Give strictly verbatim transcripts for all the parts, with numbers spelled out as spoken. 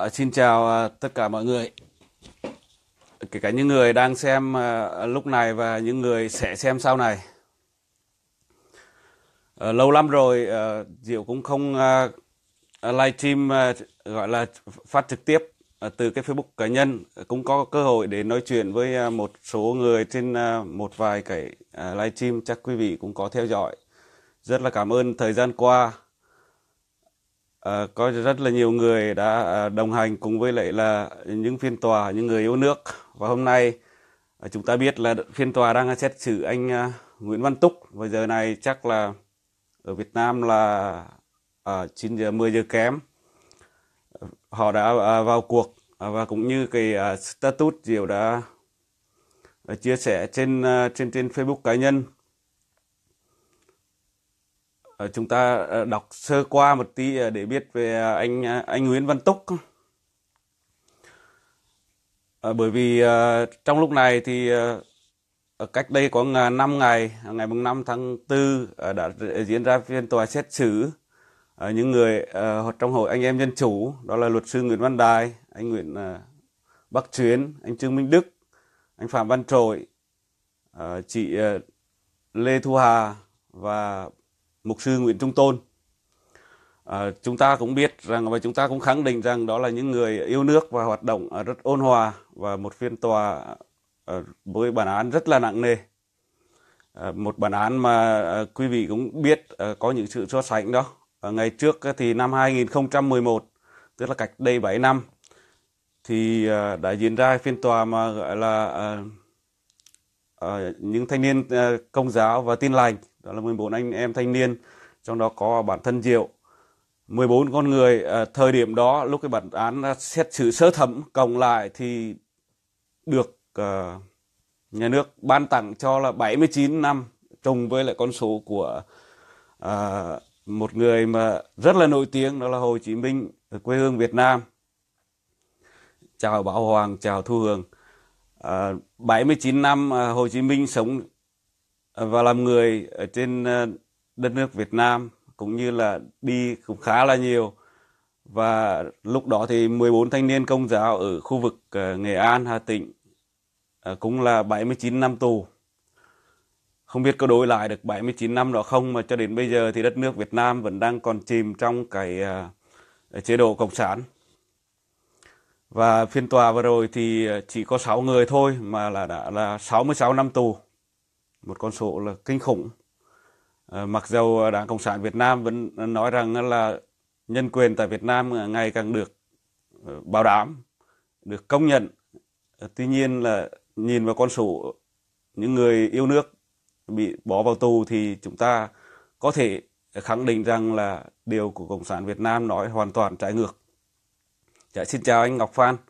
À, xin chào à, tất cả mọi người, kể cả những người đang xem à, lúc này và những người sẽ xem sau này. À, lâu lắm rồi à, Diệu cũng không à, live stream à, gọi là phát trực tiếp à, từ cái Facebook cá nhân, cũng có cơ hội để nói chuyện với à, một số người trên à, một vài cái à, live stream, chắc quý vị cũng có theo dõi. Rất là cảm ơn thời gian qua. À, có rất là nhiều người đã à, đồng hành cùng với lại là những phiên tòa, những người yêu nước. Và hôm nay à, chúng ta biết là phiên tòa đang xét xử anh à, Nguyễn Văn Túc. Và giờ này chắc là ở Việt Nam là à, chín giờ mười giờ kém. Họ đã à, vào cuộc à, và cũng như cái à, status Diệu đã à, chia sẻ trên à, trên trên Facebook cá nhân. À, chúng ta à, đọc sơ qua một tí à, để biết về à, anh à, anh Nguyễn Văn Túc. À, bởi vì à, trong lúc này thì à, cách đây có năm ngày, ngày năm tháng tư à, đã diễn ra phiên tòa xét xử à, những người à, trong hội anh em dân chủ, đó là luật sư Nguyễn Văn Đài, anh Nguyễn à, Bắc Truyến, anh Trương Minh Đức, anh Phạm Văn Trội, à, chị à, Lê Thu Hà và mục sư Nguyễn Trung Tôn. À, chúng ta cũng biết rằng và chúng ta cũng khẳng định rằng đó là những người yêu nước và hoạt động à, rất ôn hòa, và một phiên tòa à, với bản án rất là nặng nề. À, một bản án mà à, quý vị cũng biết à, có những sự so sánh đó. À, ngày trước thì năm hai nghìn không trăm mười một, tức là cách đây bảy năm, thì à, đã diễn ra phiên tòa mà gọi là à, à, những thanh niên à, Công giáo và Tin lành, đó là mười bốn anh em thanh niên, trong đó có bản thân Diệu. mười bốn con người à, thời điểm đó, lúc cái bản án xét xử sơ thẩm cộng lại thì được à, nhà nước ban tặng cho là bảy mươi chín năm, trùng với lại con số của à, một người mà rất là nổi tiếng, đó là Hồ Chí Minh ở quê hương Việt Nam. Chào Bảo Hoàng, chào Thu Hường. À, bảy mươi chín năm à, Hồ Chí Minh sống và làm người ở trên à, đất nước Việt Nam, cũng như là đi cũng khá là nhiều. Và lúc đó thì mười bốn thanh niên Công giáo ở khu vực uh, Nghệ An, Hà Tĩnh uh, cũng là bảy mươi chín năm tù. Không biết có đổi lại được bảy mươi chín năm đó không, mà cho đến bây giờ thì đất nước Việt Nam vẫn đang còn chìm trong cái uh, chế độ Cộng sản. Và phiên tòa vừa rồi thì chỉ có sáu người thôi mà là đã là sáu mươi sáu năm tù. Một con số là kinh khủng. Uh, mặc dầu Đảng Cộng sản Việt Nam vẫn nói rằng là nhân quyền tại Việt Nam ngày càng được bảo đảm, được công nhận. Tuy nhiên là nhìn vào con số những người yêu nước bị bỏ vào tù thì chúng ta có thể khẳng định rằng là điều của Cộng sản Việt Nam nói hoàn toàn trái ngược. Dạ, xin chào anh Ngọc Phan.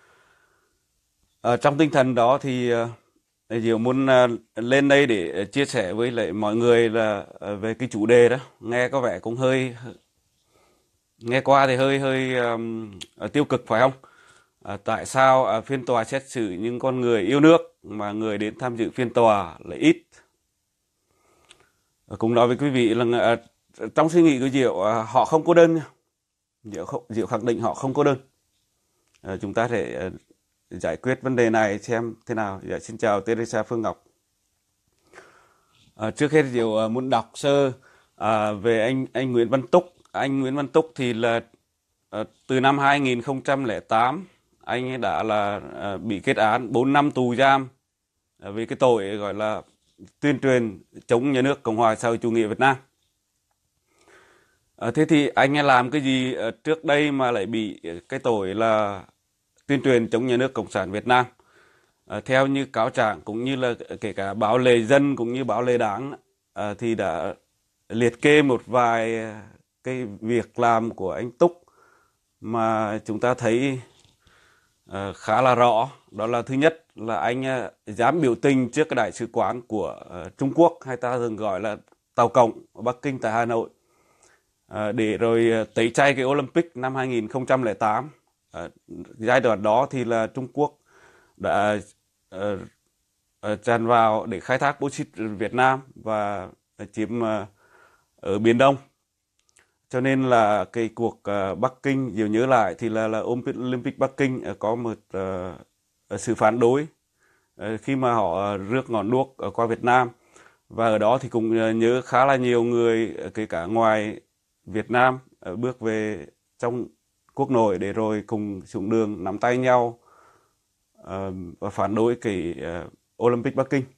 À, trong tinh thần đó thì Diệu muốn lên đây để chia sẻ với lại mọi người là về cái chủ đề đó. Nghe có vẻ cũng hơi nghe qua thì hơi hơi um, tiêu cực phải không? À, tại sao uh, phiên tòa xét xử những con người yêu nước mà người đến tham dự phiên tòa lại ít? À, cũng nói với quý vị là uh, trong suy nghĩ của Diệu, uh, họ không cô đơn nha. Diệu, không, Diệu khẳng định họ không cô đơn. À, chúng ta thể uh, giải quyết vấn đề này xem thế nào. Dạ, xin chào Teresa Phương Ngọc. À, trước hết Diệu uh, muốn đọc sơ uh, về anh anh Nguyễn Văn Túc. Anh Nguyễn Văn Túc thì là uh, từ năm hai nghìn không trăm lẻ tám anh ấy đã là uh, bị kết án bốn năm tù giam uh, vì cái tội gọi là tuyên truyền chống nhà nước Cộng hòa xã hội chủ nghĩa Việt Nam. Uh, thế thì anh ấy làm cái gì uh, trước đây mà lại bị cái tội là tuyên truyền chống nhà nước Cộng sản Việt Nam? Uh, theo như cáo trạng cũng như là kể cả báo Lệ Dân cũng như báo Lệ Đảng uh, thì đã liệt kê một vài cái việc làm của anh Túc mà chúng ta thấy uh, khá là rõ. Đó là thứ nhất là anh uh, dám biểu tình trước cái đại sứ quán của uh, Trung Quốc, hay ta thường gọi là Tàu Cộng ở Bắc Kinh tại Hà Nội, uh, để rồi uh, tẩy chay cái Olympic năm hai nghìn không trăm lẻ tám. Uh, giai đoạn đó thì là Trung Quốc đã uh, uh, tràn vào để khai thác bauxit Việt Nam và uh, chiếm uh, ở Biển Đông. cho nên là cái cuộc uh, Bắc Kinh, dù nhớ lại thì là là Olympic Bắc Kinh uh, có một uh, sự phản đối uh, khi mà họ uh, rước ngọn đuốc uh, qua Việt Nam. Và ở đó thì cũng uh, nhớ khá là nhiều người, uh, kể cả ngoài Việt Nam, uh, bước về trong quốc nội để rồi cùng xuống đường nắm tay nhau uh, và phản đối cái uh, Olympic Bắc Kinh.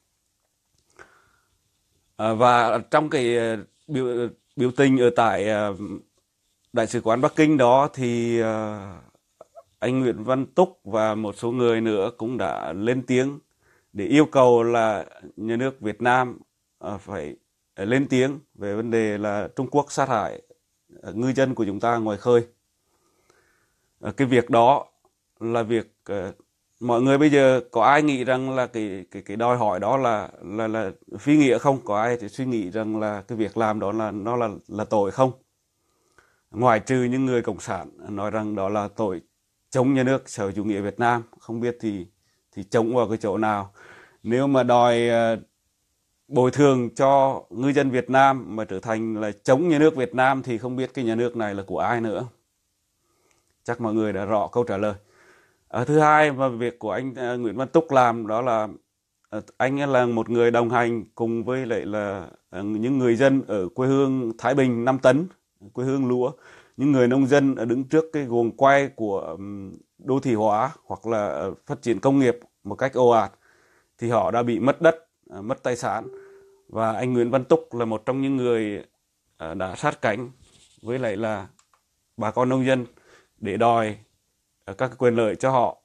Uh, và trong cái uh, biểu biểu tình ở tại uh, Đại sứ quán Bắc Kinh đó thì uh, anh Nguyễn Văn Túc và một số người nữa cũng đã lên tiếng để yêu cầu là nhà nước Việt Nam uh, phải uh, lên tiếng về vấn đề là Trung Quốc sát hại uh, ngư dân của chúng ta ngoài khơi. Uh, cái việc đó là việc uh, mọi người bây giờ có ai nghĩ rằng là cái cái cái đòi hỏi đó là là là phi nghĩa không? Có ai thì suy nghĩ rằng là cái việc làm đó là nó là là tội không? Ngoại trừ những người cộng sản nói rằng đó là tội chống nhà nước xã hội chủ nghĩa Việt Nam, không biết thì thì chống vào cái chỗ nào. Nếu mà đòi uh, bồi thường cho ngư dân Việt Nam mà trở thành là chống nhà nước Việt Nam thì không biết cái nhà nước này là của ai nữa. Chắc mọi người đã rõ câu trả lời. À, thứ hai mà việc của anh uh, Nguyễn Văn Túc làm đó là uh, anh ấy là một người đồng hành cùng với lại là uh, những người dân ở quê hương Thái Bình, Nam Tấn, quê hương lúa, những người nông dân đứng trước cái guồng quay của um, đô thị hóa hoặc là uh, phát triển công nghiệp một cách ồ ạt, thì họ đã bị mất đất, uh, mất tài sản. Và anh Nguyễn Văn Túc là một trong những người uh, đã sát cánh với lại là bà con nông dân để đòi các quyền lợi cho họ.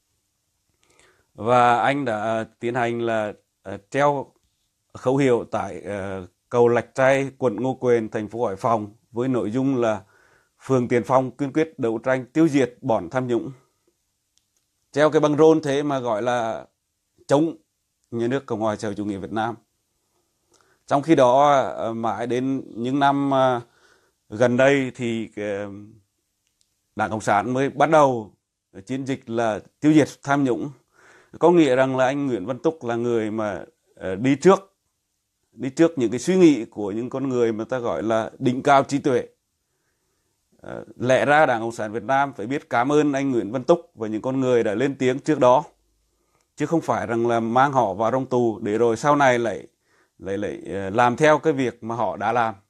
Và anh đã tiến hành là uh, treo khẩu hiệu tại uh, cầu Lạch Tray, quận Ngô Quyền, thành phố Hải Phòng với nội dung là phường Tiền Phong kiên quyết đấu tranh tiêu diệt bọn tham nhũng. Treo cái băng rôn thế mà gọi là chống nhà nước Cộng hòa xã hội chủ nghĩa Việt Nam. Trong khi đó uh, mãi đến những năm uh, gần đây thì uh, Đảng Cộng sản mới bắt đầu chiến dịch là tiêu diệt tham nhũng. Có nghĩa rằng là anh Nguyễn Văn Túc là người mà uh, đi trước, đi trước những cái suy nghĩ của những con người mà ta gọi là đỉnh cao trí tuệ. Uh, lẽ ra Đảng Cộng sản Việt Nam phải biết cảm ơn anh Nguyễn Văn Túc và những con người đã lên tiếng trước đó, chứ không phải rằng là mang họ vào trong tù để rồi sau này lại lại lại uh, làm theo cái việc mà họ đã làm.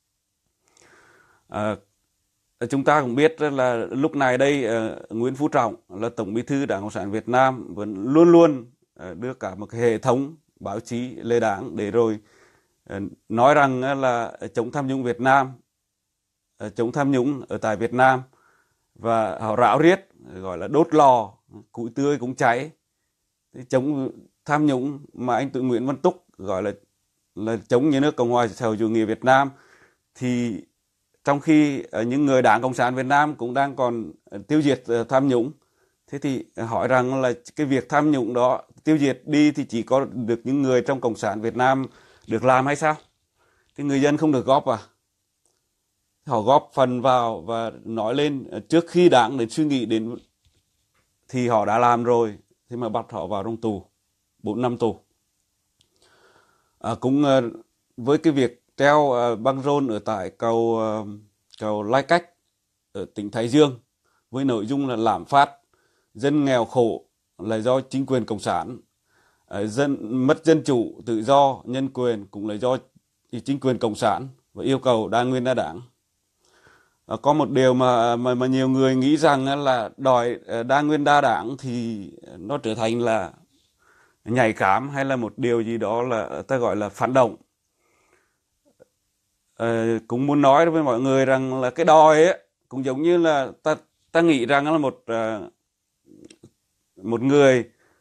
Uh, Chúng ta cũng biết là lúc này đây uh, Nguyễn Phú Trọng là Tổng Bí thư Đảng Cộng sản Việt Nam vẫn luôn luôn uh, đưa cả một cái hệ thống báo chí lên Đảng để rồi uh, nói rằng uh, là chống tham nhũng Việt Nam, uh, chống tham nhũng ở tại Việt Nam, và họ ráo riết gọi là đốt lò, củi tươi cũng cháy. Chống tham nhũng mà anh tự Nguyễn Văn Túc gọi là là chống nhà nước Cộng hòa xã hội chủ nghĩa Việt Nam, thì trong khi những người Đảng Cộng sản Việt Nam cũng đang còn tiêu diệt tham nhũng. Thế thì hỏi rằng là cái việc tham nhũng đó tiêu diệt đi thì chỉ có được những người trong Cộng sản Việt Nam được làm hay sao? Thì người dân không được góp à? Họ góp phần vào và nói lên trước khi Đảng đến suy nghĩ đến thì họ đã làm rồi, thế mà bắt họ vào trong tù, bốn năm tù. À, cũng với cái việc treo uh, băng rôn ở tại cầu uh, cầu Lai Cách ở tỉnh Thái Dương với nội dung là lạm phát, dân nghèo khổ là do chính quyền cộng sản, uh, dân mất dân chủ, tự do, nhân quyền cũng là do chính quyền cộng sản, và yêu cầu đa nguyên đa đảng. Uh, có một điều mà mà mà nhiều người nghĩ rằng là đòi uh, đa nguyên đa đảng thì nó trở thành là nhạy cảm hay là một điều gì đó là ta gọi là phản động. Uh, cũng muốn nói với mọi người rằng là cái đòi ấy cũng giống như là ta ta nghĩ rằng là một uh, một người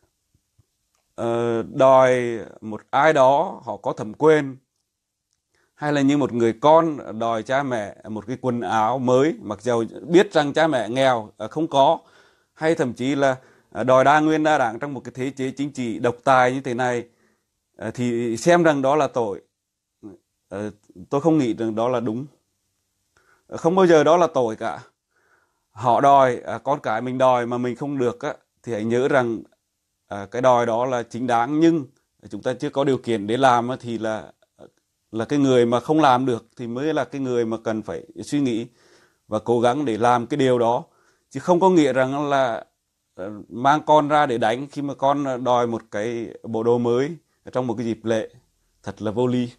uh, đòi một ai đó họ có thẩm quyền, hay là như một người con đòi cha mẹ một cái quần áo mới mặc dầu biết rằng cha mẹ nghèo uh, không có, hay thậm chí là uh, đòi đa nguyên đa đảng trong một cái thế chế chính trị độc tài như thế này, uh, thì xem rằng đó là tội. Uh, tôi không nghĩ rằng đó là đúng. Uh, không bao giờ đó là tội cả. Họ đòi, uh, con cái mình đòi mà mình không được á, thì hãy nhớ rằng uh, cái đòi đó là chính đáng, nhưng chúng ta chưa có điều kiện để làm á, thì là là cái người mà không làm được thì mới là cái người mà cần phải suy nghĩ và cố gắng để làm cái điều đó, chứ không có nghĩa rằng là mang con ra để đánh khi mà con đòi một cái bộ đồ mới trong một cái dịp lễ, thật là vô lý.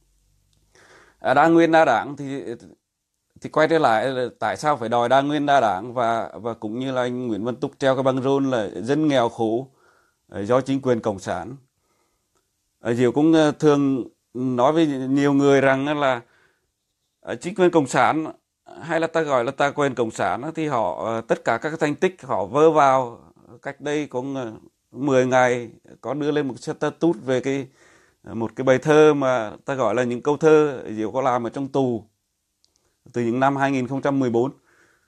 À, đa nguyên đa đảng thì thì quay trở lại là tại sao phải đòi đa nguyên đa đảng, và và cũng như là anh Nguyễn Văn Túc treo cái băng rôn là dân nghèo khổ do chính quyền cộng sản. À, Diệu cũng thường nói với nhiều người rằng là chính quyền cộng sản, hay là ta gọi là ta quyền cộng sản, thì họ tất cả các thành tích họ vơ vào. Cách đây cũng mười ngày có đưa lên một status về cái một cái bài thơ mà ta gọi là những câu thơ Diệu có làm ở trong tù từ những năm hai nghìn không trăm mười bốn.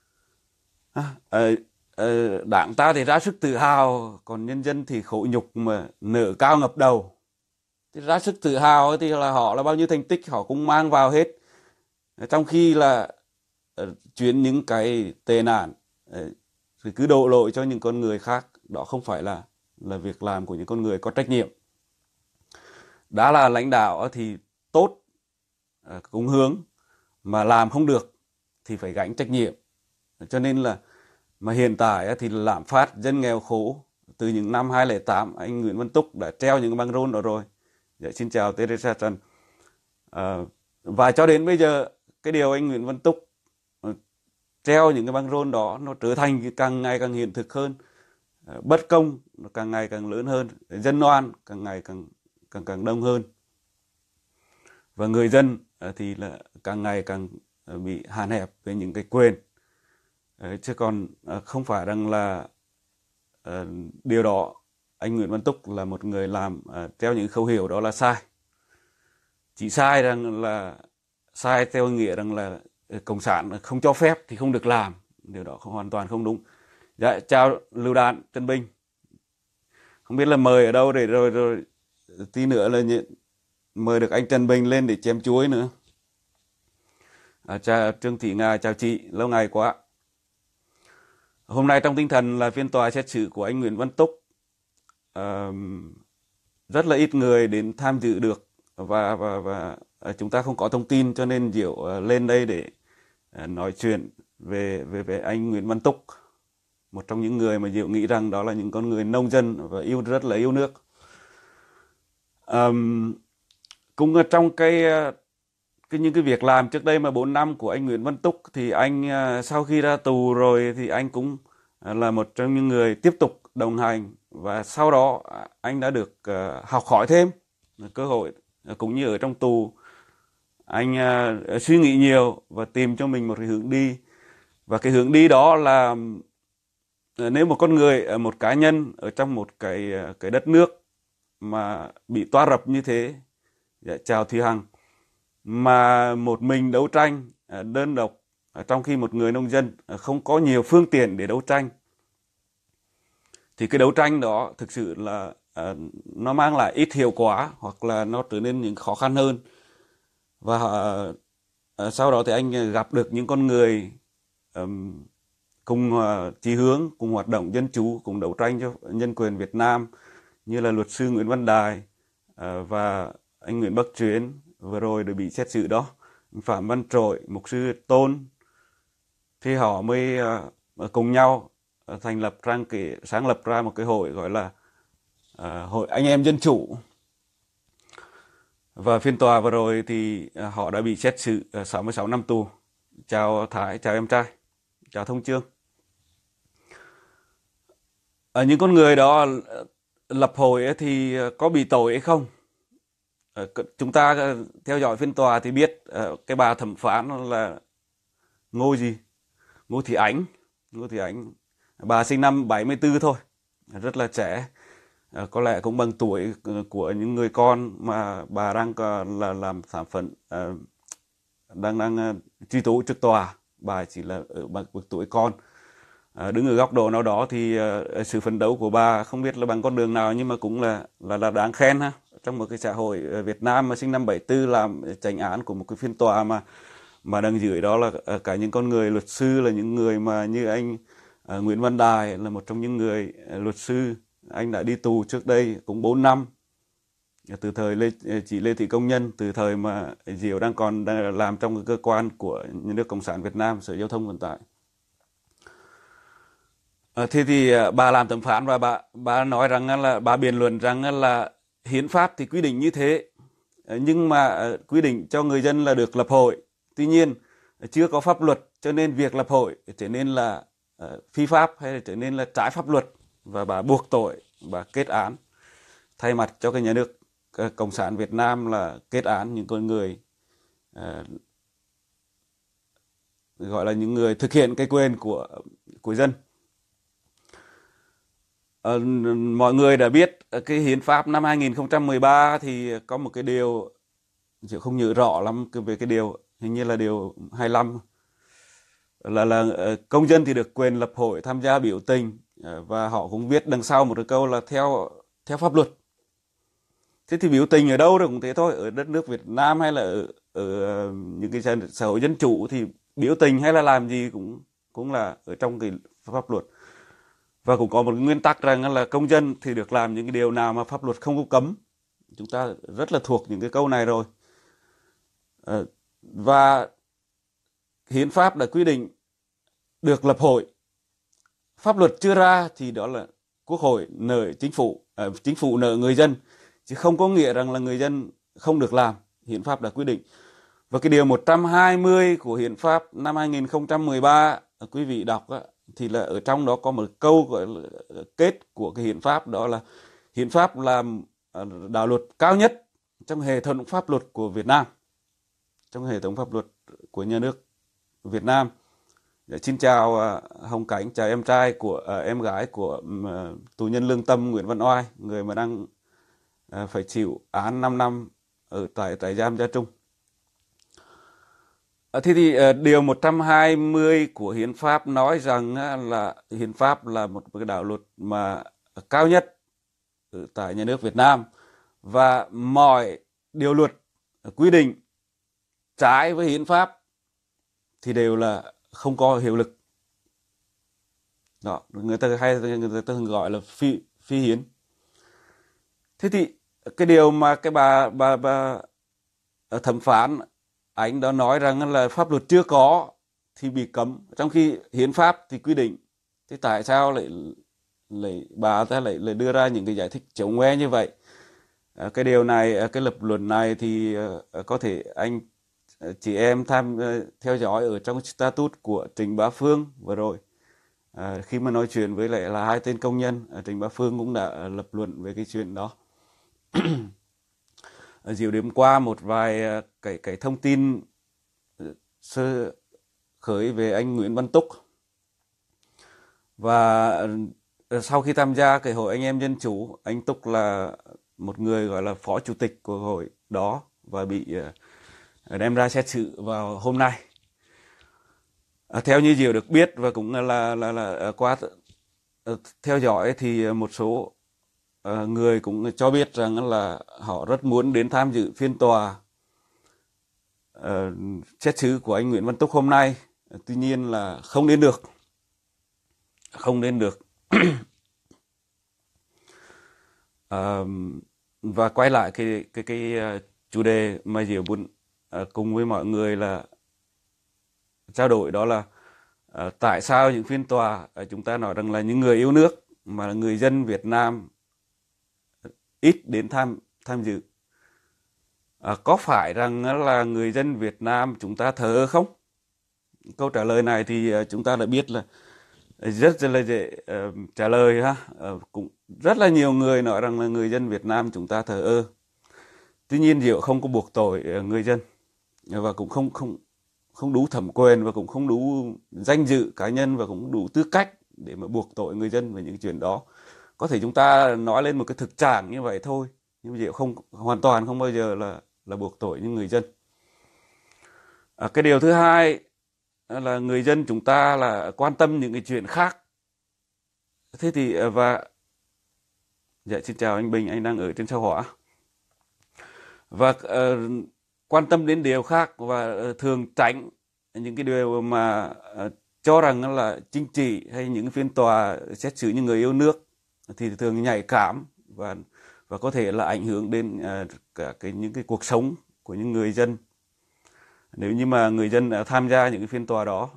À, ờ, ờ, đảng ta thì ra sức tự hào, còn nhân dân thì khổ nhục mà nợ cao ngập đầu. Thì ra sức tự hào thì là họ là bao nhiêu thành tích họ cũng mang vào hết, trong khi là uh, chuyển những cái tệ nạn uh, thì cứ đổ lỗi cho những con người khác. Đó không phải là là việc làm của những con người có trách nhiệm. Đã là lãnh đạo thì tốt, uh, cũng hướng, mà làm không được thì phải gánh trách nhiệm. Cho nên là mà hiện tại thì lạm phát, dân nghèo khổ. Từ những năm hai nghìn không trăm lẻ tám anh Nguyễn Văn Túc đã treo những băng rôn đó rồi. Dạ, xin chào Teresa Trần. À, và cho đến bây giờ cái điều anh Nguyễn Văn Túc uh, treo những cái băng rôn đó nó trở thành càng ngày càng hiện thực hơn. Uh, bất công nó càng ngày càng lớn hơn, dân oan càng ngày càng càng càng đông hơn, và người dân uh, thì là càng ngày càng uh, bị hạn hẹp với những cái quyền. Uh, chứ còn uh, không phải rằng là uh, điều đó anh Nguyễn Văn Túc là một người làm uh, treo những khẩu hiệu đó là sai. Chỉ sai rằng là sai theo nghĩa rằng là cộng sản không cho phép thì không được làm. Điều đó không, hoàn toàn không đúng. Dạ, chào Lưu Đạn, Trần Bình. Không biết là mời ở đâu để rồi rồi tí nữa là nhận, mời được anh Trần Bình lên để chém chuối nữa. À, chào Trương Thị Nga, chào chị, lâu ngày quá. Hôm nay trong tinh thần là phiên tòa xét xử của anh Nguyễn Văn Túc, uh, rất là ít người đến tham dự được, và và và chúng ta không có thông tin, cho nên Diệu uh, lên đây để uh, nói chuyện về về về anh Nguyễn Văn Túc, một trong những người mà Diệu nghĩ rằng đó là những con người nông dân và yêu rất là yêu nước. Um, cũng trong cái cái những cái việc làm trước đây mà bốn năm của anh Nguyễn Văn Túc, thì anh uh, sau khi ra tù rồi thì anh cũng uh, là một trong những người tiếp tục đồng hành, và sau đó uh, anh đã được uh, học hỏi thêm uh, cơ hội, uh, cũng như ở trong tù anh uh, suy nghĩ nhiều và tìm cho mình một cái hướng đi. Và cái hướng đi đó là uh, nếu một con người, uh, một cá nhân ở trong một cái uh, cái đất nước mà bị toa rập như thế, dạ, chào Thùy Hằng, mà một mình đấu tranh đơn độc, trong khi một người nông dân không có nhiều phương tiện để đấu tranh, thì cái đấu tranh đó thực sự là uh, nó mang lại ít hiệu quả, hoặc là nó trở nên những khó khăn hơn. Và uh, uh, sau đó thì anh gặp được những con người um, cùng uh, chí hướng, cùng hoạt động dân chủ, cùng đấu tranh cho nhân quyền Việt Nam, như là luật sư Nguyễn Văn Đài uh, và anh Nguyễn Bắc Truyến vừa rồi được bị xét xử đó, Phạm Văn Trội, mục sư Tôn, thì họ mới uh, cùng nhau uh, thành lập ra cái sáng lập ra một cái hội gọi là uh, hội anh em dân chủ. Và phiên tòa vừa rồi thì uh, họ đã bị xét xử uh, sáu mươi sáu năm tù. Chào Thái, chào em trai, chào Thông Chương. Uh, những con người đó uh, lập hội thì uh, có bị tội hay không? Chúng ta theo dõi phiên tòa thì biết uh, cái bà thẩm phán là Ngô gì? Ngô Thị Ánh. Ngô Thị Ánh. Bà sinh năm bảy mươi tư thôi, rất là trẻ. Uh, có lẽ cũng bằng tuổi của những người con mà bà đang uh, là làm sản phẩm, uh, đang đang uh, truy tố trước tòa. Bà chỉ là ở bằng tuổi con. Uh, đứng ở góc độ nào đó thì uh, sự phấn đấu của bà không biết là bằng con đường nào, nhưng mà cũng là là, là đáng khen ha. Trong một cái xã hội Việt Nam mà sinh năm bảy tư làm chánh án của một cái phiên tòa mà mà đang dưới đó là cả những con người luật sư, là những người mà như anh uh, Nguyễn Văn Đài là một trong những người uh, luật sư, anh đã đi tù trước đây cũng bốn năm, từ thời Lê, chị Lê Thị Công Nhân, từ thời mà Diệu đang còn đang làm trong cái cơ quan của Nhà nước Cộng sản Việt Nam, Sở Giao thông Vận tải. À, thế thì à, bà làm thẩm phán và bà bà nói rằng là bà biện luận rằng là hiến pháp thì quy định như thế, nhưng mà à, quy định cho người dân là được lập hội. Tuy nhiên chưa có pháp luật, cho nên việc lập hội trở nên là uh, phi pháp hay là trở nên là trái pháp luật, và bà buộc tội, bà kết án thay mặt cho cái nhà nước uh, Cộng sản Việt Nam là kết án những con người uh, gọi là những người thực hiện cái quyền của của dân. Uh, mọi người đã biết uh, cái hiến pháp năm hai nghìn không trăm mười ba thì có một cái điều, chứ không nhớ rõ lắm về cái điều, hình như là điều hai mươi lăm, là là công dân thì được quyền lập hội, tham gia biểu tình, và họ cũng viết đằng sau một cái câu là theo theo pháp luật. Thế thì biểu tình ở đâu rồi cũng thế thôi, ở đất nước Việt Nam hay là ở, ở những cái xã hội dân chủ thì biểu tình hay là làm gì cũng cũng là ở trong cái pháp luật. Và cũng có một nguyên tắc rằng là công dân thì được làm những cái điều nào mà pháp luật không có cấm. Chúng ta rất là thuộc những cái câu này rồi. À, và hiến pháp đã quy định được lập hội. Pháp luật chưa ra thì đó là quốc hội nợ chính phủ, à, chính phủ nợ người dân, chứ không có nghĩa rằng là người dân không được làm. Hiến pháp đã quy định. Và cái điều một trăm hai mươi của hiến pháp năm hai nghìn không trăm mười ba, quý vị đọc á, thì là ở trong đó có một câu gọi là kết của cái hiến pháp, đó là hiến pháp là đạo luật cao nhất trong hệ thống pháp luật của Việt Nam, trong hệ thống pháp luật của nhà nước Việt Nam. Xin chào uh, Hồng Cảnh, chào em trai của uh, em gái của uh, tù nhân lương tâm Nguyễn Văn Oai, người mà đang uh, phải chịu án năm năm ở tại trại giam Gia Trung. Uh, thế thì uh, điều một trăm hai mươi của hiến pháp nói rằng uh, là hiến pháp là một cái đạo luật mà uh, cao nhất ở tại nhà nước Việt Nam, và mọi điều luật uh, quy định trái với hiến pháp thì đều là không có hiệu lực. Đó, người ta hay người ta thường gọi là phi phi hiến. Thế thì cái điều mà cái bà bà bà thẩm phán anh đó nói rằng là pháp luật chưa có thì bị cấm, trong khi hiến pháp thì quy định. Thế tại sao lại lại bà ta lại lại đưa ra những cái giải thích chống ngoe như vậy? À, cái điều này, cái lập luận này thì uh, có thể anh chị em tham uh, theo dõi ở trong status của Trịnh Bá Phương vừa rồi. À, khi mà nói chuyện với lại là hai tên công nhân, à, Trịnh Bá Phương cũng đã lập luận về cái chuyện đó. Diệu điểm qua một vài uh, cái cái thông tin uh, sơ khởi về anh Nguyễn Văn Túc. Và uh, sau khi tham gia cái hội anh em dân chủ, anh Túc là một người gọi là phó chủ tịch của hội đó và bị uh, đem ra xét xử vào hôm nay. À, theo như Diệu được biết và cũng là là là, là qua uh, theo dõi thì một số uh, người cũng cho biết rằng là họ rất muốn đến tham dự phiên tòa uh, xét xử của anh Nguyễn Văn Túc hôm nay. Uh, tuy nhiên là không đến được, không đến được. uh, và quay lại cái cái cái uh, chủ đề mà Diệu muốn uh, cùng với mọi người là trao đổi, đó là uh, tại sao những phiên tòa uh, chúng ta nói rằng là những người yêu nước mà là người dân Việt Nam ít đến tham tham dự. Uh, có phải rằng là người dân Việt Nam chúng ta thờ ơ không? Câu trả lời này thì uh, chúng ta đã biết là rất là dễ uh, trả lời ha. Uh, cũng rất là nhiều người nói rằng là người dân Việt Nam chúng ta thờ ơ. Tuy nhiên Diệu không có buộc tội uh, người dân, và cũng không không không đủ thẩm quyền và cũng không đủ danh dự cá nhân và cũng đủ tư cách để mà buộc tội người dân về những chuyện đó. Có thể chúng ta nói lên một cái thực trạng như vậy thôi, nhưng mà Diệu không hoàn toàn không bao giờ là là buộc tội những người dân. À, cái điều thứ hai là người dân chúng ta là quan tâm những cái chuyện khác. Thế thì và dạ xin chào anh Bình, anh đang ở trên sao Hỏa. Và uh, quan tâm đến điều khác và uh, thường tránh những cái điều mà uh, cho rằng là chính trị hay những phiên tòa xét xử những người yêu nước thì thường nhạy cảm và và có thể là ảnh hưởng đến uh, cả cái những cái cuộc sống của những người dân nếu như mà người dân uh, tham gia những cái phiên tòa đó.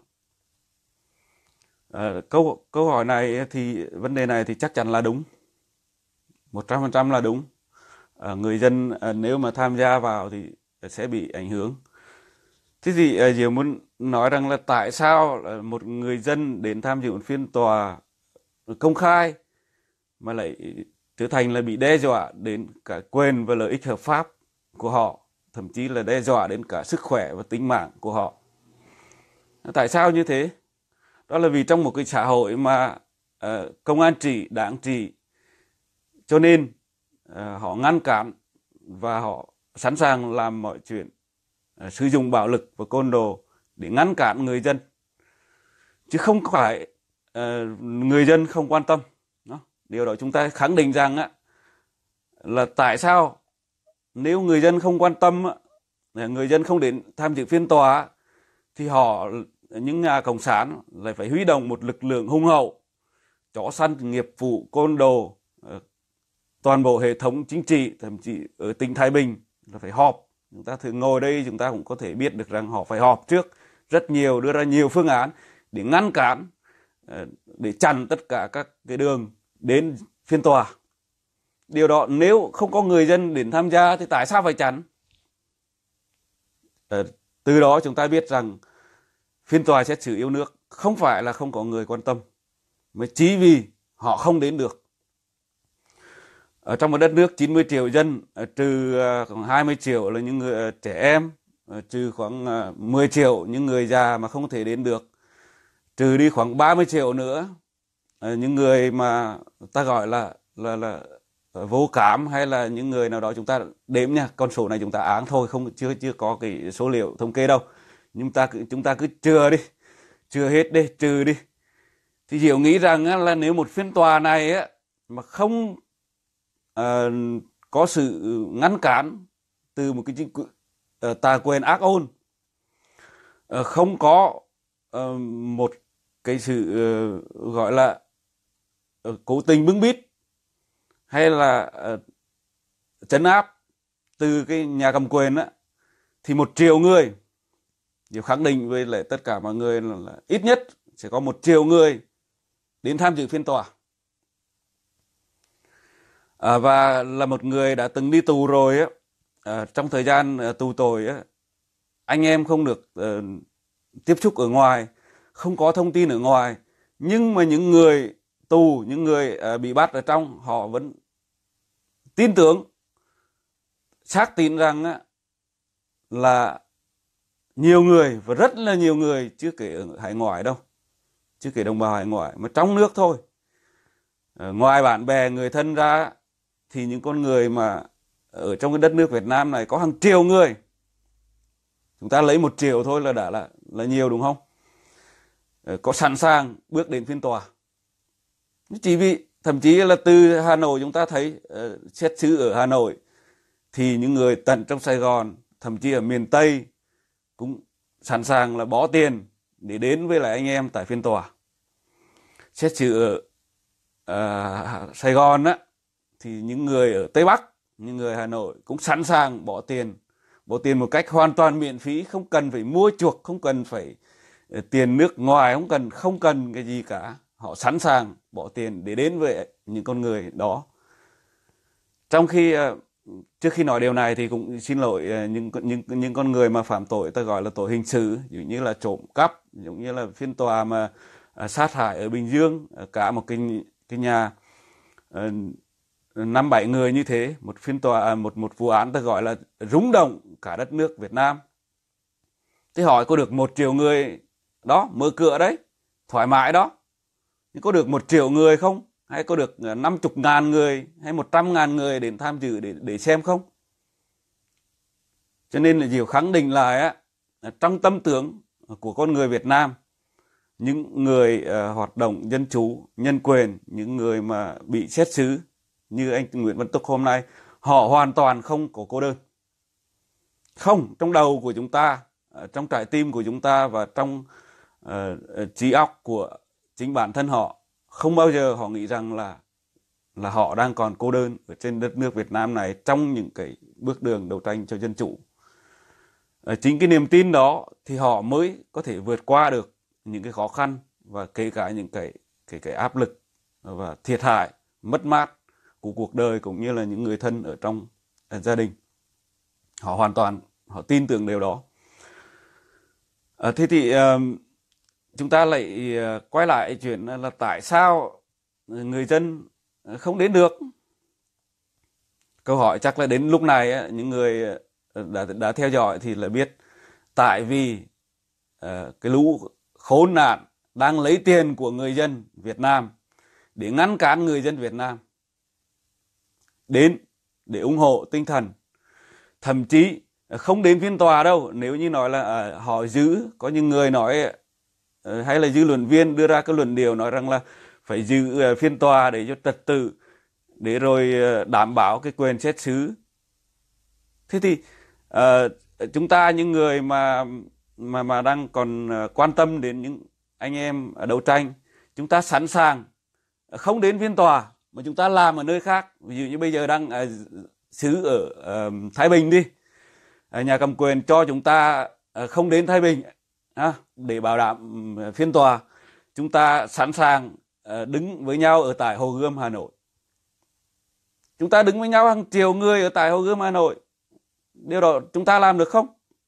Uh, câu câu hỏi này thì vấn đề này thì chắc chắn là đúng, một trăm phần trăm là đúng. Uh, người dân uh, nếu mà tham gia vào thì sẽ bị ảnh hưởng. Thế thì uh, Diệu muốn nói rằng là tại sao một người dân đến tham dự một phiên tòa công khai mà lại trở thành là bị đe dọa đến cả quyền và lợi ích hợp pháp của họ, thậm chí là đe dọa đến cả sức khỏe và tính mạng của họ. Tại sao như thế? Đó là vì trong một cái xã hội mà uh, công an trị, đảng trị, cho nên uh, họ ngăn cản và họ sẵn sàng làm mọi chuyện, uh, sử dụng bạo lực và côn đồ để ngăn cản người dân, chứ không phải uh, người dân không quan tâm. Đó. Điều đó chúng ta khẳng định rằng á, là tại sao nếu người dân không quan tâm, người dân không đến tham dự phiên tòa, thì họ, những nhà cộng sản lại phải huy động một lực lượng hùng hậu, chó săn, nghiệp vụ, côn đồ, toàn bộ hệ thống chính trị, thậm chí ở tỉnh Thái Bình là phải họp. Chúng ta thường ngồi đây chúng ta cũng có thể biết được rằng họ phải họp trước rất nhiều, đưa ra nhiều phương án để ngăn cản, để chặn tất cả các cái đường đến phiên tòa. Điều đó nếu không có người dân đến tham gia thì tại sao phải chặn? Từ đó chúng ta biết rằng phiên tòa xét xử yêu nước không phải là không có người quan tâm, mà chỉ vì họ không đến được. Ở trong một đất nước chín mươi triệu dân, trừ khoảng hai mươi triệu là những người trẻ em, trừ khoảng mười triệu những người già mà không thể đến được, trừ đi khoảng ba mươi triệu nữa những người mà ta gọi là là là vô cảm, hay là những người nào đó chúng ta đếm nha, con số này chúng ta áng thôi, không chưa chưa có cái số liệu thống kê đâu, nhưng ta cứ chúng ta cứ chừa đi, chừa hết đi, trừ đi. Thì Diệu nghĩ rằng á, là nếu một phiên tòa này á, mà không uh, có sự ngăn cản từ một cái chính uh, tà quyền ác ôn, uh, không có uh, một cái sự uh, gọi là uh, cố tình bưng bít hay là uh, trấn áp từ cái nhà cầm quyền á, thì một triệu người, Diệu khẳng định với lại tất cả mọi người là, là ít nhất sẽ có một triệu người đến tham dự phiên tòa. À, và là một người đã từng đi tù rồi á, à, trong thời gian à, tù tội á, anh em không được uh, tiếp xúc ở ngoài, không có thông tin ở ngoài, nhưng mà những người tù, những người uh, bị bắt ở trong, họ vẫn tin tưởng, xác tin rằng á, là nhiều người và rất là nhiều người, chưa kể ở hải ngoại đâu, chưa kể đồng bào hải ngoại, mà trong nước thôi, à, ngoài bạn bè người thân ra, thì những con người mà ở trong cái đất nước Việt Nam này có hàng triệu người. Chúng ta lấy một triệu thôi là đã là, là nhiều đúng không? Có sẵn sàng bước đến phiên tòa. Chỉ vì thậm chí là từ Hà Nội chúng ta thấy uh, xét xử ở Hà Nội, thì những người tận trong Sài Gòn, thậm chí ở miền Tây cũng sẵn sàng là bỏ tiền để đến với lại anh em tại phiên tòa. Xét xử ở uh, Sài Gòn á, thì những người ở Tây Bắc, những người Hà Nội cũng sẵn sàng bỏ tiền, bỏ tiền một cách hoàn toàn miễn phí, không cần phải mua chuộc, không cần phải uh, tiền nước ngoài, không cần không cần cái gì cả. Họ sẵn sàng bỏ tiền để đến với những con người đó. Trong khi uh, trước khi nói điều này thì cũng xin lỗi uh, những những những con người mà phạm tội ta gọi là tội hình sự, giống như là trộm cắp, giống như là phiên tòa mà uh, sát hại ở Bình Dương, uh, cả một cái cái nhà uh, năm bảy người như thế, một phiên tòa, một một vụ án ta gọi là rúng động cả đất nước Việt Nam. Thế hỏi có được một triệu người đó mở cửa đấy, thoải mái đó, nhưng có được một triệu người không? Hay có được năm chục ngàn người hay một trăm ngàn người đến tham dự để để xem không? Cho nên là Diệu khẳng định lại á, trong tâm tưởng của con người Việt Nam, những người uh, hoạt động dân chủ, nhân quyền, những người mà bị xét xử như anh Nguyễn Văn Túc hôm nay, họ hoàn toàn không có cô đơn. Không, trong đầu của chúng ta, trong trái tim của chúng ta và trong uh, trí óc của chính bản thân họ, không bao giờ họ nghĩ rằng là là họ đang còn cô đơn ở trên đất nước Việt Nam này trong những cái bước đường đấu tranh cho dân chủ. À, chính cái niềm tin đó thì họ mới có thể vượt qua được những cái khó khăn và kể cả những cái cái cái áp lực và thiệt hại, mất mát của cuộc đời cũng như là những người thân ở trong ở gia đình. Họ hoàn toàn họ tin tưởng điều đó. À, thế thì uh, chúng ta lại uh, quay lại chuyện là tại sao người dân không đến được. Câu hỏi chắc là đến lúc này những người đã đã theo dõi thì là biết, tại vì uh, cái lũ khốn nạn đang lấy tiền của người dân Việt Nam để ngăn cản người dân Việt Nam đến để ủng hộ tinh thần, thậm chí không đến phiên tòa đâu. Nếu như nói là uh, họ giữ, có những người nói uh, hay là dư luận viên đưa ra cái luận điệu nói rằng là phải giữ uh, phiên tòa để cho trật tự, để rồi uh, đảm bảo cái quyền xét xử. Thế thì uh, chúng ta những người mà mà mà đang còn uh, quan tâm đến những anh em ở đấu tranh, chúng ta sẵn sàng không đến phiên tòa mà chúng ta làm ở nơi khác. Ví dụ như bây giờ đang uh, xử ở uh, Thái Bình đi, uh, nhà cầm quyền cho chúng ta uh, không đến Thái Bình uh, để bảo đảm uh, phiên tòa. Chúng ta sẵn sàng uh, đứng với nhau ở tại Hồ Gươm, Hà Nội. Chúng ta đứng với nhau hàng triệu người ở tại Hồ Gươm, Hà Nội. Điều đó chúng ta làm được không?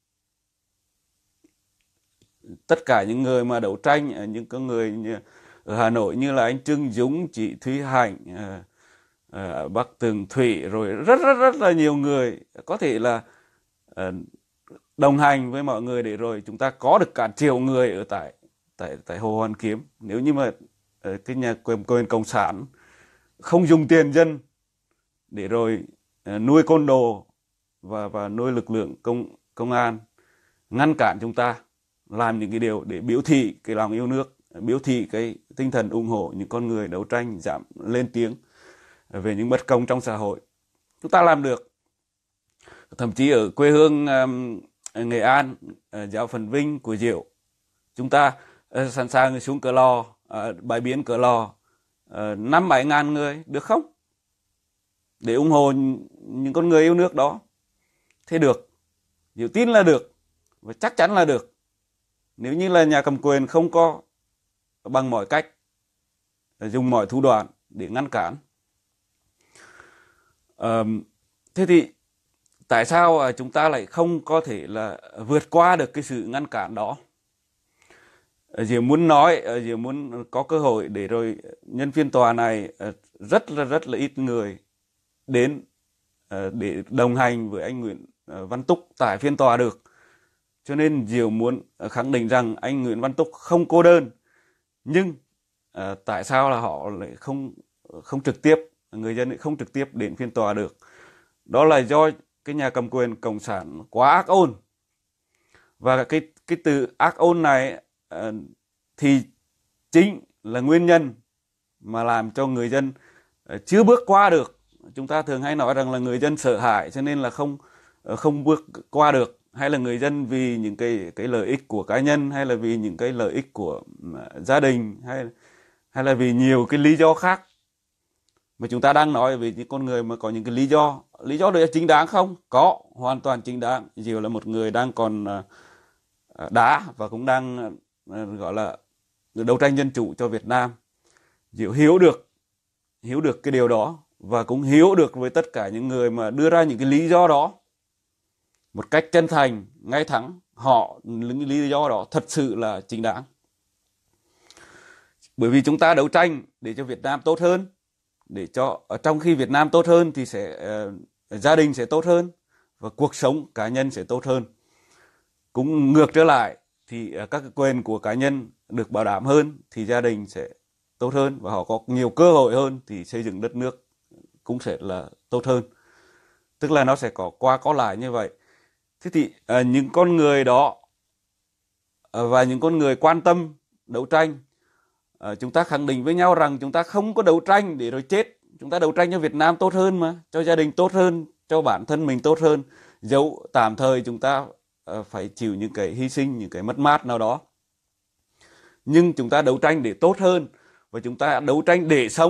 Tất cả những người mà đấu tranh, những cái người như ở Hà Nội như là anh Trưng Dũng, chị Thúy Hạnh, uh, uh, bác Tường Thụy, rồi rất rất rất là nhiều người có thể là uh, đồng hành với mọi người để rồi chúng ta có được cả triệu người ở tại tại tại Hồ Hoàn Kiếm. Nếu như mà uh, cái nhà quyền quyền cộng sản không dùng tiền dân để rồi uh, nuôi côn đồ và và nuôi lực lượng công công an, ngăn cản chúng ta làm những cái điều để biểu thị cái lòng yêu nước, biểu thị cái tinh thần ủng hộ những con người đấu tranh, giảm lên tiếng về những bất công trong xã hội, chúng ta làm được. Thậm chí ở quê hương um, Nghệ An, uh, giáo phận Vinh của Diệu, chúng ta uh, sẵn sàng xuống Cửa Lò, uh, bãi biển Cửa Lò, uh, năm bảy ngàn người, được không? Để ủng hộ những con người yêu nước đó. Thế được, Diệu tin là được, và chắc chắn là được. Nếu như là nhà cầm quyền không có bằng mọi cách, dùng mọi thủ đoạn để ngăn cản. À, thế thì tại sao chúng ta lại không có thể là vượt qua được cái sự ngăn cản đó? Diệu muốn nói, Diệu muốn có cơ hội để rồi nhân phiên tòa này rất là rất là ít người đến để đồng hành với anh Nguyễn Văn Túc tại phiên tòa được. Cho nên Diệu muốn khẳng định rằng anh Nguyễn Văn Túc không cô đơn. Nhưng à, tại sao là họ lại không không trực tiếp, người dân lại không trực tiếp đến phiên tòa được? Đó là do cái nhà cầm quyền cộng sản quá ác ôn. Và cái cái từ ác ôn này à, thì chính là nguyên nhân mà làm cho người dân à, chưa bước qua được. Chúng ta thường hay nói rằng là người dân sợ hãi cho nên là không không bước qua được, hay là người dân vì những cái cái lợi ích của cá nhân, hay là vì những cái lợi ích của gia đình, hay hay là vì nhiều cái lý do khác. Mà chúng ta đang nói về những con người mà có những cái lý do, lý do đấy chính đáng không? Có, hoàn toàn chính đáng. Diệu là một người đang còn đá và cũng đang gọi là đấu tranh dân chủ cho Việt Nam. Diệu hiểu được hiểu được cái điều đó, và cũng hiểu được với tất cả những người mà đưa ra những cái lý do đó một cách chân thành, ngay thẳng, họ những lý do đó thật sự là chính đáng. Bởi vì chúng ta đấu tranh để cho Việt Nam tốt hơn, để cho ở trong khi Việt Nam tốt hơn thì sẽ uh, gia đình sẽ tốt hơn và cuộc sống cá nhân sẽ tốt hơn. Cũng ngược trở lại thì uh, các cái quyền của cá nhân được bảo đảm hơn thì gia đình sẽ tốt hơn, và họ có nhiều cơ hội hơn thì xây dựng đất nước cũng sẽ là tốt hơn. Tức là nó sẽ có qua có lại như vậy. Thế thì à, những con người đó à, và những con người quan tâm đấu tranh, à, chúng ta khẳng định với nhau rằng chúng ta không có đấu tranh để rồi chết. Chúng ta đấu tranh cho Việt Nam tốt hơn mà, cho gia đình tốt hơn, cho bản thân mình tốt hơn. Dẫu tạm thời chúng ta à, phải chịu những cái hy sinh, những cái mất mát nào đó. Nhưng chúng ta đấu tranh để tốt hơn, và chúng ta đấu tranh để sống.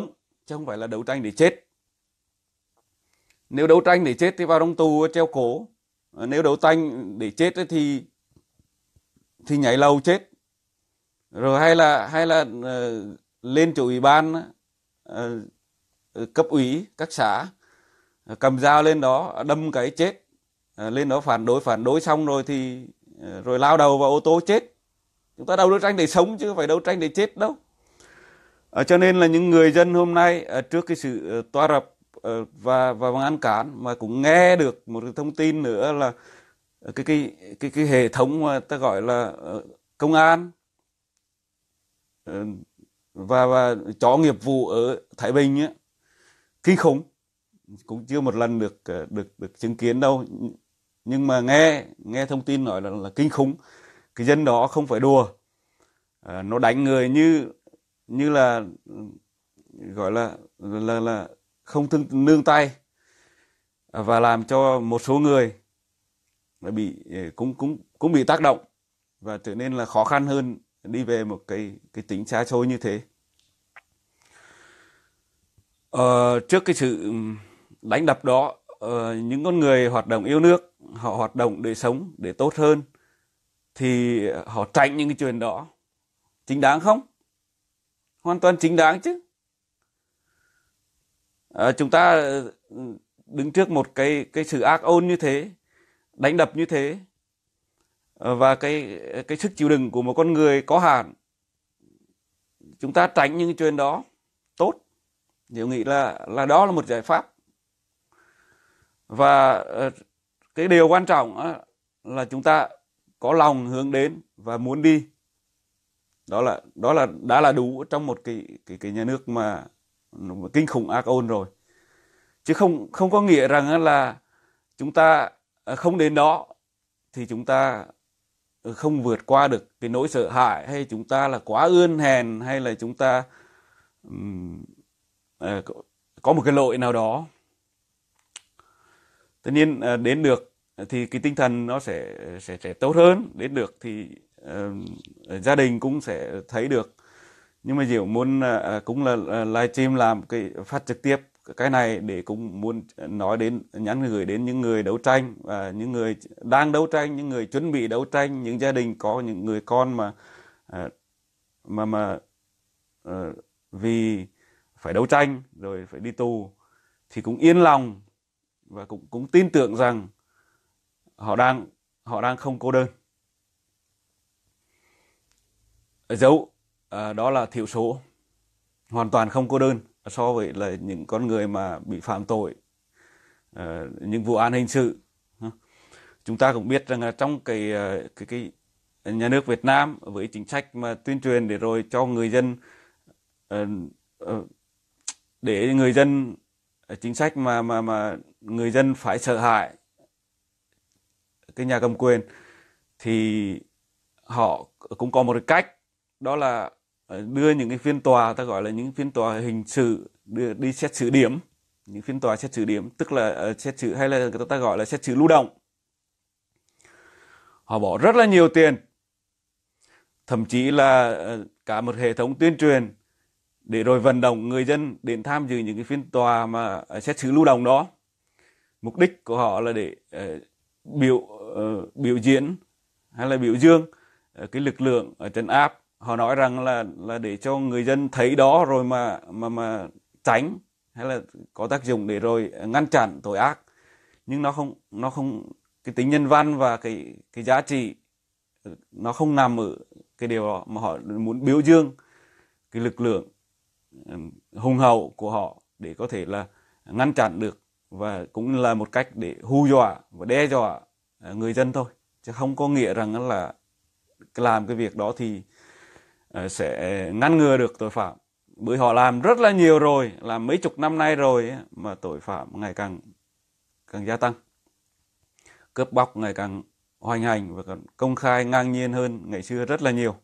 chứ không phải là đấu tranh để chết. Nếu đấu tranh để chết thì vào trong tù treo cổ, nếu đấu tranh để chết thì thì nhảy lầu chết, rồi hay là hay là uh, lên chủ ủy ban, uh, cấp ủy các xã, uh, cầm dao lên đó đâm cái chết, uh, lên đó phản đối phản đối xong rồi thì uh, rồi lao đầu vào ô tô chết. Chúng ta đâu đấu tranh để sống chứ không phải đấu tranh để chết đâu. Uh, cho nên là những người dân hôm nay uh, trước cái sự uh, toa rập uh, và và ngăn cản mà cũng nghe được một cái thông tin nữa là cái cái cái cái hệ thống mà ta gọi là uh, công an uh, và và chó nghiệp vụ ở Thái Bình ấy, kinh khủng, cũng chưa một lần được uh, được được chứng kiến đâu, nhưng mà nghe nghe thông tin nói là, là kinh khủng. Cái dân đó không phải đùa, uh, nó đánh người như như là gọi là là là không thương nương tay, và làm cho một số người bị cũng cũng cũng bị tác động và trở nên là khó khăn hơn đi về một cái cái tính xa xôi như thế. Ờ, trước cái sự đánh đập đó, uh, những con người hoạt động yêu nước, họ hoạt động để sống để tốt hơn, thì họ tránh những cái chuyện đó. Chính đáng không? Hoàn toàn chính đáng chứ. Uh, chúng ta đứng trước một cái cái sự ác ôn như thế, đánh đập như thế, và cái cái sức chịu đựng của một con người có hạn, chúng ta tránh những chuyện đó tốt. Nếu nghĩ là là đó là một giải pháp. Và cái điều quan trọng là chúng ta có lòng hướng đến và muốn đi. Đó là đó là đã là đủ trong một cái cái cái nhà nước mà kinh khủng ác ôn rồi. Chứ không không có nghĩa rằng là chúng ta không đến đó thì chúng ta không vượt qua được cái nỗi sợ hãi, hay chúng ta là quá ươn hèn, hay là chúng ta um, uh, có một cái lỗi nào đó. Tất nhiên uh, đến được thì cái tinh thần nó sẽ sẽ sẽ tốt hơn, đến được thì uh, gia đình cũng sẽ thấy được. Nhưng mà Diệu muốn uh, cũng là uh, livestream làm cái phát trực tiếp cái này để cũng muốn nói đến, nhắn gửi đến những người đấu tranh và những người đang đấu tranh, những người chuẩn bị đấu tranh, những gia đình có những người con mà mà mà uh, vì phải đấu tranh rồi phải đi tù thì cũng yên lòng và cũng cũng tin tưởng rằng họ đang họ đang không cô đơn. Dẫu uh, đó là thiểu số, hoàn toàn không cô đơn so với là những con người mà bị phạm tội, uh, những vụ án hình sự. Chúng ta cũng biết rằng là trong cái, cái cái nhà nước Việt Nam với chính sách mà tuyên truyền để rồi cho người dân, uh, uh, để người dân chính sách mà mà mà người dân phải sợ hãi cái nhà cầm quyền, thì họ cũng có một cái cách, đó là đưa những cái phiên tòa, ta gọi là những phiên tòa hình sự, đưa đi xét xử điểm, những phiên tòa xét xử điểm, tức là uh, xét xử hay là người ta gọi là xét xử lưu động. Họ bỏ rất là nhiều tiền, thậm chí là uh, cả một hệ thống tuyên truyền để rồi vận động người dân đến tham dự những cái phiên tòa mà uh, xét xử lưu động đó. Mục đích của họ là để uh, biểu uh, biểu diễn hay là biểu dương uh, cái lực lượng ở trấn áp. Họ nói rằng là là để cho người dân thấy đó rồi mà mà mà tránh, hay là có tác dụng để rồi ngăn chặn tội ác. Nhưng nó không nó không cái tính nhân văn và cái cái giá trị nó không nằm ở cái điều đó, mà họ muốn biểu dương cái lực lượng hùng hậu của họ để có thể là ngăn chặn được, và cũng là một cách để hù dọa và đe dọa người dân thôi, chứ không có nghĩa rằng là làm cái việc đó thì sẽ ngăn ngừa được tội phạm. Bởi họ làm rất là nhiều rồi, làm mấy chục năm nay rồi mà tội phạm ngày càng càng gia tăng, cướp bóc ngày càng hoành hành và còn công khai ngang nhiên hơn ngày xưa rất là nhiều.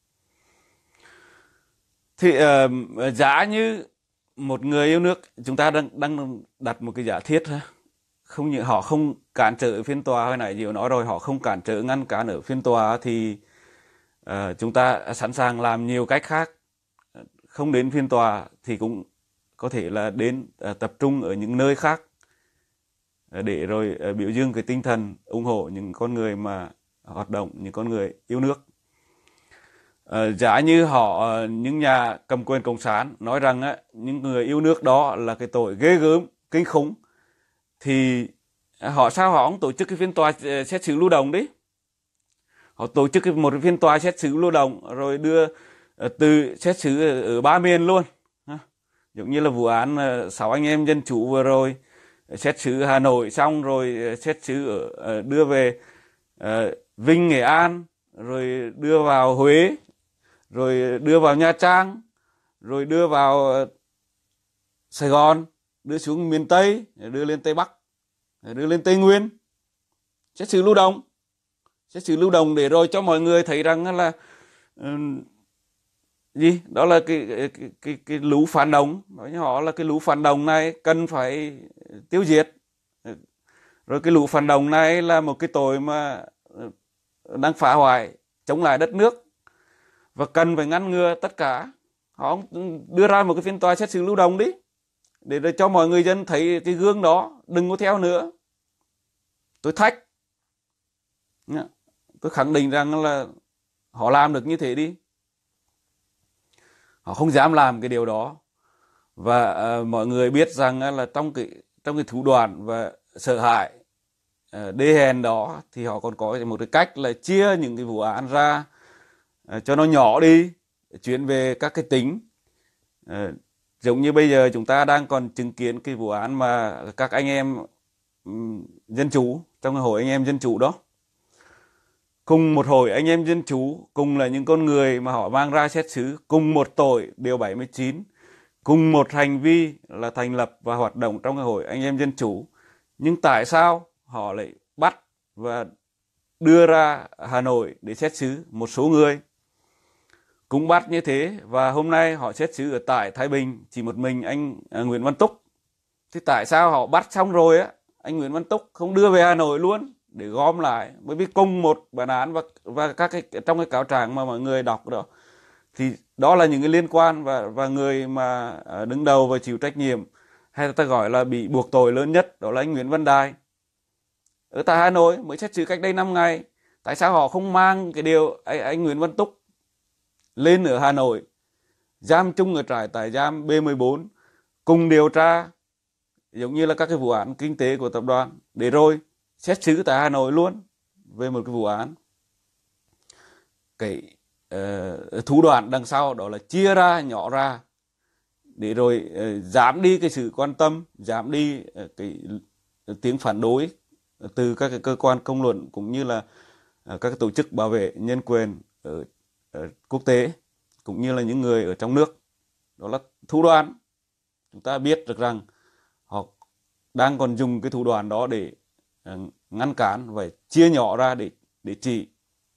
Thì uh, giá như một người yêu nước, chúng ta đang đang đặt một cái giả thiết, không những họ không cản trở ở phiên tòa, hồi nãy Diệu nói rồi, họ không cản trở ngăn cản ở phiên tòa thì uh, chúng ta sẵn sàng làm nhiều cách khác. Không đến phiên tòa thì cũng có thể là đến uh, tập trung ở những nơi khác uh, để rồi uh, biểu dương cái tinh thần ủng hộ những con người mà hoạt động, những con người yêu nước. Uh, giả như họ uh, những nhà cầm quyền cộng sản nói rằng uh, những người yêu nước đó là cái tội ghê gớm, kinh khủng, thì họ sao họ không tổ chức cái phiên tòa uh, xét xử lưu động đấy? Họ tổ chức một cái phiên tòa xét xử lưu động rồi đưa uh, từ xét xử ở, ở ba miền luôn, uh, giống như là vụ án uh, sáu anh em dân chủ vừa rồi, uh, xét xử Hà Nội xong rồi uh, xét xử ở, uh, đưa về uh, Vinh, Nghệ An, rồi đưa vào Huế, rồi đưa vào Nha Trang, rồi đưa vào uh, Sài Gòn, đưa xuống miền Tây, đưa lên Tây Bắc, đưa lên Tây Nguyên, xét xử lưu động. Xét xử lưu động để rồi cho mọi người thấy rằng là uh, gì đó là cái cái cái, cái lũ phản động, nói với họ là cái lũ phản động này cần phải tiêu diệt, rồi cái lũ phản động này là một cái tội mà đang phá hoại, chống lại đất nước và cần phải ngăn ngừa tất cả. Họ đưa ra một cái phiên tòa xét xử lưu động đi để rồi cho mọi người dân thấy cái gương đó, đừng có theo nữa. Tôi thách, tôi khẳng định rằng là họ làm được như thế đi. Họ không dám làm cái điều đó. Và uh, mọi người biết rằng uh, là trong cái trong cái thủ đoạn và sợ hãi uh, đê hèn đó, thì họ còn có một cái cách là chia những cái vụ án ra uh, cho nó nhỏ đi, chuyển về các cái tỉnh. Uh, giống như bây giờ chúng ta đang còn chứng kiến cái vụ án mà các anh em um, dân chủ, trong cái hội anh em dân chủ đó, cùng một hội anh em dân chủ, cùng là những con người mà họ mang ra xét xử, cùng một tội điều bảy mươi chín, cùng một hành vi là thành lập và hoạt động trong cái hội anh em dân chủ. Nhưng tại sao họ lại bắt và đưa ra Hà Nội để xét xử một số người? Cũng bắt như thế, và hôm nay họ xét xử ở tại Thái Bình chỉ một mình anh à, Nguyễn Văn Túc. Thì tại sao họ bắt xong rồi á, anh Nguyễn Văn Túc không đưa về Hà Nội luôn để gom lại? Bởi vì cùng một bản án và và các cái trong cái cáo trạng mà mọi người đọc đó, thì đó là những cái liên quan, và và người mà đứng đầu và chịu trách nhiệm, hay là ta gọi là bị buộc tội lớn nhất, đó là anh Nguyễn Văn Đài ở tại Hà Nội mới xét xử cách đây năm ngày. Tại sao họ không mang cái điều anh, anh Nguyễn Văn Túc lên ở Hà Nội, giam chung ở trại tạm giam B mười bốn, cùng điều tra giống như là các cái vụ án kinh tế của tập đoàn, để rồi xét xử tại Hà Nội luôn về một cái vụ án? Cái uh, thủ đoạn đằng sau đó là chia ra, nhỏ ra, để rồi uh, giảm đi cái sự quan tâm, giảm đi uh, cái uh, tiếng phản đối từ các cái cơ quan công luận, cũng như là uh, các cái tổ chức bảo vệ nhân quyền ở, ở quốc tế, cũng như là những người ở trong nước. Đó là thủ đoạn. Chúng ta biết được rằng họ đang còn dùng cái thủ đoạn đó để uh, ngăn cản và chia nhỏ ra để để trị.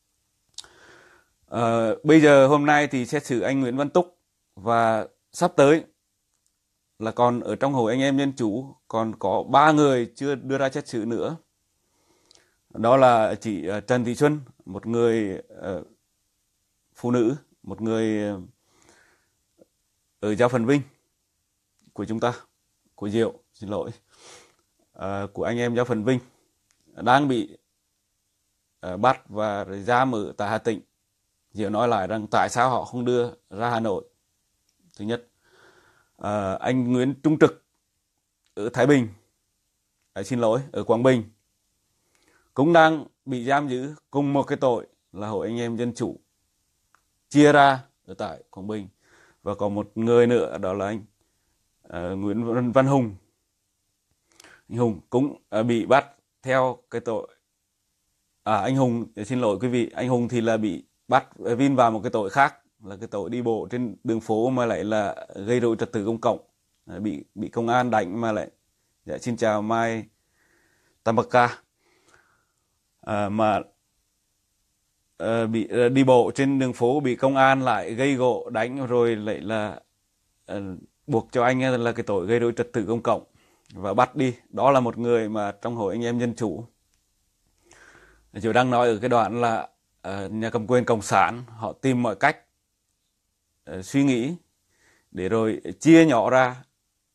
Uh, bây giờ hôm nay thì xét xử anh Nguyễn Văn Túc, và sắp tới là còn ở trong hội anh em dân chủ còn có ba người chưa đưa ra xét xử nữa. Đó là chị uh, Trần Thị Xuân, một người uh, phụ nữ, một người uh, ở Giáo Phận Vinh của chúng ta, của Diệu, xin lỗi, uh, của anh em Giáo Phận Vinh, đang bị uh, bắt và giam ở tại Hà Tĩnh. Diệu nói lại rằng tại sao họ không đưa ra Hà Nội. Thứ nhất, uh, anh Nguyễn Trung Trực ở Thái Bình, à, xin lỗi, ở Quảng Bình, cũng đang bị giam giữ cùng một cái tội là hội anh em dân chủ, chia ra ở tại Quảng Bình. Và còn một người nữa, đó là anh uh, Nguyễn Văn Hùng. Anh Hùng cũng uh, bị bắt theo cái tội, à, anh Hùng, xin lỗi quý vị, anh Hùng thì là bị bắt vin vào một cái tội khác, là cái tội đi bộ trên đường phố mà lại là gây rối trật tự công cộng, bị bị công an đánh mà lại. Dạ, xin chào Mai Tamaka. À, mà à, bị à, đi bộ trên đường phố bị công an lại gây gổ đánh, rồi lại là à, buộc cho anh là cái tội gây rối trật tự công cộng và bắt đi. Đó là một người mà trong hội anh em dân chủ. Chúng đang nói ở cái đoạn là uh, nhà cầm quyền cộng sản họ tìm mọi cách uh, suy nghĩ để rồi chia nhỏ ra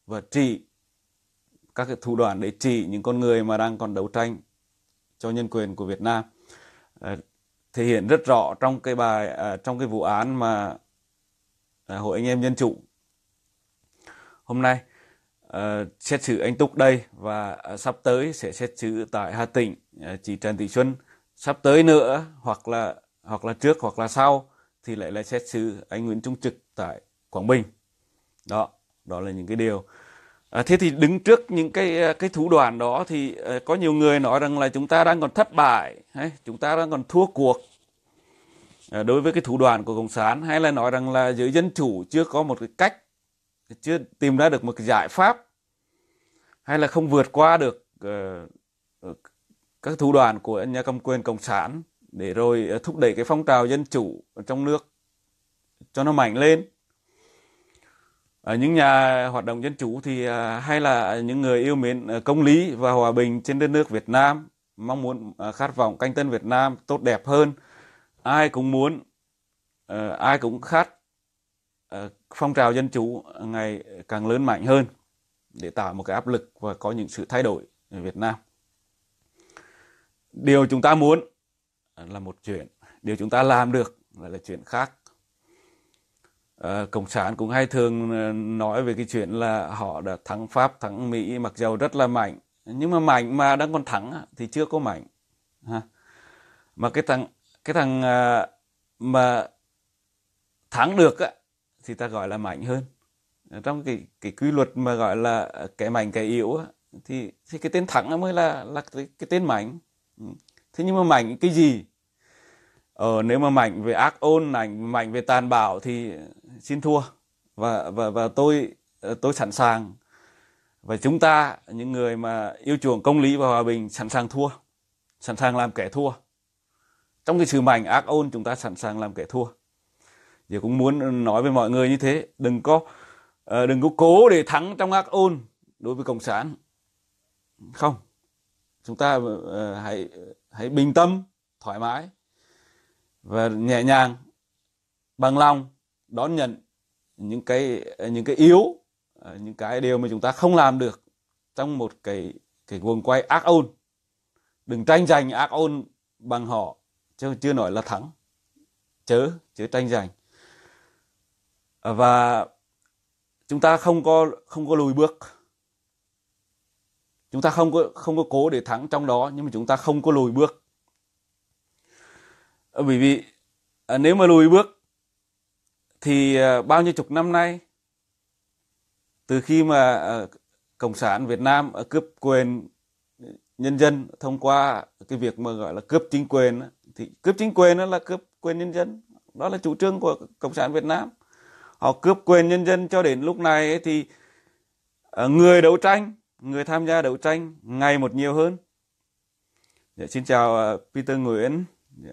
và trị các cái thủ đoạn để trị những con người mà đang còn đấu tranh cho nhân quyền của Việt Nam. À, thể hiện rất rõ trong cái bài à, trong cái vụ án mà à, Hội Anh Em Dân Chủ hôm nay à, xét xử anh Túc đây, và à, sắp tới sẽ xét xử tại Hà Tĩnh à, chị Trần Thị Xuân, sắp tới nữa hoặc là hoặc là trước hoặc là sau thì lại là xét xử anh Nguyễn Trung Trực tại Quảng Bình. Đó, đó là những cái điều. À, thế thì đứng trước những cái cái thủ đoạn đó thì uh, có nhiều người nói rằng là chúng ta đang còn thất bại, hay chúng ta đang còn thua cuộc uh, đối với cái thủ đoạn của Cộng sản, hay là nói rằng là giới dân chủ chưa có một cái cách, chưa tìm ra được một cái giải pháp, hay là không vượt qua được uh, các thủ đoạn của nhà cầm quyền Cộng sản để rồi uh, thúc đẩy cái phong trào dân chủ ở trong nước cho nó mạnh lên. À, những nhà hoạt động dân chủ thì à, hay là những người yêu mến à, công lý và hòa bình trên đất nước Việt Nam, mong muốn à, khát vọng canh tân Việt Nam tốt đẹp hơn, ai cũng muốn, à, ai cũng khát à, phong trào dân chủ ngày càng lớn mạnh hơn để tạo một cái áp lực và có những sự thay đổi ở Việt Nam. Điều chúng ta muốn là một chuyện, điều chúng ta làm được là, là chuyện khác. Uh, Cộng sản cũng hay thường nói về cái chuyện là họ đã thắng Pháp, thắng Mỹ, mặc dầu rất là mạnh, nhưng mà mạnh mà đang còn thắng thì chưa có mạnh. Ha. Mà cái thằng cái thằng uh, mà thắng được á, thì ta gọi là mạnh hơn. Trong cái cái quy luật mà gọi là kẻ mạnh kẻ yếu á, thì thì cái tên thắng mới là là cái, cái tên mạnh. Thế nhưng mà mạnh cái gì? Ờ, nếu mà mạnh về ác ôn, mạnh mạnh về tàn bạo thì xin thua, và và và tôi tôi sẵn sàng, và chúng ta những người mà yêu chuộng công lý và hòa bình sẵn sàng thua, sẵn sàng làm kẻ thua. Trong cái sự mạnh ác ôn chúng ta sẵn sàng làm kẻ thua. Giờ cũng muốn nói với mọi người như thế, đừng có uh, đừng có cố để thắng trong ác ôn đối với Cộng sản. Không, chúng ta uh, hãy hãy bình tâm, thoải mái và nhẹ nhàng, bằng lòng đón nhận những cái những cái yếu, những cái điều mà chúng ta không làm được trong một cái cái guồng quay ác ôn. Đừng tranh giành ác ôn bằng họ, chứ chưa nói là thắng, chớ chớ tranh giành. Và chúng ta không có không có lùi bước. Chúng ta không có không có cố để thắng trong đó, nhưng mà chúng ta không có lùi bước. Bởi vì nếu mà lùi bước thì bao nhiêu chục năm nay, từ khi mà Cộng sản Việt Nam cướp quyền nhân dân thông qua cái việc mà gọi là cướp chính quyền, thì cướp chính quyền đó là cướp quyền nhân dân, đó là chủ trương của Cộng sản Việt Nam. Họ cướp quyền nhân dân cho đến lúc này ấy, thì người đấu tranh, người tham gia đấu tranh ngày một nhiều hơn. Dạ, xin chào Peter Nguyễn. Dạ.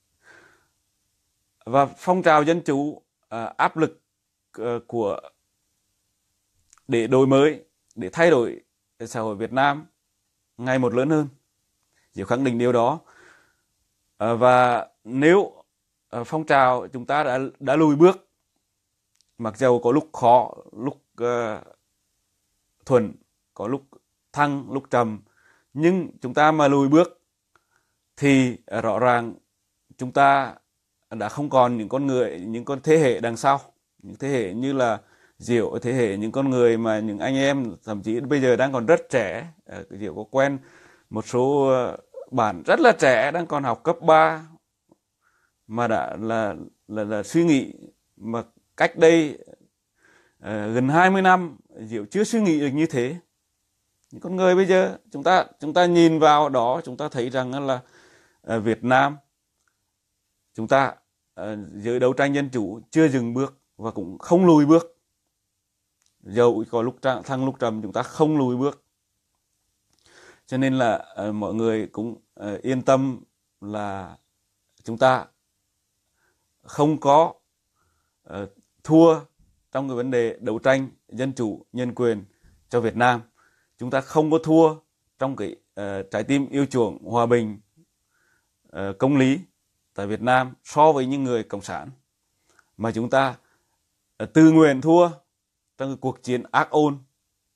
Và phong trào dân chủ, áp lực của để đổi mới, để thay đổi xã hội Việt Nam ngày một lớn hơn. Diệu khẳng định điều đó. Và nếu phong trào chúng ta đã đã lùi bước, mặc dầu có lúc khó, lúc uh, thuận, có lúc thăng, lúc trầm, nhưng chúng ta mà lùi bước thì rõ ràng chúng ta đã không còn những con người, những con thế hệ đằng sau, những thế hệ như là Diệu, thế hệ những con người mà những anh em thậm chí bây giờ đang còn rất trẻ. Diệu có quen một số bạn rất là trẻ đang còn học cấp ba mà đã là là, là suy nghĩ mà cách đây uh, gần hai mươi năm Diệu chưa suy nghĩ được như thế. Những con người bây giờ chúng ta chúng ta nhìn vào đó, chúng ta thấy rằng là uh, Việt Nam chúng ta uh, dưới đấu tranh dân chủ chưa dừng bước và cũng không lùi bước. Dầu có lúc thăng lúc trầm, chúng ta không lùi bước. Cho nên là uh, mọi người cũng uh, yên tâm là chúng ta không có uh, thua trong cái vấn đề đấu tranh dân chủ nhân quyền cho Việt Nam. Chúng ta không có thua trong cái uh, trái tim yêu chuộng hòa bình, uh, công lý tại Việt Nam so với những người cộng sản, mà chúng ta uh, tự nguyện thua trong cái cuộc chiến ác ôn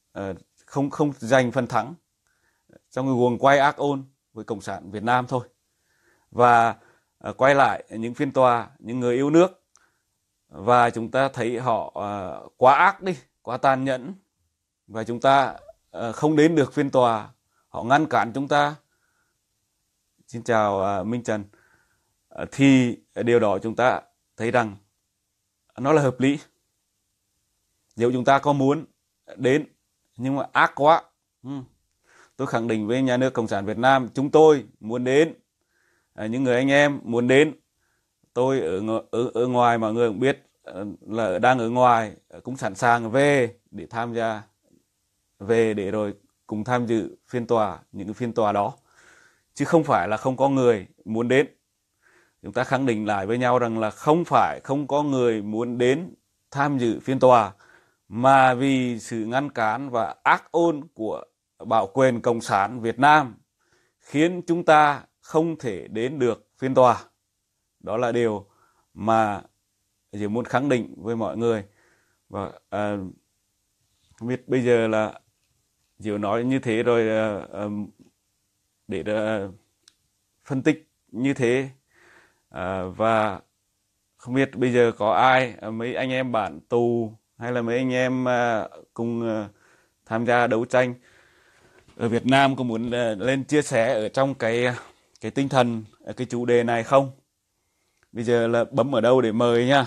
uh, không không giành phần thắng trong cái guồng quay ác ôn với Cộng sản Việt Nam thôi. Và uh, quay lại những phiên tòa, những người yêu nước, và chúng ta thấy họ uh, quá ác đi, quá tàn nhẫn, và chúng ta uh, không đến được phiên tòa, họ ngăn cản chúng ta. Xin chào uh, Minh Trần. Uh, thì điều đó chúng ta thấy rằng nó là hợp lý. Nếu chúng ta có muốn đến nhưng mà ác quá, ừ. tôi khẳng định với nhà nước Cộng sản Việt Nam, chúng tôi muốn đến, à, những người anh em muốn đến. Tôi ở, ở, ở ngoài, mọi người cũng biết là đang ở ngoài, cũng sẵn sàng về để tham gia, về để rồi cùng tham dự phiên tòa, những cái phiên tòa đó, chứ không phải là không có người muốn đến. Chúng ta khẳng định lại với nhau rằng là không phải không có người muốn đến tham dự phiên tòa, mà vì sự ngăn cản và ác ôn của bảo quyền Cộng sản Việt Nam khiến chúng ta không thể đến được phiên tòa. Đó là điều mà Diệu muốn khẳng định với mọi người. Và à, không biết bây giờ là Diệu nói như thế rồi, à, à, để à, phân tích như thế, à, và không biết bây giờ có ai, mấy anh em bạn tù hay là mấy anh em uh, cùng uh, tham gia đấu tranh ở Việt Nam có muốn uh, lên chia sẻ ở trong cái cái tinh thần, cái chủ đề này không? Bây giờ là bấm ở đâu để mời nha.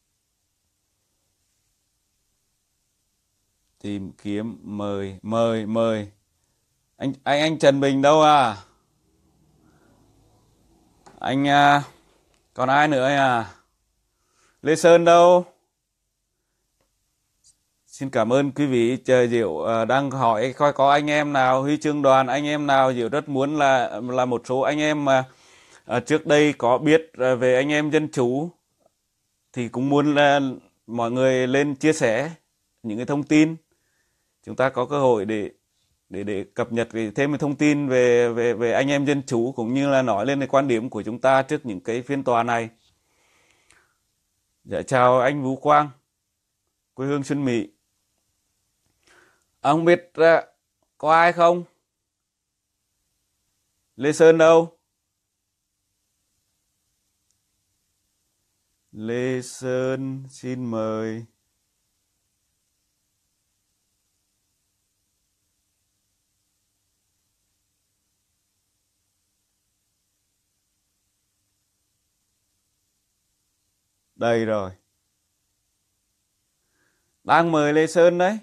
Tìm kiếm mời mời mời. Anh anh anh Trần Bình đâu à? Anh uh, còn ai nữa à? Lê Sơn đâu? Xin cảm ơn quý vị. Chờ Diệu uh, đang hỏi coi có anh em nào huy chương đoàn, anh em nào. Diệu rất muốn là là một số anh em mà uh, trước đây có biết uh, về anh em dân chủ thì cũng muốn là mọi người lên chia sẻ những cái thông tin. Chúng ta có cơ hội để để để cập nhật về thêm cái thông tin về về về anh em dân chủ, cũng như là nói lên cái quan điểm của chúng ta trước những cái phiên tòa này. Dạ, chào anh Vũ Quang, quê hương Xuân Mỹ. Ông biết uh, có ai không? Lê Sơn đâu? Lê Sơn xin mời. Đây rồi. Đang mời Lê Sơn đấy.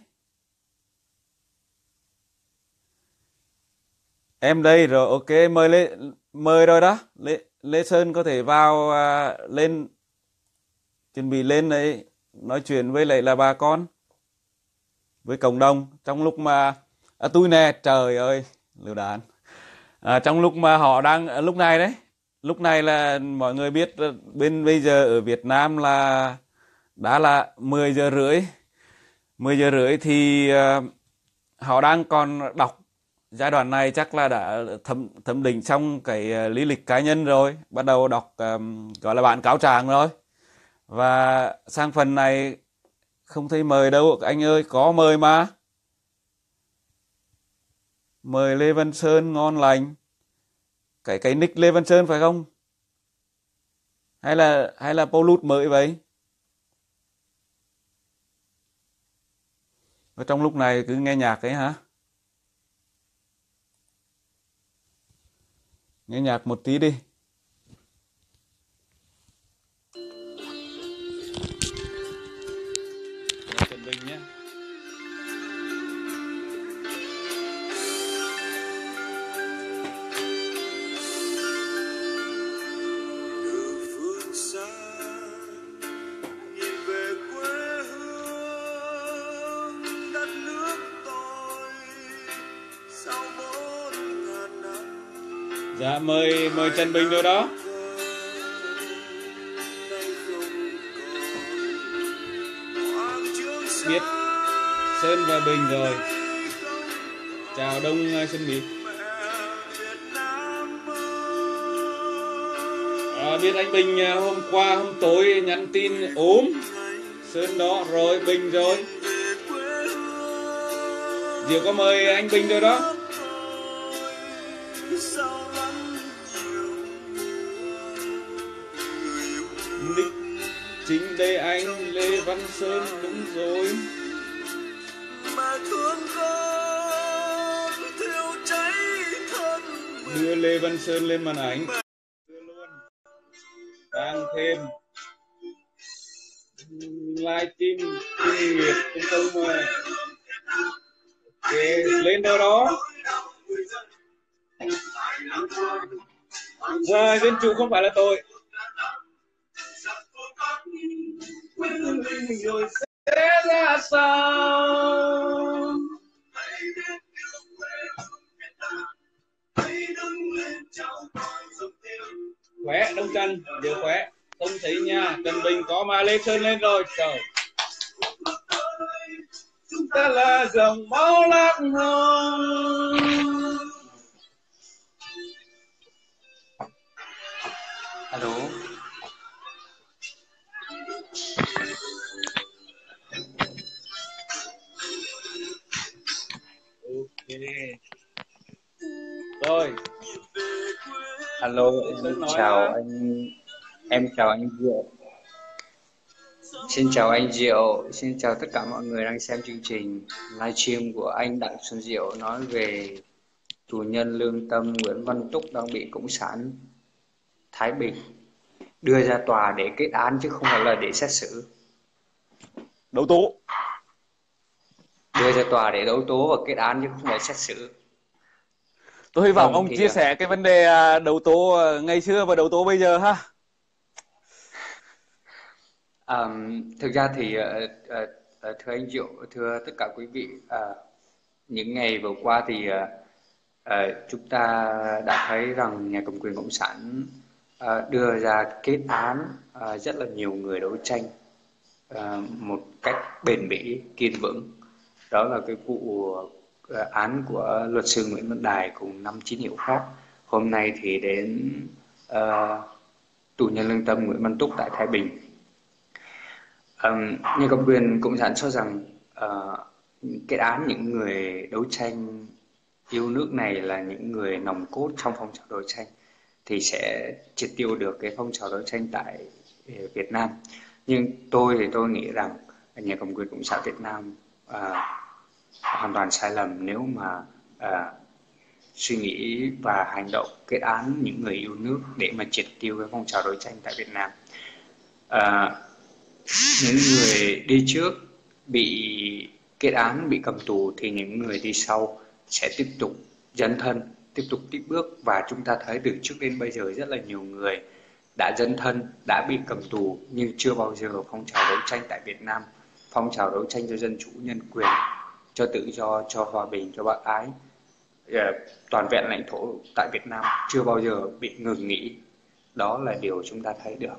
Em đây rồi, ok, mời Lê, mời rồi đó. Lê, Lê Sơn có thể vào uh, lên, chuẩn bị lên đấy, nói chuyện với lại là bà con, với cộng đồng. Trong lúc mà, à, tôi nè, trời ơi, lựu đạn. À, trong lúc mà họ đang, lúc này đấy, lúc này là mọi người biết bên bây giờ ở Việt Nam là đã là mười giờ rưỡi. mười giờ rưỡi thì uh, họ đang còn đọc. Giai đoạn này chắc là đã thẩm, thẩm định xong cái lý lịch cá nhân rồi. Bắt đầu đọc um, gọi là bản cáo trạng rồi. Và sang phần này không thấy mời đâu. Anh ơi, có mời mà. Mời Lê Văn Sơn ngon lành. Cái cái nick Lê Văn Sơn phải không? Hay là hay là Paulus mới vậy? Ở trong lúc này cứ nghe nhạc ấy hả? Nghe nhạc một tí đi. Trần Bình nhé. Dạ, mời mời Trần Bình đâu đó. Biết Sơn và Bình rồi. Chào Đông Xuân Mỹ. À, biết anh Bình hôm qua hôm tối nhắn tin ốm. Sơn đó rồi, Bình rồi. Diệu có mời anh Bình rồi đó. Nick chính đây anh Lê Văn Sơn, đúng rồi. Đưa Lê Văn Sơn lên màn ảnh. Đưa luôn. Đang thêm livestream chuyên nghiệp không không mà. Ok, lên đâu đó. Rồi, dân chủ không phải là tội. Rồi sẽ ra sao? Khỏe, Đông Trần, giờ khỏe. Không thấy nha, Trần Bình có mà Lê Sơn lên rồi, trời. Chúng ta là dòng máu lạc hồng. Alo. Ok. Rồi. Alo, em chào Mà. anh. Em chào anh Diệu. Xin chào anh Diệu, xin chào tất cả mọi người đang xem chương trình livestream của anh Đặng Xuân Diệu nói về tù nhân lương tâm Nguyễn Văn Túc đang bị Cộng sản Thái Bình đưa ra tòa để kết án chứ không phải là để xét xử. Đấu tố. Đưa ra tòa để đấu tố và kết án chứ không phải xét xử. Tôi hy vọng Vâng, ông thì chia sẻ cái vấn đề đấu tố ngày xưa và đấu tố bây giờ ha. um, thực ra thì uh, uh, uh, thưa anh Diệu, thưa tất cả quý vị, uh, những ngày vừa qua thì uh, uh, chúng ta đã thấy rằng nhà cầm quyền cộng sản uh, đưa ra kết án uh, rất là nhiều người đấu tranh uh, một cách bền bỉ, kiên vững. Đó là cái vụ uh, án của luật sư Nguyễn Văn Đài cùng năm chín hiệu khác. Hôm nay thì đến uh, tù nhân lương tâm Nguyễn Văn Túc tại Thái Bình. Um, nhà cầm quyền cộng sản cho rằng uh, kết án những người đấu tranh yêu nước này là những người nòng cốt trong phong trào đấu tranh thì sẽ triệt tiêu được cái phong trào đấu tranh tại Việt Nam. Nhưng tôi thì tôi nghĩ rằng nhà cầm quyền cộng sản Việt Nam uh, hoàn toàn sai lầm nếu mà uh, suy nghĩ và hành động kết án những người yêu nước để mà triệt tiêu cái phong trào đấu tranh tại Việt Nam. Uh, những người đi trước bị kết án, bị cầm tù thì những người đi sau sẽ tiếp tục dấn thân, tiếp tục tiếp bước. Và chúng ta thấy từ trước đến bây giờ rất là nhiều người đã dấn thân, đã bị cầm tù nhưng chưa bao giờ phong trào đấu tranh tại Việt Nam, phong trào đấu tranh cho dân chủ, nhân quyền, cho tự do, cho hòa bình, cho bác ái, toàn vẹn lãnh thổ tại Việt Nam chưa bao giờ bị ngừng nghỉ. Đó là điều chúng ta thấy được.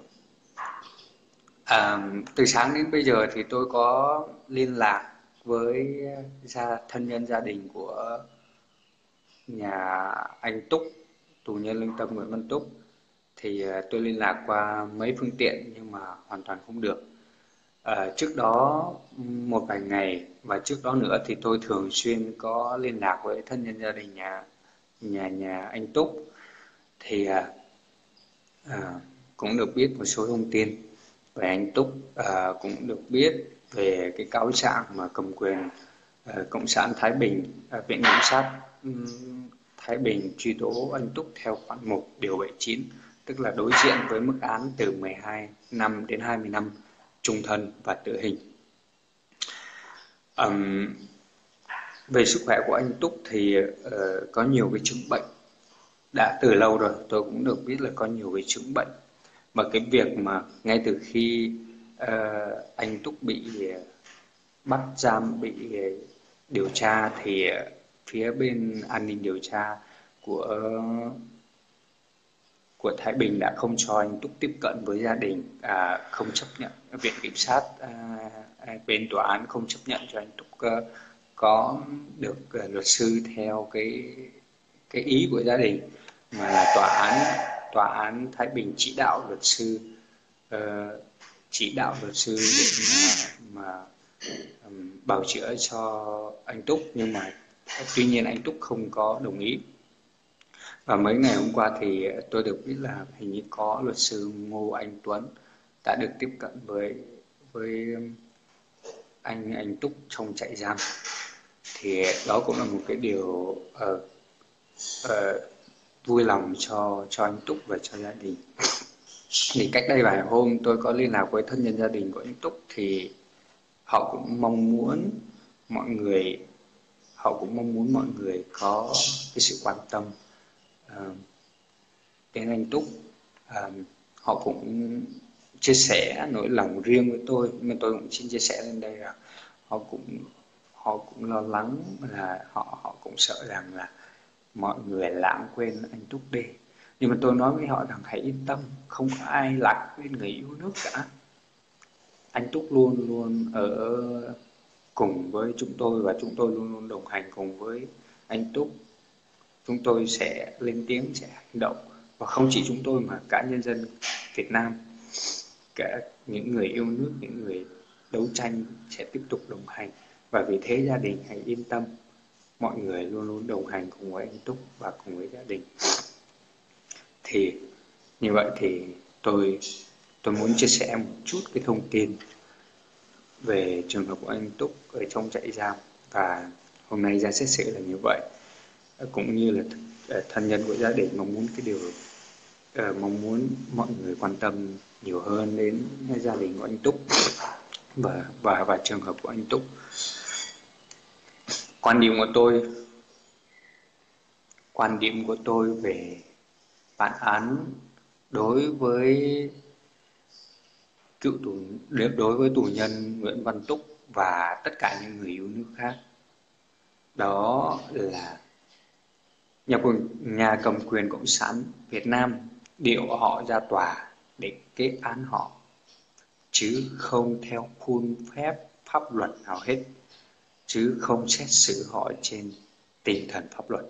À, từ sáng đến bây giờ thì tôi có liên lạc với gia thân nhân gia đình của nhà anh Túc, tù nhân lương tâm Nguyễn Văn Túc. Thì tôi liên lạc qua mấy phương tiện nhưng mà hoàn toàn không được. À, trước đó một vài ngày và trước đó nữa thì tôi thường xuyên có liên lạc với thân nhân gia đình nhà nhà nhà anh Túc. Thì à, à, cũng được biết một số thông tin về anh Túc, à, cũng được biết về cái cáo trạng mà cầm quyền à, Cộng sản Thái Bình, à, Viện Kiểm sát um, Thái Bình truy tố anh Túc theo khoản một điều bảy mươi chín, tức là đối diện với mức án từ mười hai năm đến hai mươi năm chung thân và tử hình. Um, về sức khỏe của anh Túc thì uh, có nhiều cái chứng bệnh đã từ lâu rồi, tôi cũng được biết là có nhiều cái chứng bệnh mà cái việc mà ngay từ khi uh, anh Túc bị bắt giam, bị điều tra thì phía bên an ninh điều tra của của Thái Bình đã không cho anh Túc tiếp cận với gia đình, à, không chấp nhận, viện kiểm sát, à, bên tòa án không chấp nhận cho anh Túc uh, có được uh, luật sư theo cái cái ý của gia đình, mà là tòa án tòa án Thái Bình chỉ đạo luật sư uh, chỉ đạo luật sư để mà, mà um, bào chữa cho anh Túc, nhưng mà tuy nhiên anh Túc không có đồng ý. Và mấy ngày hôm qua thì tôi được biết là hình như có luật sư Ngô Anh Tuấn đã được tiếp cận với với anh anh Túc trong trại giam. Thì đó cũng là một cái điều uh, uh, vui lòng cho cho anh Túc và cho gia đình. Thì cách đây vài hôm tôi có liên lạc với thân nhân gia đình của anh Túc, thì họ cũng mong muốn mọi người họ cũng mong muốn mọi người có cái sự quan tâm uh, đến anh Túc. Uh, họ cũng chia sẻ nỗi lòng riêng với tôi, nhưng mà tôi cũng xin chia sẻ lên đây là họ cũng họ cũng lo lắng, là họ họ cũng sợ rằng là mọi người lãng quên anh Túc đi. Nhưng mà tôi nói với họ rằng hãy yên tâm, không có ai lãng quên người yêu nước cả. Anh Túc luôn luôn ở cùng với chúng tôi, và chúng tôi luôn luôn đồng hành cùng với anh Túc. Chúng tôi sẽ lên tiếng, sẽ hành động, và không chỉ chúng tôi mà cả nhân dân Việt Nam, cả những người yêu nước, những người đấu tranh sẽ tiếp tục đồng hành. Và vì thế gia đình hãy yên tâm, mọi người luôn luôn đồng hành cùng với anh Túc và cùng với gia đình. Thì như vậy thì tôi tôi muốn chia sẻ một chút cái thông tin về trường hợp của anh Túc ở trong trại giam, và hôm nay ra xét xử là như vậy. Cũng như là thân nhân của gia đình mong muốn cái điều uh, mong muốn mọi người quan tâm nhiều hơn đến gia đình của anh Túc và và và trường hợp của anh Túc. Quan điểm của tôi quan điểm của tôi về bản án đối với cựu tù đối với tù nhân Nguyễn Văn Túc và tất cả những người yêu nước khác, đó là nhà quyền nhà cầm quyền cộng sản Việt Nam điệu họ ra tòa để kết án họ, chứ không theo khuôn phép pháp luật nào hết, chứ không xét xử họ trên tinh thần pháp luật.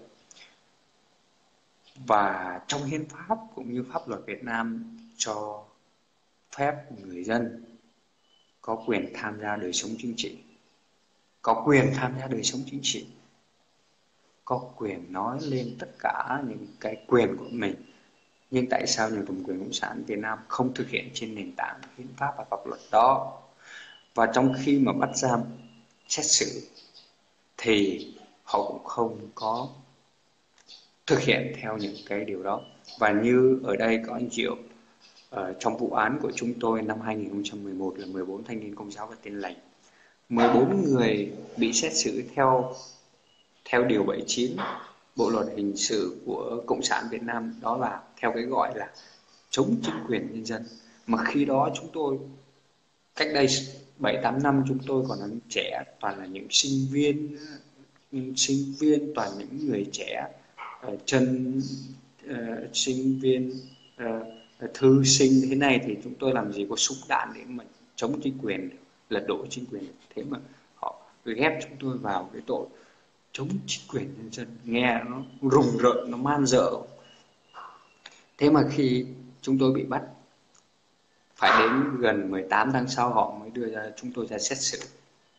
Và trong hiến pháp cũng như pháp luật Việt Nam cho phép người dân có quyền tham gia đời sống chính trị, có quyền tham gia đời sống chính trị, có quyền nói lên tất cả những cái quyền của mình. Nhưng tại sao nhà cầm quyền cộng sản Việt Nam không thực hiện trên nền tảng hiến pháp và pháp luật đó? Và trong khi mà bắt giam xét xử thì họ cũng không có thực hiện theo những cái điều đó. Và như ở đây có anh Triệu, ở trong vụ án của chúng tôi năm hai nghìn không trăm mười một là mười bốn thanh niên Công giáo và Tin lành, mười bốn người bị xét xử theo theo điều bảy mươi chín Bộ luật hình sự của Cộng sản Việt Nam, đó là theo cái gọi là chống chính quyền nhân dân. Mà khi đó chúng tôi, cách đây bảy tám năm, chúng tôi còn là trẻ, toàn là những sinh viên sinh viên toàn những người trẻ, uh, chân uh, sinh viên uh, thư sinh thế này, thì chúng tôi làm gì có súng đạn để mà chống chính quyền, lật đổ chính quyền. Thế mà họ ghép chúng tôi vào cái tội chống chính quyền nhân dân, nghe nó rùng rợn, nó man dợ. Thế mà khi chúng tôi bị bắt, phải đến gần mười tám tháng sau họ mới đưa ra chúng tôi ra xét xử.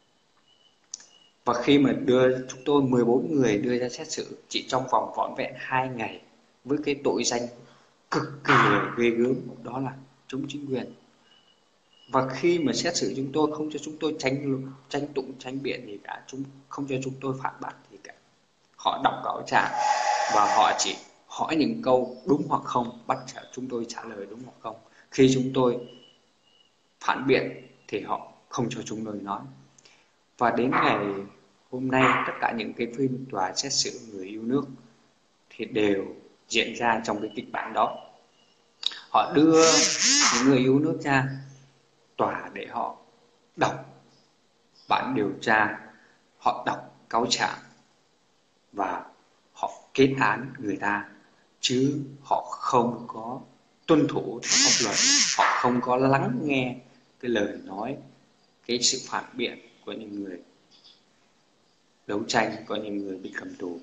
Và khi mà đưa chúng tôi mười bốn người đưa ra xét xử chỉ trong vòng vỏn vẹn hai ngày, với cái tội danh cực kỳ ghê gớm, đó là chống chính quyền. Và khi mà xét xử chúng tôi, không cho chúng tôi tranh tranh tụng tranh biện gì cả, chúng không cho chúng tôi phản bác gì cả. Họ đọc cáo trạng và họ chỉ hỏi những câu đúng hoặc không, bắt chúng tôi trả lời đúng hoặc không. Khi chúng tôi phản biện thì họ không cho chúng tôi nói. Và đến ngày hôm nay, tất cả những cái phiên tòa xét xử người yêu nước thì đều diễn ra trong cái kịch bản đó. Họ đưa những người yêu nước ra tòa để họ đọc bản điều tra, họ đọc cáo trạng và họ kết án người ta, chứ họ không có tuân thủ pháp luật, họ không có lắng nghe cái lời nói, cái sự phản biện của những người đấu tranh, có những người bị cầm tù.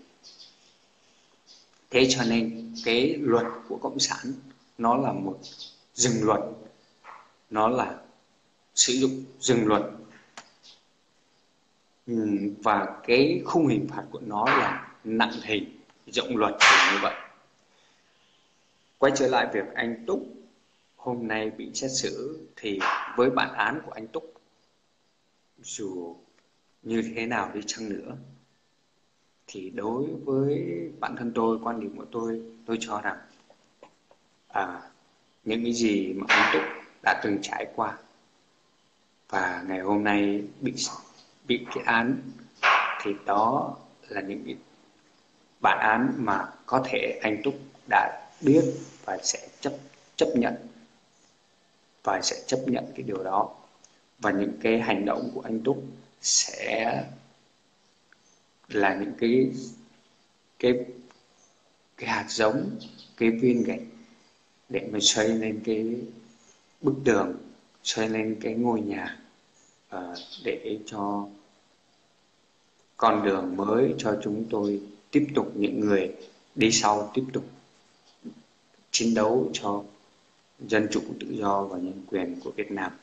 Thế cho nên cái luật của Cộng sản nó là một rừng luật, nó là sử dụng rừng luật Ừm, và cái khung hình phạt của nó là nặng hình, rộng luật kiểu như vậy. Quay trở lại việc anh Túc hôm nay bị xét xử thì với bản án của anh Túc, dù như thế nào đi chăng nữa, thì đối với bản thân tôi, quan điểm của tôi, tôi cho rằng à, những cái gì mà anh Túc đã từng trải qua và ngày hôm nay bị bị kết án, thì đó là những cái bản án mà có thể anh Túc đã biết và sẽ chấp chấp nhận và sẽ chấp nhận cái điều đó, và những cái hành động của anh Túc sẽ là những cái cái cái hạt giống, cái viên gạch để mà xây lên cái bức tường, xây lên cái ngôi nhà, ờ, để cho con đường mới cho chúng tôi tiếp tục, những người đi sau tiếp tục chiến đấu cho dân chủ, tự do và nhân quyền của Việt Nam.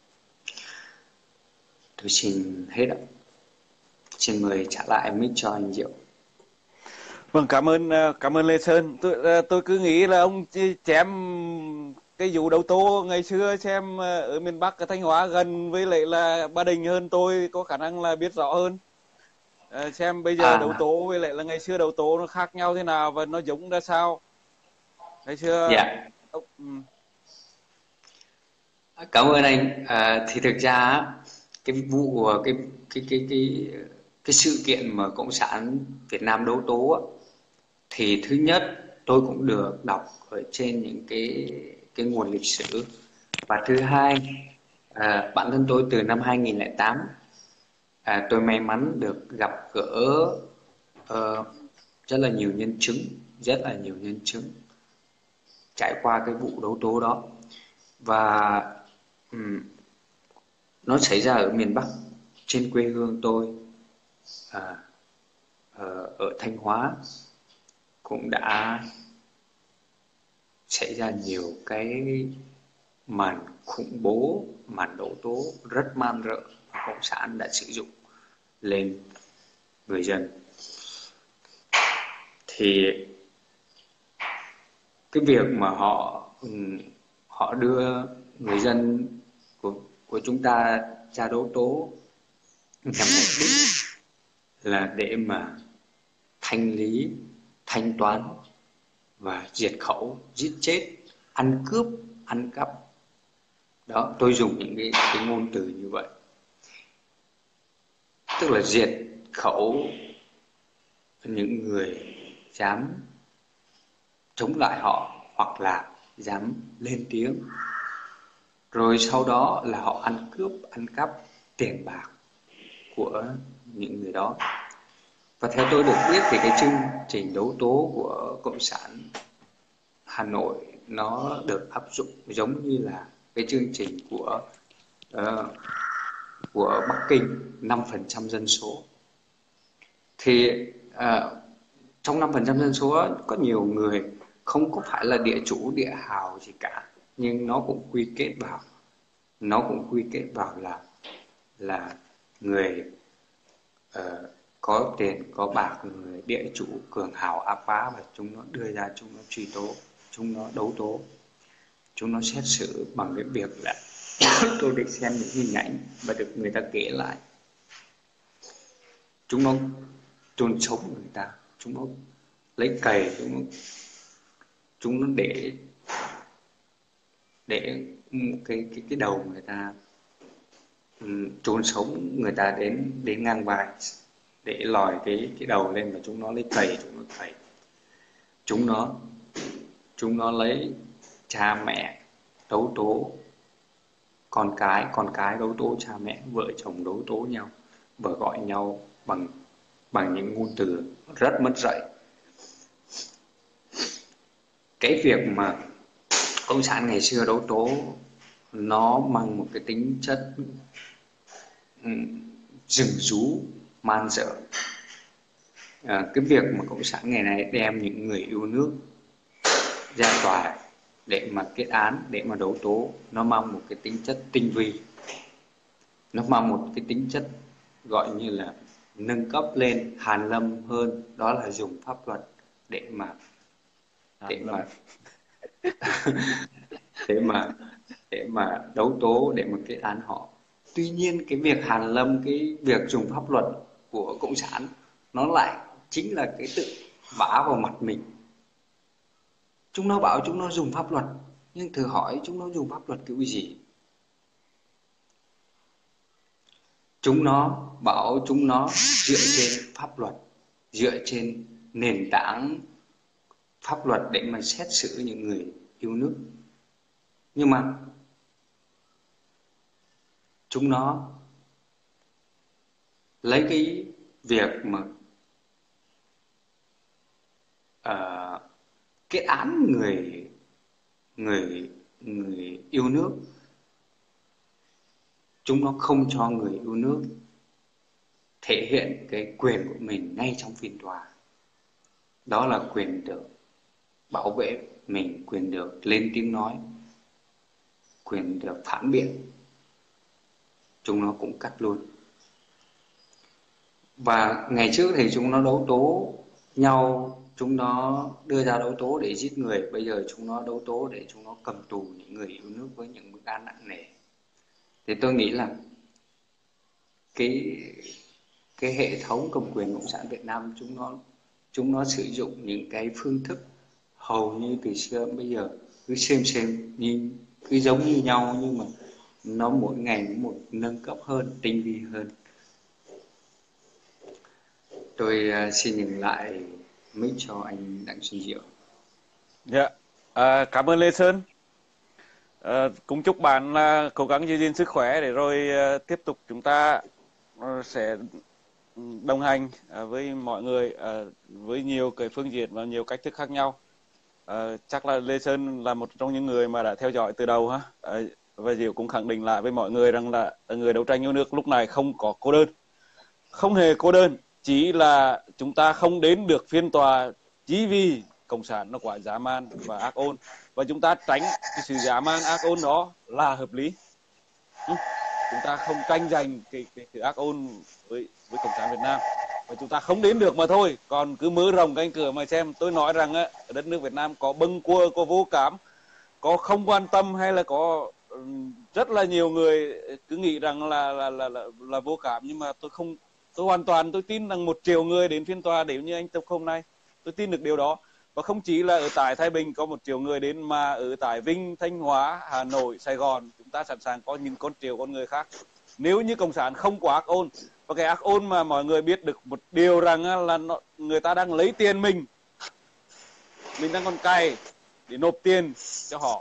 Tôi xin hết ạ. Xin mời trả lại mic cho anh Diệu. Vâng, cảm ơn ờ, cảm ơn Lê Sơn. Tôi ờ, tôi cứ nghĩ là ông chi- chém cái vụ đầu tố ngày xưa, xem ờ, ở miền Bắc, ở Thanh Hóa gần với lại là Ba Đình hơn, tôi có khả năng là biết rõ hơn. Ờ, xem bây giờ đấu À, tố với lại là ngày xưa đấu tố nó khác nhau thế nào và nó giống ra sao. Ngày xưa dạ, ông- ừm, cảm ơn anh. À, thì thực ra á, cái vụ cái cái cái cái cái sự kiện mà Cộng sản Việt Nam đấu tố á, thì thứ nhất tôi cũng được đọc ở trên những cái cái nguồn lịch sử, và thứ hai, à, bản thân tôi từ năm hai nghìn lẻ tám, à, tôi may mắn được gặp gỡ ờ, rất là nhiều nhân chứng, rất là nhiều nhân chứng trải qua cái vụ đấu tố đó. Và ừm, nó xảy ra ở miền Bắc, trên quê hương tôi, à, ở, ở Thanh Hóa cũng đã xảy ra nhiều cái màn khủng bố, màn đấu tố rất man rợ mà Cộng sản đã sử dụng lên người dân. Thì cái việc mà họ ừm, họ đưa người dân của của chúng ta ra đấu tố nhằm mục đích là để mà thanh lý, thanh toán và diệt khẩu, giết chết, ăn cướp, ăn cắp. Đó, tôi dùng những cái, cái ngôn từ như vậy, tức là diệt khẩu những người dám chống lại họ hoặc là dám lên tiếng, rồi sau đó là họ ăn cướp, ăn cắp tiền bạc của những người đó. Và theo tôi được biết thì cái chương trình đấu tố của Cộng sản Hà Nội nó được áp dụng giống như là cái chương trình của ờ, của Bắc Kinh, năm phần trăm dân số. Thì ờ, trong năm phần trăm dân số đó, có nhiều người không có phải là địa chủ địa hào gì cả, nhưng nó cũng quy kết vào nó cũng quy kết vào là là người ờ, có tiền có bạc, người địa chủ cường hào áp bá, và chúng nó đưa ra, chúng nó truy tố, chúng nó đấu tố, chúng nó xét xử bằng cái việc là tôi được xem những hình ảnh và được người ta kể lại, chúng nó chôn sống người ta, chúng nó lấy cày, chúng nó chúng nó để để cái cái cái đầu người ta, um, chôn sống người ta đến đến ngang vai, để lòi cái cái đầu lên, và chúng nó lấy cày, chúng nó cày, chúng nó chúng nó lấy cha mẹ đấu tố con cái, con cái đấu tố cha mẹ, vợ chồng đấu tố nhau và gọi nhau bằng bằng những ngôn từ rất mất dạy. Cái việc mà cộng sản ngày xưa đấu tố nó mang một cái tính chất um, rừng rú, man dợ. À, cái việc mà cộng sản ngày nay đem những người yêu nước ra tòa để mà kết án, để mà đấu tố, nó mang một cái tính chất tinh vi, nó mang một cái tính chất gọi như là nâng cấp lên hàn lâm hơn, đó là dùng pháp luật để mà để Hàn Lâm. mà để mà để mà đấu tố, để mà kết án họ. Tuy nhiên cái việc hàn lâm, cái việc dùng pháp luật của cộng sản, nó lại chính là cái tự vả vào mặt mình. Chúng nó bảo chúng nó dùng pháp luật, nhưng thử hỏi chúng nó dùng pháp luật kiểu gì? Chúng nó bảo chúng nó dựa trên pháp luật, dựa trên nền tảng pháp luật để mà xét xử những người yêu nước. Nhưng mà chúng nó lấy cái việc mà ờ, kết án người người người yêu nước, chúng nó không cho người yêu nước thể hiện cái quyền của mình ngay trong phiên tòa. Đó là quyền được bảo vệ mình, quyền được lên tiếng nói, quyền được phản biện. Chúng nó cũng cắt luôn. Và ngày trước thì chúng nó đấu tố nhau, chúng nó đưa ra đấu tố để giết người. Bây giờ chúng nó đấu tố để chúng nó cầm tù những người yêu nước với những mức án nặng nề. Thì tôi nghĩ là cái cái hệ thống cầm quyền cộng sản Việt Nam, chúng nó chúng nó sử dụng những cái phương thức hầu như từ xưa đến bây giờ cứ xem xem như cứ giống như nhau, nhưng mà nó mỗi ngày một nâng cấp hơn, tinh vi hơn. Tôi uh, xin nhường lại mic cho anh Đặng Xuân Diệu. Dạ, à, cảm ơn Lê Sơn. À, cũng chúc bạn là cố gắng giữ gìn sức khỏe để rồi à, tiếp tục chúng ta à, sẽ đồng hành à, với mọi người à, với nhiều cái phương diện và nhiều cách thức khác nhau. À, chắc là Lê Sơn là một trong những người mà đã theo dõi từ đầu ha. À, và Diệu cũng khẳng định lại với mọi người rằng là người đấu tranh yêu nước lúc này không có cô đơn, không hề cô đơn, chỉ là chúng ta không đến được phiên tòa chỉ vì cộng sản nó quá dã man và ác ôn, và chúng ta tránh cái sự dã man ác ôn đó là hợp lý. Chúng ta không tranh giành cái, cái sự ác ôn với với cộng sản Việt Nam, và chúng ta không đến được mà thôi. Còn cứ mở rộng cánh cửa mà xem. Tôi nói rằng á, ở đất nước Việt Nam có bâng quơ, có vô cảm, có không quan tâm, hay là có rất là nhiều người cứ nghĩ rằng là là là là, là vô cảm, nhưng mà tôi không, tôi hoàn toàn tôi tin rằng một triệu người đến phiên tòa nếu như anh Tập hôm nay, tôi tin được điều đó. Và không chỉ là ở tại Thái Bình có một triệu người đến, mà ở tại Vinh, Thanh Hóa, Hà Nội, Sài Gòn, chúng ta sẵn sàng có những con triệu con người khác. Nếu như cộng sản không có ác ôn, và cái ác ôn mà mọi người biết được một điều rằng là nó, người ta đang lấy tiền mình, mình đang còn cày để nộp tiền cho họ,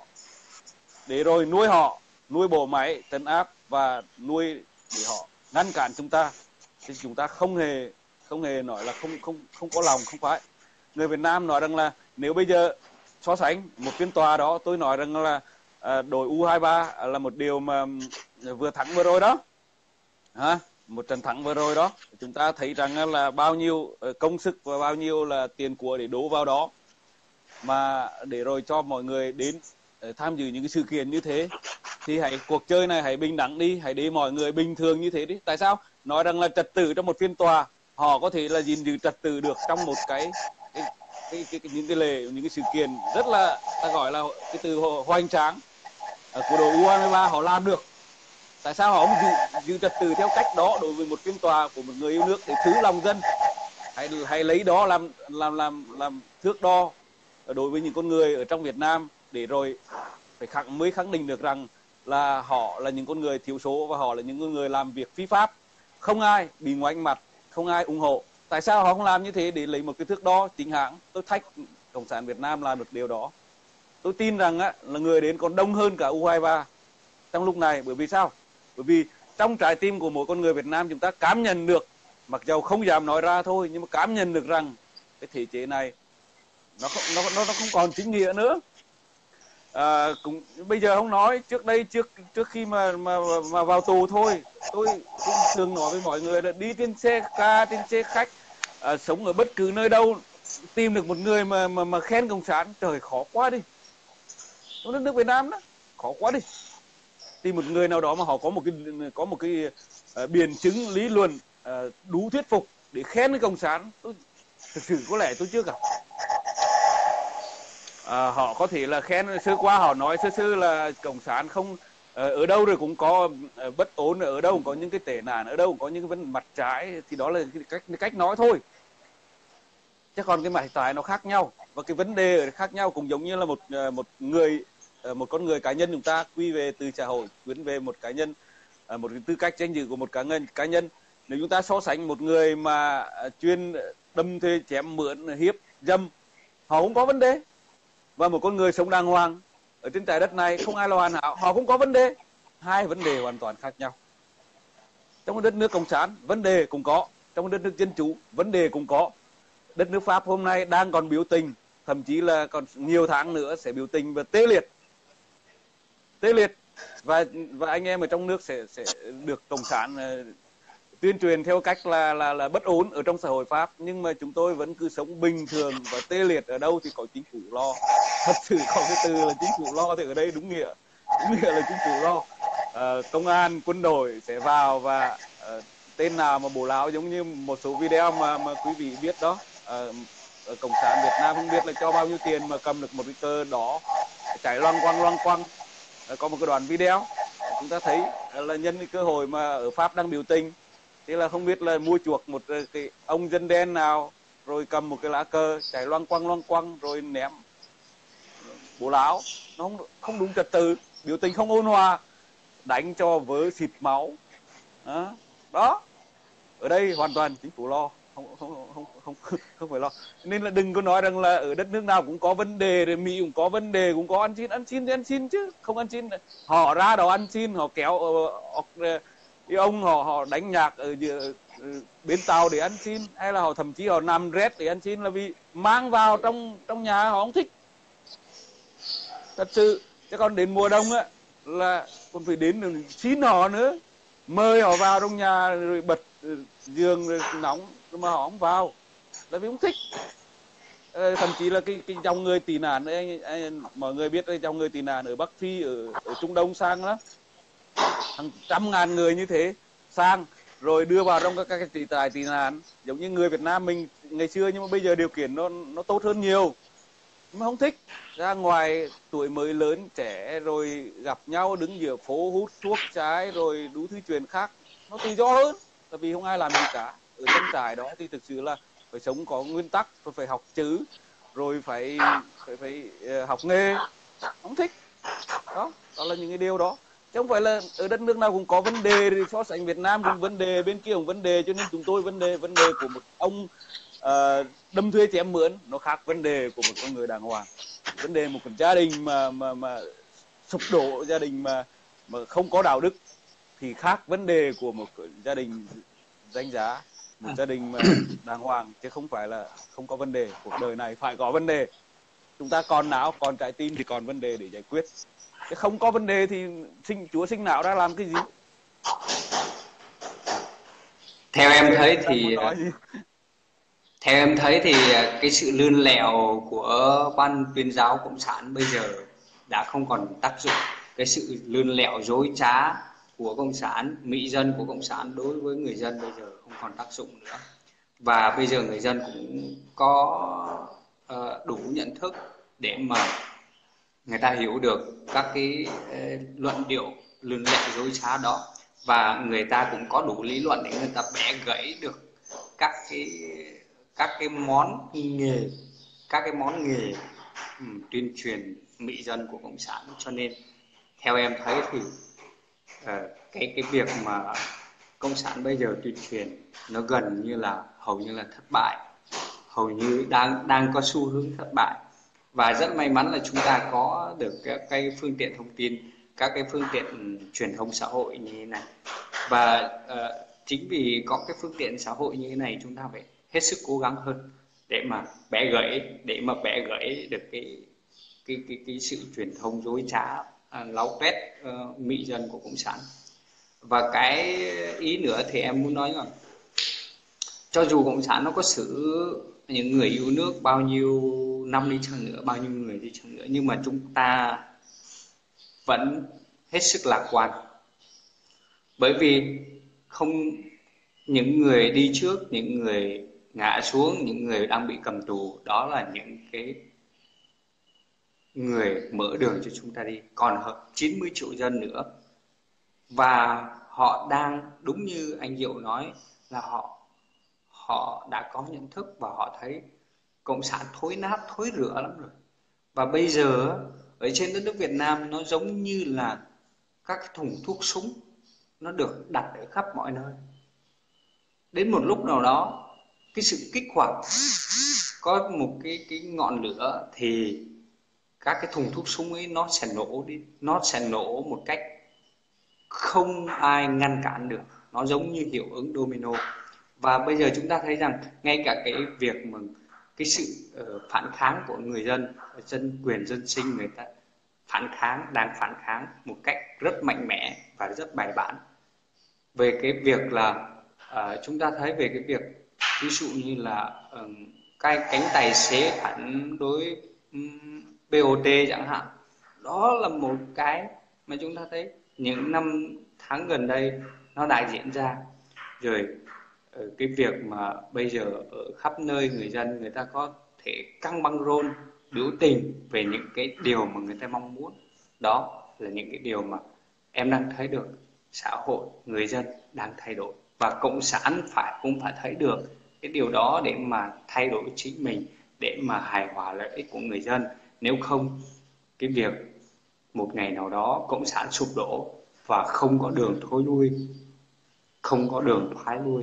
để rồi nuôi họ, nuôi bộ máy trấn áp và nuôi để họ ngăn cản chúng ta, thì chúng ta không hề không hề nói là không không không có lòng. Không phải. Người Việt Nam nói rằng là nếu bây giờ so sánh một phiên tòa đó, tôi nói rằng là à, đội u hai ba là một điều mà vừa thắng vừa rồi đó, ha, một trận thắng vừa rồi đó, chúng ta thấy rằng là bao nhiêu công sức và bao nhiêu là tiền của để đổ vào đó, mà để rồi cho mọi người đến tham dự những cái sự kiện như thế, thì hãy cuộc chơi này hãy bình đẳng đi, hãy để mọi người bình thường như thế đi. Tại sao nói rằng là trật tự trong một phiên tòa, họ có thể là gìn giữ trật tự được trong một cái, cái, cái, cái, cái những cái lễ, những cái sự kiện rất là, ta gọi là cái từ hoành tráng của đội u hai ba họ làm được. Tại sao họ không giữ, giữ trật tự theo cách đó đối với một phiên tòa của một người yêu nước để thứ lòng dân? Hãy hãy lấy đó làm làm làm làm thước đo đối với những con người ở trong Việt Nam, để rồi phải khẳng mới khẳng định được rằng là họ là những con người thiểu số và họ là những con người làm việc phi pháp, không ai bị ngoảnh mặt, không ai ủng hộ. Tại sao họ không làm như thế để lấy một cái thước đo chính hãng? Tôi thách cộng sản Việt Nam làm được điều đó. Tôi tin rằng á, là người đến còn đông hơn cả u hai ba trong lúc này. Bởi vì sao? Bởi vì trong trái tim của mỗi con người Việt Nam, chúng ta cảm nhận được, mặc dầu không dám nói ra thôi, nhưng mà cảm nhận được rằng cái thể chế này nó không, nó, nó, nó không còn chính nghĩa nữa. À, cũng bây giờ không nói trước đây, trước trước khi mà mà mà vào tù thôi, tôi cũng thường nói với mọi người là đi trên xe ca, trên xe khách, à, sống ở bất cứ nơi đâu, tìm được một người mà mà mà khen cộng sản, trời khó quá đi. Trong đất nước Việt Nam đó khó quá đi. Tìm một người nào đó mà họ có một cái có một cái uh, biện chứng lý luận uh, đủ thuyết phục để khen cái cộng sản tôi thực sự có lẽ tôi chưa gặp. À, họ có thể là khen sơ qua, họ nói sơ sơ là cộng sản không ở đâu rồi cũng có bất ổn, ở đâu cũng có những cái tệ nạn, ở đâu cũng có những cái vấn mặt trái, thì đó là cái cách cách nói thôi, chứ còn cái mặt trái nó khác nhau và cái vấn đề khác nhau. Cũng giống như là một một người một con người cá nhân, chúng ta quy về từ xã hội, quy về một cá nhân, một cái tư cách danh dự của một cá nhân cá nhân nếu chúng ta so sánh một người mà chuyên đâm thuê chém mướn hiếp dâm, họ cũng có vấn đề, và một con người sống đàng hoàng ở trên trái đất này không ai là hoàn hảo, họ cũng có vấn đề. Hai vấn đề hoàn toàn khác nhau. Trong đất nước cộng sản vấn đề cũng có, trong đất nước dân chủ vấn đề cũng có. Đất nước Pháp hôm nay đang còn biểu tình, thậm chí là còn nhiều tháng nữa sẽ biểu tình và tê liệt tê liệt và và anh em ở trong nước sẽ sẽ được cộng sản uh, tuyên truyền theo cách là là là bất ổn ở trong xã hội Pháp, nhưng mà chúng tôi vẫn cứ sống bình thường và tê liệt. Ở đâu thì có chính phủ lo, thật sự có cái từ là chính phủ lo thì ở đây đúng nghĩa đúng nghĩa là chính phủ lo. Uh, công an quân đội sẽ vào và uh, tên nào mà bổ láo giống như một số video mà mà quý vị biết đó, uh, cộng sản Việt Nam không biết là cho bao nhiêu tiền mà cầm được một cái cờ đỏ chạy loang quăng loang quăng. Uh, có một cái đoạn video chúng ta thấy là nhân cái cơ hội mà ở Pháp đang biểu tình, thế là không biết là mua chuộc một cái ông dân đen nào rồi cầm một cái lá cờ chạy loang quăng loang quăng rồi ném bố láo, nó không không đúng trật tự, biểu tình không ôn hòa, đánh cho vỡ xịt máu đó. Đó, ở đây hoàn toàn chính phủ lo, không không không không không phải lo. Nên là đừng có nói rằng là ở đất nước nào cũng có vấn đề, rồi Mỹ cũng có vấn đề, cũng có ăn xin ăn xin thì ăn xin chứ không ăn xin họ ra đó ăn xin, họ kéo cái ông họ họ đánh nhạc ở giữa bên tàu để ăn xin, hay là họ thậm chí họ nằm rét để ăn xin là vì mang vào trong trong nhà họ không thích thật sự. Chứ còn đến mùa đông á là còn phải đến xin họ nữa, mời họ vào trong nhà rồi bật giường rồi nóng, mà họ không vào là vì không thích. Ờ, thậm chí là cái cái dòng người tị nạn ấy, anh, anh, mọi người biết cái dòng người tị nạn ở Bắc Phi, ở, ở Trung Đông sang lắm, hàng trăm ngàn người như thế sang rồi đưa vào trong các cái trại tị, tị nạn giống như người Việt Nam mình ngày xưa, nhưng mà bây giờ điều kiện nó nó tốt hơn nhiều, nhưng mà không thích. Ra ngoài tuổi mới lớn trẻ rồi gặp nhau đứng giữa phố hút thuốc trái rồi đủ thứ chuyện khác, nó tự do hơn, tại vì không ai làm gì cả. Ở trong trại đó thì thực sự là phải sống có nguyên tắc, rồi phải học chữ, rồi phải phải phải uh, học nghề, không thích. Đó, đó là những cái điều đó, chứ không phải là ở đất nước nào cũng có vấn đề thì so sánh Việt Nam cũng vấn đề, bên kia cũng vấn đề, cho nên chúng tôi vấn đề vấn đề của một ông uh, đâm thuê chém mướn nó khác vấn đề của một con người đàng hoàng. Vấn đề một gia đình mà mà mà sụp đổ, gia đình mà mà không có đạo đức thì khác vấn đề của một gia đình danh giá, một gia đình mà đàng hoàng, chứ không phải là không có vấn đề. Cuộc đời này phải có vấn đề, chúng ta còn não còn trái tim thì còn vấn đề để giải quyết, chứ không có vấn đề thì sinh Chúa sinh não ra làm cái gì. Theo em thấy thì theo em thấy thì cái sự lươn lẹo của ban tuyên giáo cộng sản bây giờ đã không còn tác dụng. Cái sự lươn lẹo dối trá của cộng sản, mỹ dân của cộng sản đối với người dân bây giờ không còn tác dụng nữa. Và bây giờ người dân cũng có uh, đủ nhận thức để mà người ta hiểu được các cái uh, luận điệu lươn lẹo dối trá đó, và người ta cũng có đủ lý luận để người ta bẻ gãy được các cái các cái món nghề các cái món nghề um, tuyên truyền mỹ dân của cộng sản. Cho nên theo em thấy thì uh, cái cái việc mà cộng sản bây giờ tuyên truyền nó gần như là hầu như là thất bại, hầu như đang đang có xu hướng thất bại. Và rất may mắn là chúng ta có được các cái phương tiện thông tin, các cái phương tiện truyền thông xã hội như thế này. Và uh, chính vì có cái phương tiện xã hội như thế này, chúng ta phải hết sức cố gắng hơn để mà bẻ gãy để mà bẻ gãy được cái cái cái cái sự truyền thông dối trá, uh, láo tuét uh, mỹ dân của cộng sản. Và cái ý nữa thì em muốn nói rằng cho dù cộng sản nó có xử những người yêu nước bao nhiêu năm đi chăng nữa, bao nhiêu người đi chăng nữa, nhưng mà chúng ta vẫn hết sức lạc quan, bởi vì không những người đi trước, những người ngã xuống, những người đang bị cầm tù, đó là những cái người mở đường cho chúng ta đi. Còn hơn chín mươi triệu dân nữa, và họ đang, đúng như anh Diệu nói, là họ họ đã có nhận thức và họ thấy cộng sản thối nát, thối rữa lắm rồi. Và bây giờ ở trên đất nước Việt Nam nó giống như là các thùng thuốc súng, nó được đặt ở khắp mọi nơi. Đến một lúc nào đó, cái sự kích hoạt có một cái cái ngọn lửa thì các cái thùng thuốc súng ấy nó sẽ nổ đi, nó sẽ nổ một cách không ai ngăn cản được, nó giống như hiệu ứng domino. Và bây giờ chúng ta thấy rằng ngay cả cái việc mà cái sự uh, phản kháng của người dân, dân quyền dân sinh, người ta phản kháng, đang phản kháng một cách rất mạnh mẽ và rất bài bản về cái việc là uh, chúng ta thấy về cái việc ví dụ như là uh, cái cánh tài xế phản đối um, bê o tê chẳng hạn. Đó là một cái mà chúng ta thấy những năm tháng gần đây nó đã diễn ra rồi. Cái việc mà bây giờ ở khắp nơi người dân người ta có thể căng băng rôn biểu tình về những cái điều mà người ta mong muốn, đó là những cái điều mà em đang thấy được xã hội người dân đang thay đổi, và cộng sản phải cũng phải thấy được cái điều đó để mà thay đổi chính mình, để mà hài hòa lợi ích của người dân. Nếu không, cái việc một ngày nào đó cộng sản sụp đổ và không có đường thối lui, không có đường thoái lui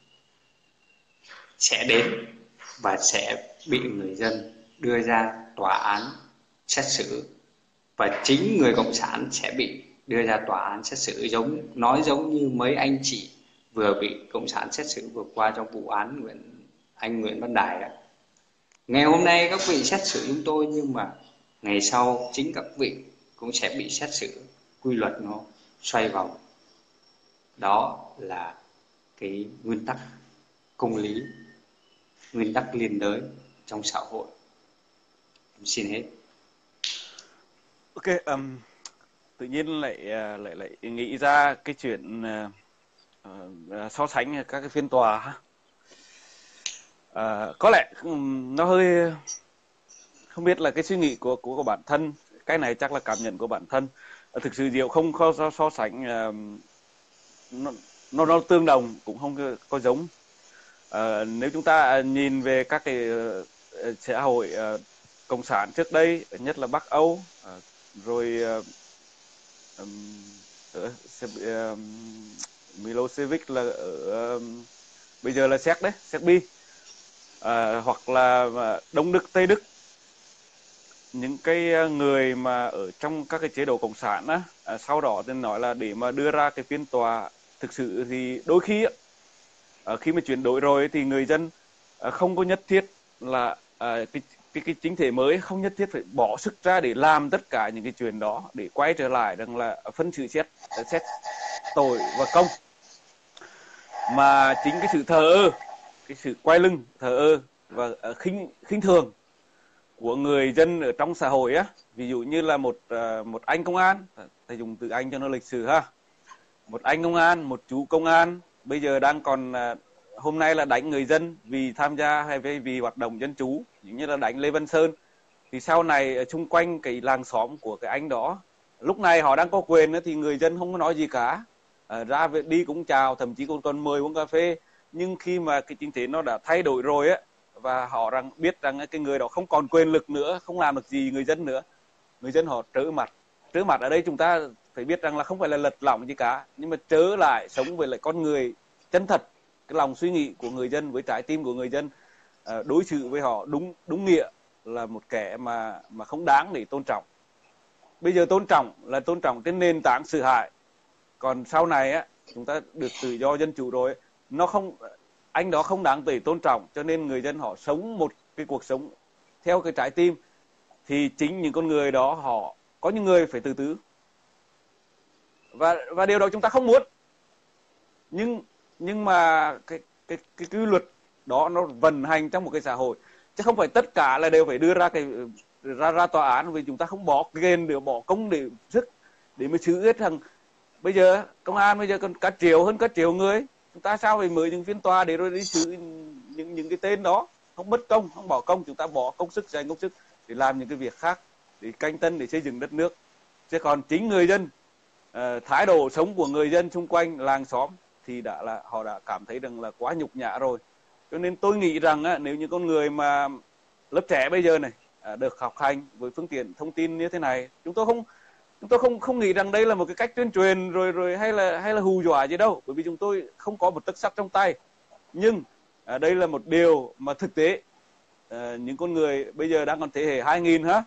sẽ đến và sẽ bị người dân đưa ra tòa án xét xử, và chính người cộng sản sẽ bị đưa ra tòa án xét xử, giống nói giống như mấy anh chị vừa bị cộng sản xét xử vừa qua trong vụ án Nguyễn anh Nguyễn Văn Đài đó. Ngày hôm nay các vị xét xử chúng tôi, nhưng mà ngày sau chính các vị cũng sẽ bị xét xử. Quy luật nó xoay vòng, đó là cái nguyên tắc công lý, nguyên tắc liên đới trong xã hội. Em xin hết. Ok, um, tự nhiên lại à, lại lại nghĩ ra cái chuyện uh, uh, so sánh các cái phiên tòa ha. Uh, có lẽ um, nó hơi không biết là cái suy nghĩ của của, của bản thân, cái này chắc là cảm nhận của bản thân. Uh, thực sự Diệu không có so, so sánh, uh, nó, nó nó tương đồng cũng không có, có giống. Uh, nếu chúng ta nhìn về các cái uh, xã hội uh, cộng sản trước đây, nhất là Bắc Âu, uh, rồi uh, um, ở um, Milosevic là ở um, bây giờ là Séc đấy, Serbia, à, hoặc là Đông Đức, Tây Đức, những cái người mà ở trong các cái chế độ cộng sản á, à, sau đó thì nói là để mà đưa ra cái phiên tòa, thực sự thì đôi khi á, à, khi mà chuyển đổi rồi thì người dân à, không có nhất thiết là à, cái cái cái chính thể mới không nhất thiết phải bỏ sức ra để làm tất cả những cái chuyện đó, để quay trở lại rằng là phân xử xét xét tội và công, mà chính cái sự thờ ơ, cái sự quay lưng thờ ơ và uh, khinh khinh thường của người dân ở trong xã hội á. Ví dụ như là một uh, một anh công an, thầy dùng từ anh cho nó lịch sử ha, một anh công an, một chú công an bây giờ đang còn uh, hôm nay là đánh người dân vì tham gia hay vì, vì hoạt động dân chủ, như là đánh Lê Văn Sơn, thì sau này uh, xung quanh cái làng xóm của cái anh đó, lúc này họ đang có quyền thì người dân không có nói gì cả, uh, ra đi cũng chào, thậm chí còn còn mời uống cà phê. Nhưng khi mà cái chính trị nó đã thay đổi rồi á, và họ rằng biết rằng cái người đó không còn quyền lực nữa, không làm được gì người dân nữa, người dân họ trở mặt. Trở mặt ở đây chúng ta phải biết rằng là không phải là lật lỏng gì cả, nhưng mà trở lại sống với lại con người chân thật, cái lòng suy nghĩ của người dân với trái tim của người dân, đối xử với họ đúng đúng nghĩa là một kẻ mà mà không đáng để tôn trọng. Bây giờ tôn trọng là tôn trọng trên nền tảng sự hại, còn sau này á chúng ta được tự do dân chủ rồi, nó không, anh đó không đáng để tôn trọng, cho nên người dân họ sống một cái cuộc sống theo cái trái tim, thì chính những con người đó họ có những người phải tự tử, và và điều đó chúng ta không muốn. Nhưng nhưng mà cái cái cái quy luật đó nó vận hành trong một cái xã hội, chứ không phải tất cả là đều phải đưa ra cái ra ra tòa án, vì chúng ta không bỏ tiền để bỏ công để sức để mới xử hết thằng. Bây giờ công an bây giờ còn cả triệu, hơn cả triệu người, Chúng ta sao phải mở những phiên tòa để rồi đi xử những những cái tên đó, không bất công, không bỏ công, chúng ta bỏ công sức, dành công sức để làm những cái việc khác, để canh tân, để xây dựng đất nước. Chứ còn chính người dân, uh, thái độ sống của người dân xung quanh làng xóm thì đã là họ đã cảm thấy rằng là quá nhục nhã rồi. Cho nên tôi nghĩ rằng á, nếu như con người mà lớp trẻ bây giờ này uh, được học hành với phương tiện thông tin như thế này, chúng tôi không chúng tôi không không nghĩ rằng đây là một cái cách tuyên truyền rồi rồi hay là hay là hù dọa gì đâu, bởi vì chúng tôi không có một tấc sắt trong tay. Nhưng uh, đây là một điều mà thực tế, uh, những con người bây giờ đang còn thế hệ hai nghìn hả,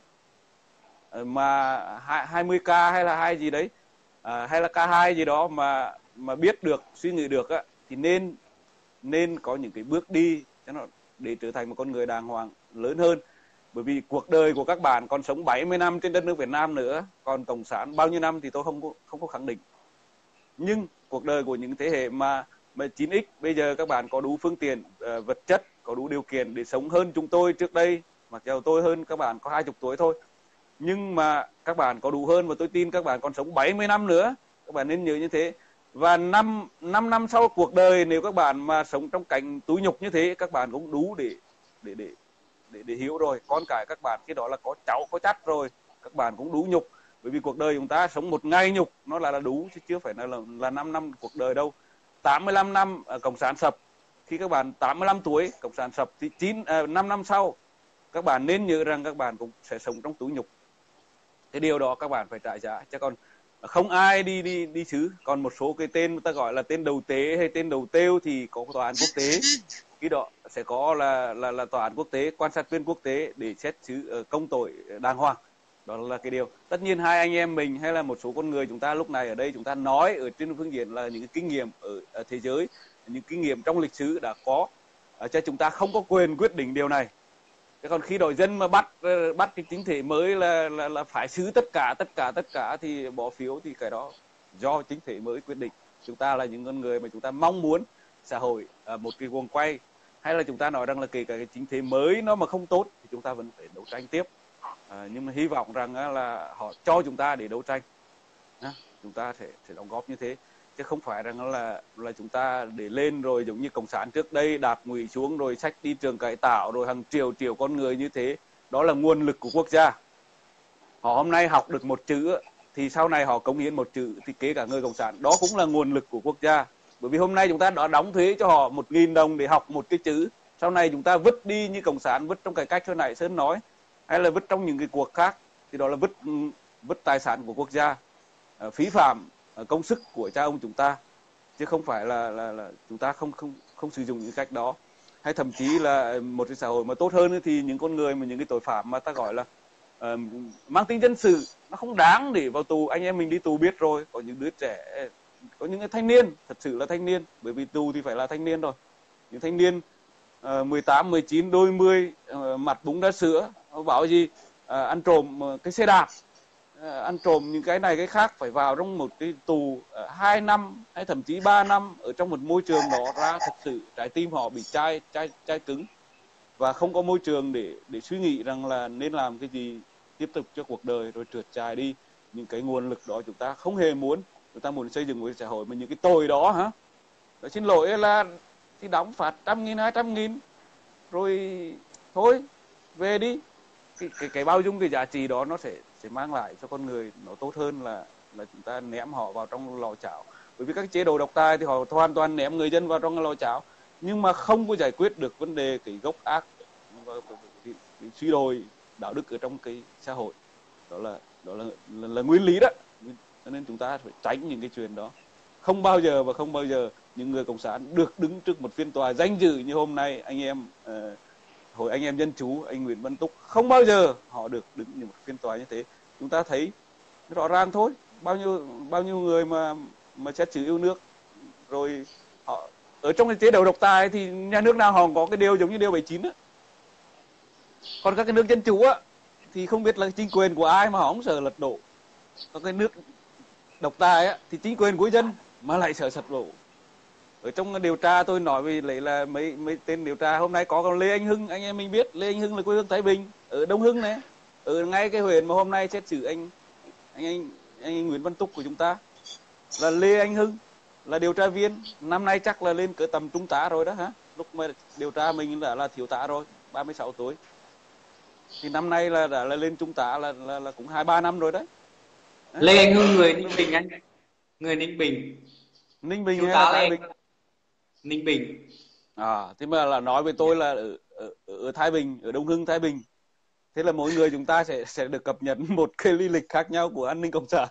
mà hai mươi k hay là hai gì đấy, à, hay là k hai gì đó mà mà biết được, suy nghĩ được á, thì nên nên có những cái bước đi cho nó để trở thành một con người đàng hoàng lớn hơn. Bởi vì cuộc đời của các bạn còn sống bảy mươi năm trên đất nước Việt Nam nữa, còn cộng sản bao nhiêu năm thì tôi không có, không có khẳng định. Nhưng cuộc đời của những thế hệ mà mà chín x bây giờ các bạn có đủ phương tiện uh, vật chất, có đủ điều kiện để sống hơn chúng tôi trước đây, mặc dù tôi hơn các bạn có hai mươi tuổi thôi, nhưng mà các bạn có đủ hơn và tôi tin các bạn còn sống bảy mươi năm nữa. Các bạn nên nhớ như thế. Và năm năm năm sau cuộc đời, nếu các bạn mà sống trong cảnh tủi nhục như thế, các bạn cũng đủ để để để để, để hiểu rồi. Con cái các bạn khi đó là có cháu có chắt rồi, các bạn cũng đủ nhục. Bởi vì cuộc đời chúng ta sống một ngày nhục nó là là đủ, chứ chưa phải là là, là năm năm cuộc đời đâu. tám mươi lăm năm uh, cộng sản sập, khi các bạn tám mươi lăm tuổi cộng sản sập thì chín uh, năm năm sau các bạn nên nhớ rằng các bạn cũng sẽ sống trong tủi nhục. Cái điều đó các bạn phải trả giá, chứ còn không ai đi đi đi xứ. Còn một số cái tên người ta gọi là tên đầu tế hay tên đầu têu thì có tòa án quốc tế, cái đó sẽ có là là là tòa án quốc tế, quan sát viên quốc tế để xét xử công tội đàng hoàng. Đó là cái điều. Tất nhiên hai anh em mình hay là một số con người chúng ta lúc này ở đây chúng ta nói ở trên phương diện là những cái kinh nghiệm ở, ở thế giới, những kinh nghiệm trong lịch sử đã có, cho chúng ta không có quyền quyết định điều này. Thế còn khi đội dân mà bắt bắt cái chính thể mới là là, là phải xử tất cả tất cả tất cả thì bỏ phiếu, thì cái đó do chính thể mới quyết định. Chúng ta là những con người mà chúng ta mong muốn xã hội à, một cái guồng quay, hay là chúng ta nói rằng là kể cả cái chính thể mới nó mà không tốt thì chúng ta vẫn phải đấu tranh tiếp. À, nhưng mà hy vọng rằng là họ cho chúng ta để đấu tranh, à, chúng ta sẽ sẽ đóng góp như thế, chứ không phải rằng là là chúng ta để lên rồi giống như cộng sản trước đây đạp ngụy xuống rồi sách đi trường cải tạo rồi hàng triệu triệu con người như thế. Đó là nguồn lực của quốc gia. Họ hôm nay học được một chữ thì sau này họ cống hiến một chữ, thì kể cả người cộng sản đó cũng là nguồn lực của quốc gia. Bởi vì hôm nay chúng ta đã đóng thuế cho họ một nghìn đồng để học một cái chữ, sau này chúng ta vứt đi như cộng sản vứt trong cải cách hồi nãy Sơn nói, hay là vứt trong những cái cuộc khác, thì đó là vứt vứt tài sản của quốc gia, phí phạm công sức của cha ông chúng ta, chứ không phải là là, là chúng ta không không không sử dụng những cách đó. Hay thậm chí là một cái xã hội mà tốt hơn thì những con người mà những cái tội phạm mà ta gọi là uh, mang tính dân sự, nó không đáng để vào tù. Anh em mình đi tù biết rồi, có những đứa trẻ, có những cái thanh niên thật sự là thanh niên, bởi vì tù thì phải là thanh niên rồi, những thanh niên uh, mười tám, mười chín, đôi mươi, uh, mặt búng ra sữa, nó bảo gì uh, ăn trộm uh, cái xe đạp, ăn trộm những cái này cái khác, phải vào trong một cái tù hai năm hay thậm chí ba năm, ở trong một môi trường đó ra thật sự trái tim họ bị chai chai chai cứng, và không có môi trường để để suy nghĩ rằng là nên làm cái gì tiếp tục cho cuộc đời, rồi trượt dài đi những cái nguồn lực đó. Chúng ta không hề muốn, chúng ta muốn xây dựng một xã hội mà những cái tội đó hả, đó, xin lỗi là thì đóng phạt trăm nghìn hai trăm nghìn rồi thôi về đi. Cái, cái, cái bao dung, cái giá trị đó nó sẽ sẽ mang lại cho con người nó tốt hơn là là chúng ta ném họ vào trong lò chảo. Bởi vì các chế độ độc tài thì họ hoàn toàn ném người dân vào trong lò chảo, nhưng mà không có giải quyết được vấn đề cái gốc ác và cái, cái, cái suy đồi đạo đức ở trong cái xã hội. Đó là đó là là, là nguyên lý đó. Cho nên chúng ta phải tránh những cái chuyện đó. Không bao giờ và không bao giờ những người cộng sản được đứng trước một phiên tòa danh dự như hôm nay. Anh em uh, hội anh em dân chủ, anh Nguyễn Văn Túc, không bao giờ họ được đứng như một phiên tòa như thế. Chúng ta thấy rõ ràng thôi, bao nhiêu bao nhiêu người mà mà xét xử yêu nước, rồi họ ở trong cái chế độ độc tài thì nhà nước nào họ có cái điều giống như điều bảy chín á. Còn các cái nước dân chủ á thì không biết là chính quyền của ai mà họ không sợ lật đổ. Có cái nước độc tài á thì chính quyền của dân mà lại sợ sập đổ. Ở trong điều tra tôi nói về lấy là mấy mấy tên điều tra hôm nay có con Lê Anh Hưng, anh em mình biết Lê Anh Hưng là quê hương Thái Bình ở Đông Hưng này, ở ngay cái huyện mà hôm nay xét xử anh anh anh anh Nguyễn Văn Túc của chúng ta là Lê Anh Hưng. là điều tra viên, năm nay chắc là lên cỡ tầm trung tá rồi đó hả, lúc mà điều tra mình đã là thiếu tá rồi, ba mươi sáu tuổi, thì năm nay là đã là lên trung tá là là, là cũng hai ba năm rồi đấy. Đấy. Lê Anh Hưng Rồi người cũng Ninh là Bình anh, người Ninh Bình, Ninh Bình thiếu hay là tá Lê Thái Bình? Anh, Ninh Bình. À thế mà là nói với tôi là ở, ở, ở Thái Bình, ở Đông Hưng Thái Bình. Thế là mỗi người chúng ta sẽ sẽ được cập nhật một cái lý lịch khác nhau của an ninh cộng sản.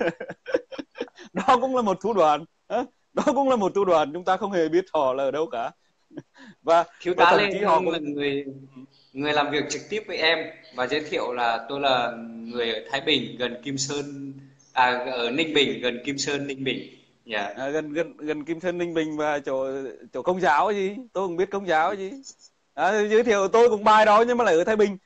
Đó cũng là một thủ đoạn, đó cũng là một thủ đoạn, chúng ta không hề biết họ là ở đâu cả. và Thiếu và tá Lê thậm chí Anh họ Hưng là cũng người người làm việc trực tiếp với em và giới thiệu là tôi là người ở Thái Bình gần Kim Sơn, à ở Ninh Bình gần Kim Sơn Ninh Bình. Dạ. à, gần gần gần Kim Sơn Ninh Bình và chỗ chỗ Công giáo gì, tôi không biết Công giáo gì. À, giới thiệu tôi cũng bài đó nhưng mà lại ở Thái Bình.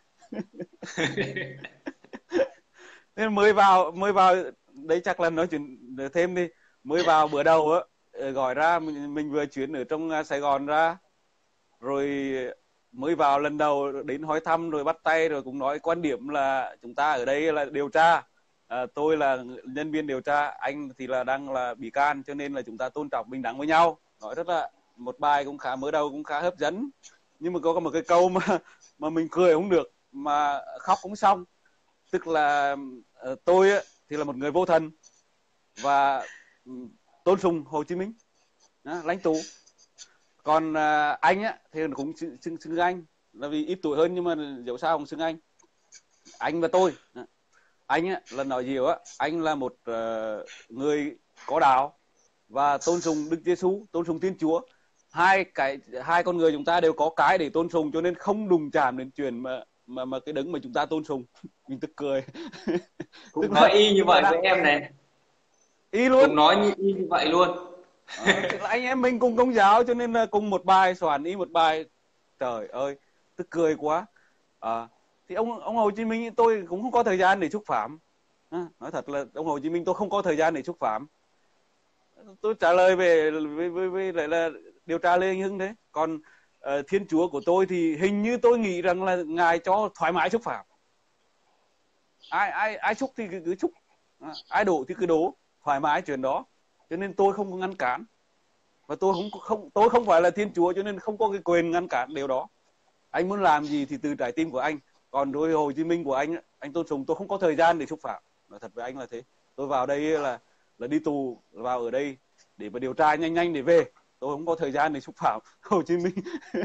Nên mới vào mới vào đấy, chắc là nói chuyện thêm đi. Mới vào bữa đầu á, gọi ra mình, mình vừa chuyển ở trong Sài Gòn ra, rồi mới vào lần đầu đến hỏi thăm rồi bắt tay, rồi cũng nói quan điểm là chúng ta ở đây là điều tra, à, tôi là nhân viên điều tra, anh thì là đang là bị can, cho nên là chúng ta tôn trọng bình đẳng với nhau. Nói rất là một bài cũng khá, mới đầu cũng khá hấp dẫn, nhưng mà có một cái câu mà mà mình cười không được mà khóc cũng xong. Tức là uh, tôi á, thì là một người vô thần và um, tôn sùng Hồ Chí Minh, đó, lãnh tụ. Còn uh, anh á thì cũng xưng, xưng, xưng anh, là vì ít tuổi hơn nhưng mà dẫu sao cũng xưng anh. Anh và tôi, anh á là nói gì á, anh là một uh, người có đạo và tôn sùng Đức Giêsu, tôn sùng Thiên Chúa. Hai cái hai con người chúng ta đều có cái để tôn sùng, cho nên không đụng chạm đến chuyện mà mà mà cái đấng mà chúng ta tôn sùng. Mình tức cười. Tức Cũng nói là y như chúng ta vậy đã với em này, y luôn. cũng nói như y như vậy luôn. À, tức là anh em mình cùng Công giáo, cho nên là cùng một bài soạn y một bài. Trời ơi, tức cười quá. À, thì ông ông Hồ Chí Minh tôi cũng không có thời gian để xúc phạm. À, nói thật là ông Hồ Chí Minh tôi không có thời gian để xúc phạm. Tôi trả lời về với với, với lại là điều tra Lê Anh Hưng đấy. Còn uh, Thiên Chúa của tôi thì hình như tôi nghĩ rằng là ngài cho thoải mái xúc phạm. Ai ai ai xúc thì cứ, cứ xúc, à, ai đổ thì cứ đổ, thoải mái chuyện đó. Cho nên tôi không có ngăn cản, và tôi không không tôi không phải là Thiên Chúa, cho nên không có cái quyền ngăn cản điều đó. Anh muốn làm gì thì từ trái tim của anh. Còn đối với Hồ Chí Minh của anh, anh tôn sùng, tôi không có thời gian để xúc phạm. Nói thật với anh là thế. Tôi vào đây là là đi tù, vào ở đây để mà điều tra nhanh nhanh để về. Tôi không có thời gian để xúc phạm Hồ Chí Minh.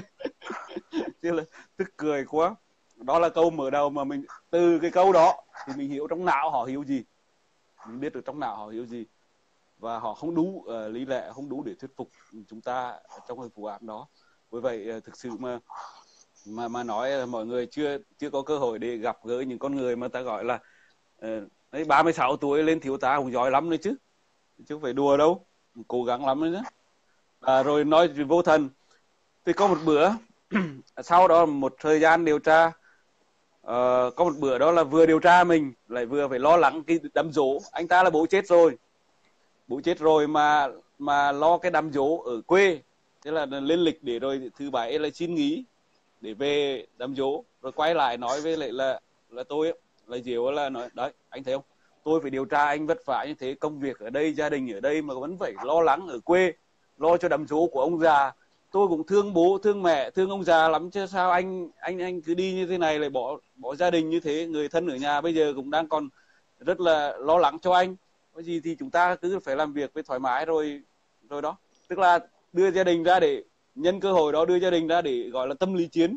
Chứ là tức cười quá. Đó là câu mở đầu mà mình, từ cái câu đó thì mình hiểu trong não họ hiểu gì, mình biết được trong não họ hiểu gì, và họ không đủ uh, lý lẽ, không đủ để thuyết phục chúng ta trong cái vụ án đó. Vì vậy uh, thực sự mà mà mà nói là mọi người chưa chưa có cơ hội để gặp gỡ những con người mà ta gọi là uh, đấy, ba mươi sáu tuổi lên thiếu tá cũng giỏi lắm đấy chứ, chứ không phải đùa đâu, cố gắng lắm đấy đó. À, rồi nói về vô thần thì có một bữa sau đó một thời gian điều tra, uh, có một bữa đó là vừa điều tra mình lại vừa phải lo lắng cái đám giỗ. Anh ta là bố chết rồi, bố chết rồi mà mà lo cái đám giỗ ở quê. Thế là lên lịch để rồi thứ bảy là xin nghỉ để về đám giỗ, rồi quay lại nói với lại là là tôi ấy, là Diệu là nói đấy, anh thấy không, tôi phải điều tra, anh vất vả như thế, công việc ở đây, gia đình ở đây mà vẫn phải lo lắng ở quê, lo cho đám giỗ của ông già. Tôi cũng thương bố, thương mẹ, thương ông già lắm chứ sao anh anh anh cứ đi như thế này, lại bỏ bỏ gia đình như thế, người thân ở nhà bây giờ cũng đang còn rất là lo lắng cho anh. Có gì thì chúng ta cứ phải làm việc với thoải mái rồi rồi đó. Tức là đưa gia đình ra để nhân cơ hội đó, đưa gia đình ra để gọi là tâm lý chiến.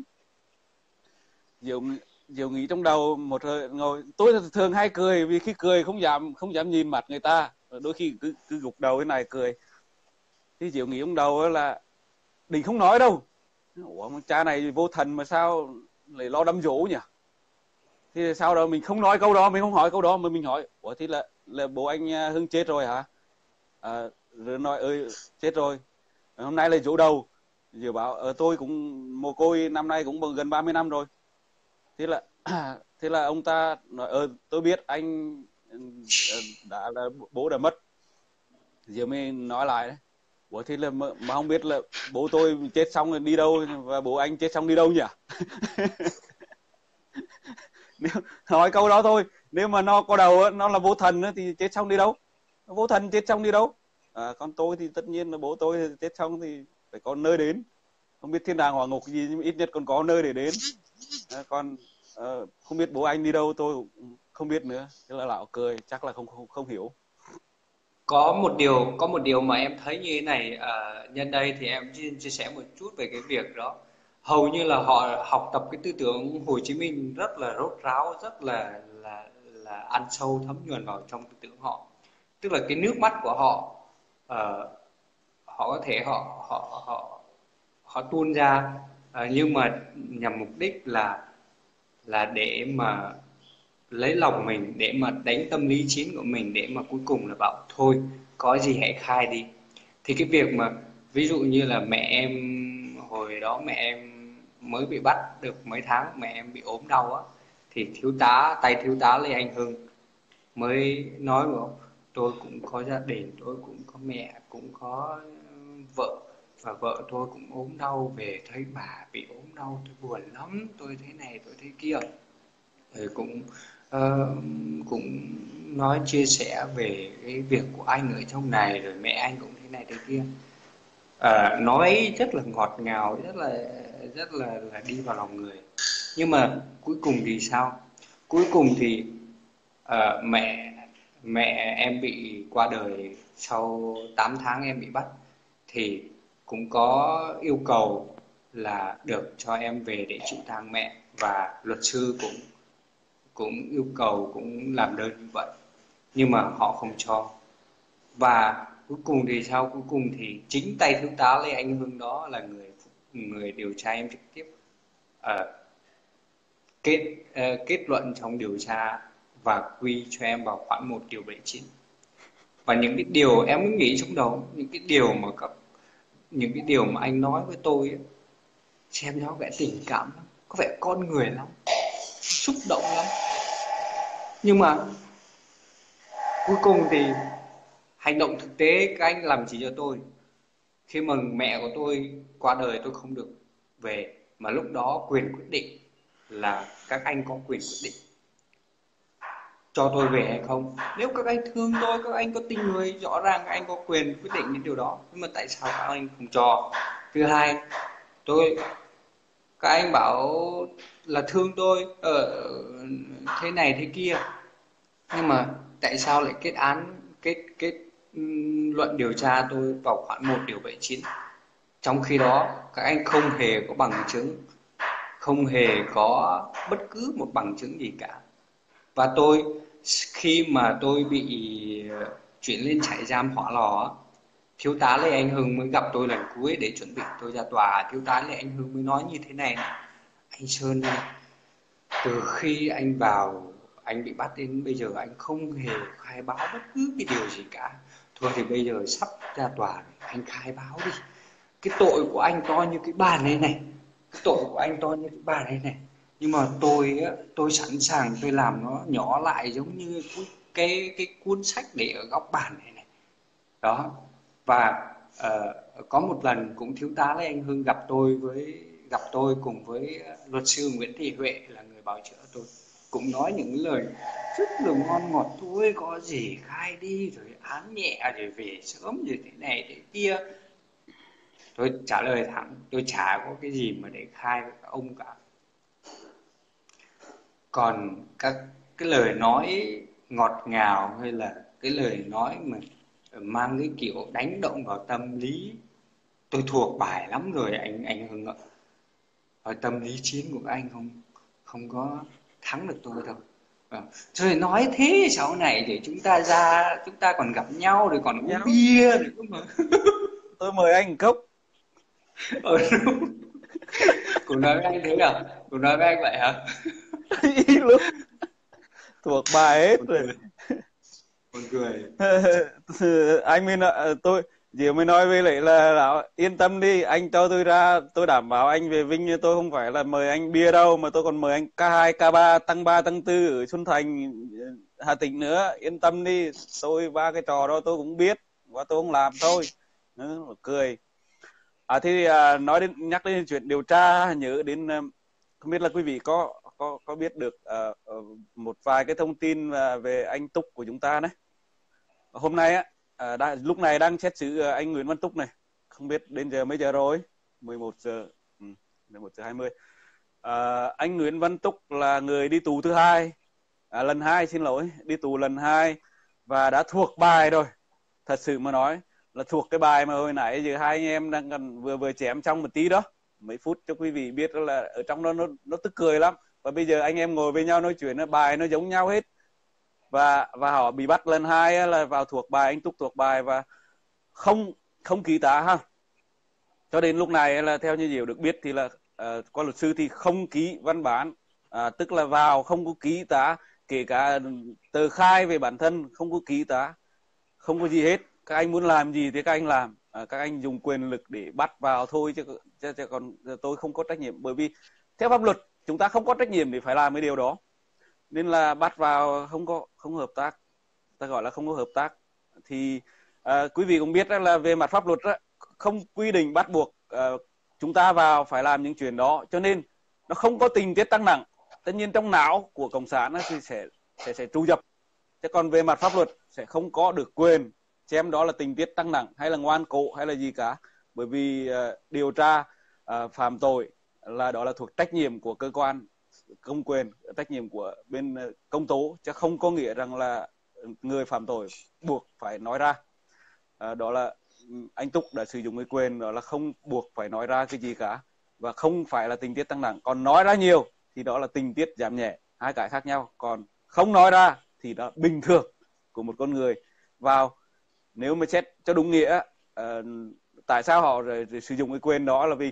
Diệu Diệu nghĩ trong đầu một thời ngồi, tôi thường hay cười vì khi cười không dám không dám nhìn mặt người ta, đôi khi cứ cứ gục đầu thế này cười. Thì Diệu nghĩ trong đầu là định không nói đâu, ủa cha này vô thần mà sao lại lo đám giỗ nhỉ. Thì sau đó mình không nói câu đó, mình không hỏi câu đó, mà mình hỏi ủa thì là là bố anh Hưng chết rồi hả? À, rồi nói ơi chết rồi, hôm nay là giỗ đầu. Diệu bảo ở tôi cũng mồ côi năm nay cũng gần ba mươi năm rồi. Thế là thế là ông ta nói ờ tôi biết anh đã là bố đã mất. Diệu mới nói lại đấy, ủa thế là mà, mà không biết là bố tôi chết xong rồi đi đâu, và bố anh chết xong đi đâu nhỉ? Nếu nói câu đó thôi, nếu mà nó có đầu nó là vô thần thì chết xong đi đâu, vô thần chết xong đi đâu? À, còn tôi thì tất nhiên là bố tôi thì chết xong thì phải có nơi đến, không biết thiên đàng hỏa ngục gì nhưng ít nhất còn có nơi để đến. À, còn uh, không biết bố anh đi đâu tôi cũng không biết nữa. Thế là lão cười, chắc là không không, không hiểu. Có một điều có một điều mà em thấy như thế này, ờ, nhân đây thì em chia, chia sẻ một chút về cái việc đó. Hầu như là họ học tập cái tư tưởng Hồ Chí Minh rất là rốt ráo, rất là là là ăn sâu thấm nhuần vào trong tư tưởng họ. Tức là cái nước mắt của họ, ờ, họ có thể họ họ họ họ tuôn ra, ờ, nhưng mà nhằm mục đích là là để mà lấy lòng mình, để mà đánh tâm lý chiến của mình, để mà cuối cùng là bảo thôi có gì hãy khai đi. Thì cái việc mà ví dụ như là mẹ em, hồi đó mẹ em mới bị bắt được mấy tháng, mẹ em bị ốm đau á, thì thiếu tá tay thiếu tá Lê Anh Hưng mới nói bảo tôi cũng có gia đình, tôi cũng có mẹ, cũng có vợ, và vợ tôi cũng ốm đau, về thấy bà bị ốm đau tôi buồn lắm, tôi thế này tôi thế kia. Rồi cũng ờ, cũng nói chia sẻ về cái việc của anh ở trong này, rồi mẹ anh cũng thế này thế kia. À, nói rất là ngọt ngào, rất là rất là là đi vào lòng người. Nhưng mà cuối cùng thì sao? Cuối cùng thì ờ, mẹ mẹ em bị qua đời sau tám tháng em bị bắt, thì cũng có yêu cầu là được cho em về để chịu tang mẹ, và luật sư cũng cũng yêu cầu, cũng làm đơn như vậy, nhưng mà họ không cho. Và cuối cùng thì sao? Cuối cùng thì chính tay thiếu tá Lê Anh Hưng đó là người người điều tra em trực tiếp, ờ, kết ờ, kết luận trong điều tra và quy cho em vào khoản một điều bảy chín. Và những cái điều em mới nghĩ trong đầu, những cái điều mà các những cái điều mà anh nói với tôi ấy, xem nó vẻ tình cảm lắm, có vẻ con người lắm, xúc động lắm, nhưng mà cuối cùng thì hành động thực tế các anh làm gì cho tôi. Khi mà mẹ của tôi qua đời tôi không được về, mà lúc đó quyền quyết định là các anh có quyền quyết định cho tôi về hay không. Nếu các anh thương tôi, các anh có tình người, rõ ràng các anh có quyền quyết định những điều đó, nhưng mà tại sao các anh không cho? Thứ hai, tôi các anh bảo là thương tôi ở thế này thế kia, nhưng mà tại sao lại kết án, kết kết luận điều tra tôi vào khoản một điều bảy chín, trong khi đó các anh không hề có bằng chứng, không hề có bất cứ một bằng chứng gì cả. Và tôi, khi mà tôi bị chuyển lên trại giam Hỏa Lò, thiếu tá Lê Anh Hưng mới gặp tôi lần cuối để chuẩn bị tôi ra tòa. Thiếu tá Lê Anh Hưng mới nói như thế này: anh Sơn ơi, từ khi anh vào, anh bị bắt đến bây giờ anh không hề khai báo bất cứ cái điều gì cả. Thôi thì bây giờ sắp ra tòa rồi, anh khai báo đi. Cái tội của anh to như cái bàn này này, cái tội của anh to như cái bàn này này, nhưng mà tôi á, tôi sẵn sàng tôi làm nó nhỏ lại giống như cái cái, cái cuốn sách để ở góc bàn này này. Đó. Và ờ, có một lần cũng thiếu tá Lê Anh Hưng gặp tôi với gặp tôi cùng với luật sư Nguyễn Thị Huệ là người bảo chữa tôi, cũng nói những lời rất là ngon ngọt: thôi có gì khai đi, rồi án nhẹ rồi về sớm, rồi thế này thế kia. Tôi trả lời thẳng, tôi chả có cái gì mà để khai với các ông cả. Còn các cái lời nói ngọt ngào, hay là cái lời nói mà mang cái kiểu đánh động vào tâm lý, tôi thuộc bài lắm rồi anh anh Hưng ạ. Ở tâm lý chiến của anh không không có thắng được tôi đâu. À, rồi nói thế sau này để chúng ta ra, chúng ta còn gặp nhau rồi còn uống Nhau, bia rồi cơ mà. tôi mời anh một cốc. Ờ, cũng nói với anh thế à? Cũng nói với anh vậy hả? Ý luôn, thuộc bài hết Buồn rồi. cười, buồn cười. Anh mới nói, tôi Diệu mới nói với lại là, là yên tâm đi, anh cho tôi ra, tôi đảm bảo anh về Vinh, tôi không phải là mời anh bia đâu, mà tôi còn mời anh ca hai, ca ba, tăng ba, tăng tư ở Xuân Thành, Hà Tĩnh nữa. Yên tâm đi, tôi ba cái trò đó tôi cũng biết và tôi không làm thôi. Nó cười. À thì à, nói đến nhắc đến chuyện điều tra, nhớ đến à, không biết là quý vị có có có biết được à, một vài cái thông tin về anh Túc của chúng ta đấy. Hôm nay á, à, đã, lúc này đang xét xử anh Nguyễn Văn Túc này, không biết đến giờ mấy giờ rồi, mười một giờ, ừ, mười một giờ hai mươi. À, anh Nguyễn Văn Túc là người đi tù thứ hai, à, lần hai xin lỗi, đi tù lần hai và đã thuộc bài rồi. Thật sự mà nói là thuộc cái bài mà hồi nãy giờ hai anh em đang cần vừa vừa chém trong một tí đó, mấy phút cho quý vị biết là ở trong đó nó nó tức cười lắm. Và bây giờ anh em ngồi với nhau nói chuyện, bài nó giống nhau hết, và và họ bị bắt lần hai là vào thuộc bài, anh Túc thuộc bài và không không ký tá ha. Cho đến lúc này là theo như Diệu được biết thì là uh, qua luật sư thì không ký văn bản, uh, tức là vào không có ký tá, kể cả tờ khai về bản thân không có ký tá, không có gì hết. Các anh muốn làm gì thì các anh làm, uh, các anh dùng quyền lực để bắt vào thôi, chứ, chứ, chứ còn tôi không có trách nhiệm, bởi vì theo pháp luật chúng ta không có trách nhiệm để phải làm cái điều đó, nên là bắt vào không có không hợp tác, ta gọi là không có hợp tác. Thì à, quý vị cũng biết là về mặt pháp luật đó, không quy định bắt buộc uh, chúng ta vào phải làm những chuyện đó, cho nên nó không có tình tiết tăng nặng. Tất nhiên trong não của cộng sản thì sẽ sẽ sẽ tru dập, chứ còn về mặt pháp luật sẽ không có được quyền xem đó là tình tiết tăng nặng hay là ngoan cố hay là gì cả, bởi vì uh, điều tra uh, phạm tội là đó là thuộc trách nhiệm của cơ quan công quyền, trách nhiệm của bên công tố, chứ không có nghĩa rằng là người phạm tội buộc phải nói ra. À, đó là anh Túc đã sử dụng cái quyền đó là không buộc phải nói ra cái gì cả, và không phải là tình tiết tăng nặng. Còn nói ra nhiều thì đó là tình tiết giảm nhẹ, hai cái khác nhau. Còn không nói ra thì đó bình thường của một con người vào. Nếu mà xét cho đúng nghĩa, uh, tại sao họ rồi, rồi sử dụng cái quyền đó là vì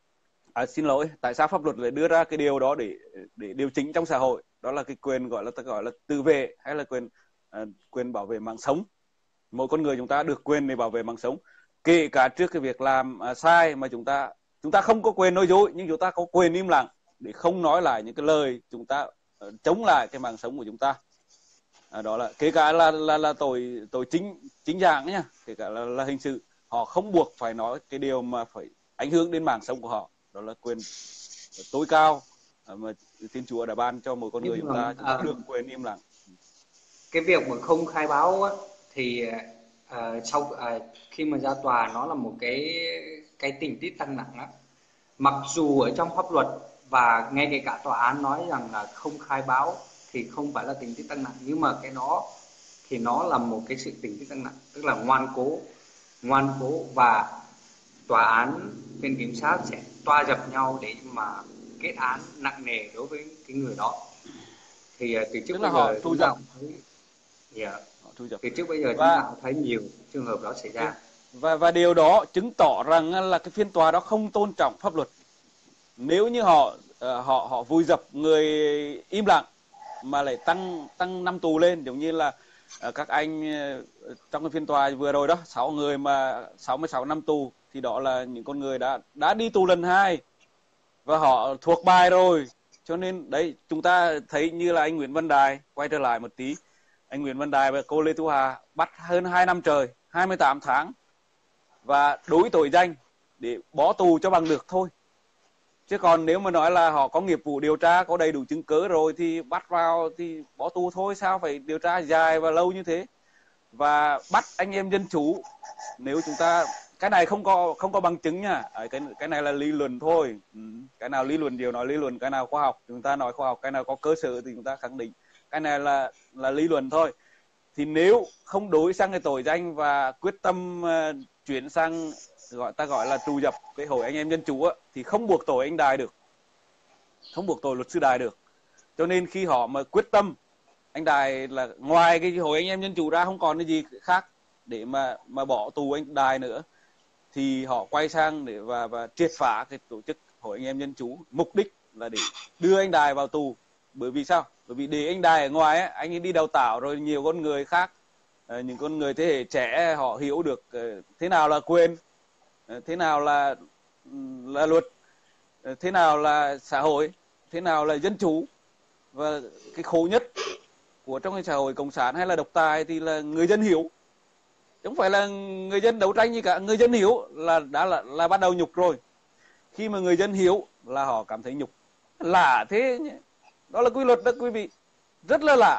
À, xin lỗi, tại sao pháp luật lại đưa ra cái điều đó để để điều chỉnh trong xã hội? Đó là cái quyền gọi là ta gọi là tự vệ, hay là quyền uh, quyền bảo vệ mạng sống. Mỗi con người chúng ta được quyền để bảo vệ mạng sống, kể cả trước cái việc làm uh, sai mà chúng ta chúng ta không có quyền nói dối, nhưng chúng ta có quyền im lặng để không nói lại những cái lời chúng ta uh, chống lại cái mạng sống của chúng ta. À, đó là kể cả là là là tội tội chính chính dạng nhá, kể cả là, là hình sự, họ không buộc phải nói cái điều mà phải ảnh hưởng đến mạng sống của họ. Đó là quyền tối cao mà Thiên Chúa đã ban cho mỗi con người Nhưng chúng mà ta, chúng ta à, được quyền im lặng. cái việc mà không khai báo á, thì à, sau à, khi mà ra tòa nó là một cái cái tình tiết tăng nặng á. Mặc dù ở trong pháp luật và ngay kể cả tòa án nói rằng là không khai báo thì không phải là tình tiết tăng nặng, nhưng mà cái đó thì nó là một cái sự tình tiết tăng nặng, tức là ngoan cố ngoan cố và tòa án, viện kiểm sát sẽ toa dập nhau để mà kết án nặng nề đối với cái người đó. Thì từ trước Tức là bây họ giờ thu chúng ta nhập, cũng thấy, yeah, họ thu nhập từ trước bây giờ chúng ta và cũng thấy nhiều trường hợp đó xảy ra. và và điều đó chứng tỏ rằng là cái phiên tòa đó không tôn trọng pháp luật. Nếu như họ uh, họ họ vùi dập người im lặng mà lại tăng tăng năm tù lên, giống như là uh, các anh uh, trong cái phiên tòa vừa rồi đó, sáu người mà sáu mươi sáu năm tù, thì đó là những con người đã đã đi tù lần hai và họ thuộc bài rồi. Cho nên đấy, chúng ta thấy như là anh Nguyễn Văn Đài, quay trở lại một tí, anh Nguyễn Văn Đài và cô Lê Thu Hà bắt hơn hai năm trời, hai mươi tám tháng, và đối tội danh để bỏ tù cho bằng được thôi. Chứ còn nếu mà nói là họ có nghiệp vụ điều tra, có đầy đủ chứng cứ rồi thì bắt vào thì bỏ tù thôi, sao phải điều tra dài và lâu như thế. Và bắt anh em dân chủ, nếu chúng ta, cái này không có không có bằng chứng nha, cái cái này là lý luận thôi. Cái nào lý luận điều nói lý luận, cái nào khoa học chúng ta nói khoa học, cái nào có cơ sở thì chúng ta khẳng định. Cái này là là lý luận thôi. Thì nếu không đối sang cái tội danh và quyết tâm uh, chuyển sang gọi ta gọi là trù dập cái hội anh em dân chủ á, thì không buộc tội anh Đài được, không buộc tội luật sư Đài được. Cho nên khi họ mà quyết tâm, anh Đài là ngoài cái hội anh em dân chủ ra không còn cái gì khác để mà mà bỏ tù anh Đài nữa, thì họ quay sang để và và triệt phá cái tổ chức hội anh em dân chủ, mục đích là để đưa anh Đài vào tù. Bởi vì sao? Bởi vì để anh Đài ở ngoài ấy, anh ấy đi đào tạo rồi nhiều con người khác, những con người thế hệ trẻ họ hiểu được thế nào là quyền, thế nào là là luật, thế nào là xã hội, thế nào là dân chủ. Và cái khổ nhất của trong cái xã hội cộng sản hay là độc tài thì là người dân hiểu, không phải là người dân đấu tranh gì cả. Người dân hiểu là đã là, là bắt đầu nhục rồi. Khi mà người dân hiểu là họ cảm thấy nhục. Lạ thế nhé. Đó là quy luật đó quý vị, rất là lạ.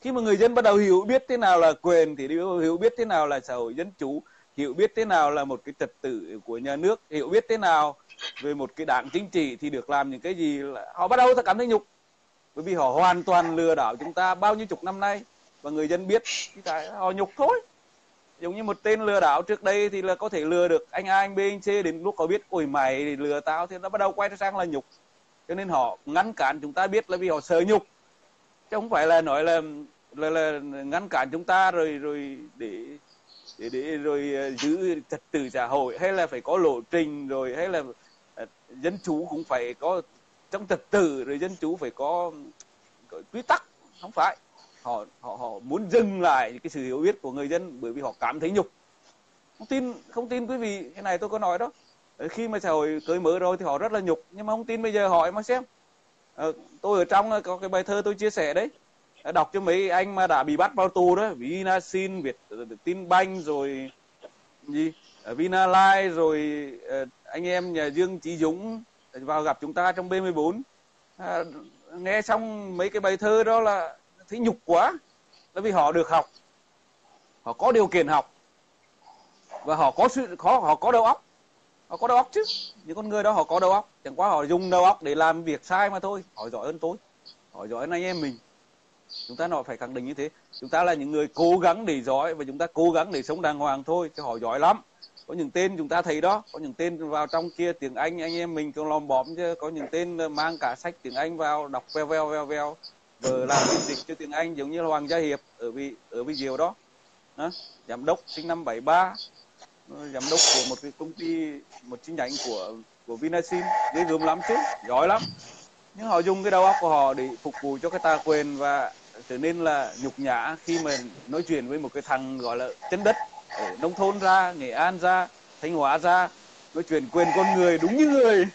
Khi mà người dân bắt đầu hiểu biết thế nào là quyền thì hiểu biết thế nào là xã hội dân chủ, hiểu biết thế nào là một cái trật tự của nhà nước, hiểu biết thế nào về một cái đảng chính trị thì được làm những cái gì, là họ bắt đầu cảm thấy nhục, bởi vì họ hoàn toàn lừa đảo chúng ta bao nhiêu chục năm nay và người dân biết thì tại họ nhục thôi. Giống như một tên lừa đảo trước đây thì là có thể lừa được anh A, anh B, anh C, đến lúc họ biết ôi mày thì lừa tao thì nó bắt đầu quay sang là nhục. Cho nên họ ngăn cản chúng ta biết là vì họ sợ nhục, chứ không phải là nói là là, là ngăn cản chúng ta rồi rồi để để để rồi giữ trật tự xã hội, hay là phải có lộ trình, rồi hay là uh, dân chủ cũng phải có trong trật tự, rồi dân chủ phải có, có quy tắc. Không phải, họ họ họ muốn dừng lại cái sự hiểu biết của người dân bởi vì họ cảm thấy nhục. Không tin không tin quý vị, cái này tôi có nói đó, khi mà xã hội cởi mở rồi thì họ rất là nhục, nhưng mà không tin bây giờ hỏi mà xem. À, tôi ở trong có cái bài thơ tôi chia sẻ đấy, đọc cho mấy anh mà đã bị bắt vào tù đó, Vinasin, Việt Tinbank, rồi gì Vinalize, rồi anh em nhà Dương Chí Dũng vào gặp chúng ta trong B mười bốn. À, nghe xong mấy cái bài thơ đó là thấy nhục quá, là vì họ được học, họ có điều kiện học, và họ có sự khó, họ có đầu óc, họ có đầu óc chứ. Những con người đó họ có đầu óc, chẳng qua họ dùng đầu óc để làm việc sai mà thôi. Họ giỏi hơn tôi, họ giỏi hơn anh em mình. Chúng ta nó phải khẳng định như thế. Chúng ta là những người cố gắng để giỏi, và chúng ta cố gắng để sống đàng hoàng thôi, chứ họ giỏi lắm. Có những tên chúng ta thấy đó, có những tên vào trong kia tiếng Anh anh em mình còn lòm bóm, chứ có những tên mang cả sách tiếng Anh vào đọc veo veo veo veo, vừa làm phiên dịch cho tiếng Anh, giống như là Hoàng Gia Hiệp ở vì ở vì Diều đó. Đó, giám đốc sinh năm bảy ba, giám đốc của một cái công ty, một chi nhánh của của Vinasin, ghê gớm lắm chứ, giỏi lắm. Nhưng họ dùng cái đầu óc của họ để phục vụ cho cái tà quyền, và trở nên là nhục nhã khi mà nói chuyện với một cái thằng gọi là chân đất ở nông thôn ra, Nghệ An ra, Thanh Hóa ra, nói chuyện quyền con người đúng như người.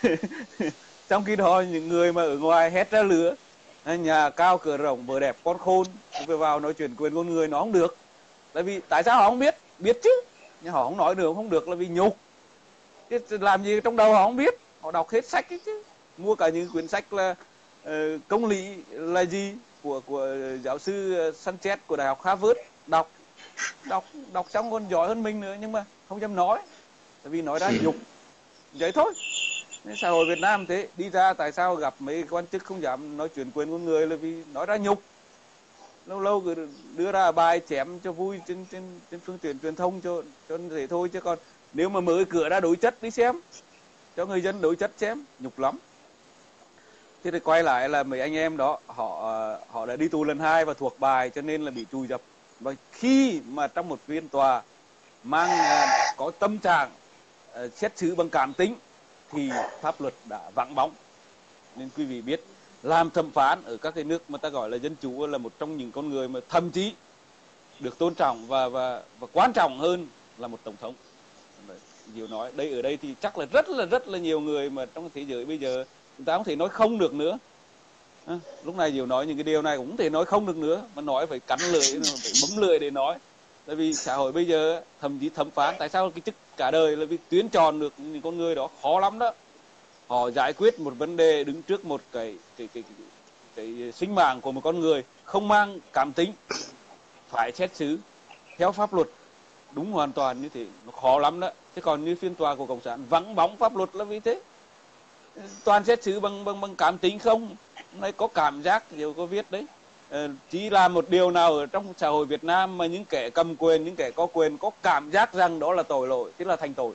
Trong khi đó những người mà ở ngoài hét ra lửa, nhà cao cửa rộng vợ đẹp con khôn, vừa vào nói chuyện quyền con người nó không được. Tại vì tại sao họ không biết? Biết chứ, nhưng họ không nói được, không được là vì nhục. Chứ làm gì trong đầu họ không biết, họ đọc hết sách ấy chứ, mua cả những quyển sách là uh, công lý là gì của của giáo sư Sanchez của đại học Harvard, đọc đọc đọc xong còn giỏi hơn mình nữa, nhưng mà không dám nói, tại vì nói ra nhục. Vậy thôi. Nên xã hội Việt Nam thế, đi ra tại sao gặp mấy quan chức không dám nói chuyện quyền con người là vì nói ra nhục. Lâu lâu cứ đưa ra bài chém cho vui trên trên trên phương tiện truyền thông cho cho thế thôi, chứ còn nếu mà mở cửa ra đối chất đi xem, cho người dân đối chất xem, nhục lắm. Thế thì quay lại là mấy anh em đó, họ họ đã đi tù lần hai và thuộc bài, cho nên là bị trù dập. Và khi mà trong một phiên tòa mang có tâm trạng xét xử bằng cảm tính thì pháp luật đã vắng bóng. Nên quý vị biết, làm thẩm phán ở các cái nước mà ta gọi là dân chủ là một trong những con người mà thậm chí được tôn trọng và và và quan trọng hơn là một tổng thống. Diệu nói đây, ở đây thì chắc là rất là rất là nhiều người mà trong thế giới bây giờ chúng ta không thể nói không được nữa. À, lúc này Diệu nói những cái điều này cũng không thể nói không được nữa, mà nói phải cắn lưỡi, phải bấm lưỡi để nói. Tại vì xã hội bây giờ thậm chí thẩm phán, tại sao cái chức cả đời là vì tuyển chọn được những con người đó khó lắm đó. Họ giải quyết một vấn đề đứng trước một cái cái cái, cái, cái, cái sinh mạng của một con người không mang cảm tính, phải xét xử theo pháp luật đúng hoàn toàn như thế, nó khó lắm đó. Thế còn như phiên tòa của cộng sản vắng bóng pháp luật là vì thế, toàn xét xử bằng bằng bằng cảm tính không. Này có cảm giác, điều có viết đấy, ờ, chỉ là một điều nào ở trong xã hội Việt Nam mà những kẻ cầm quyền, những kẻ có quyền có cảm giác rằng đó là tội lỗi, tức là thành tội.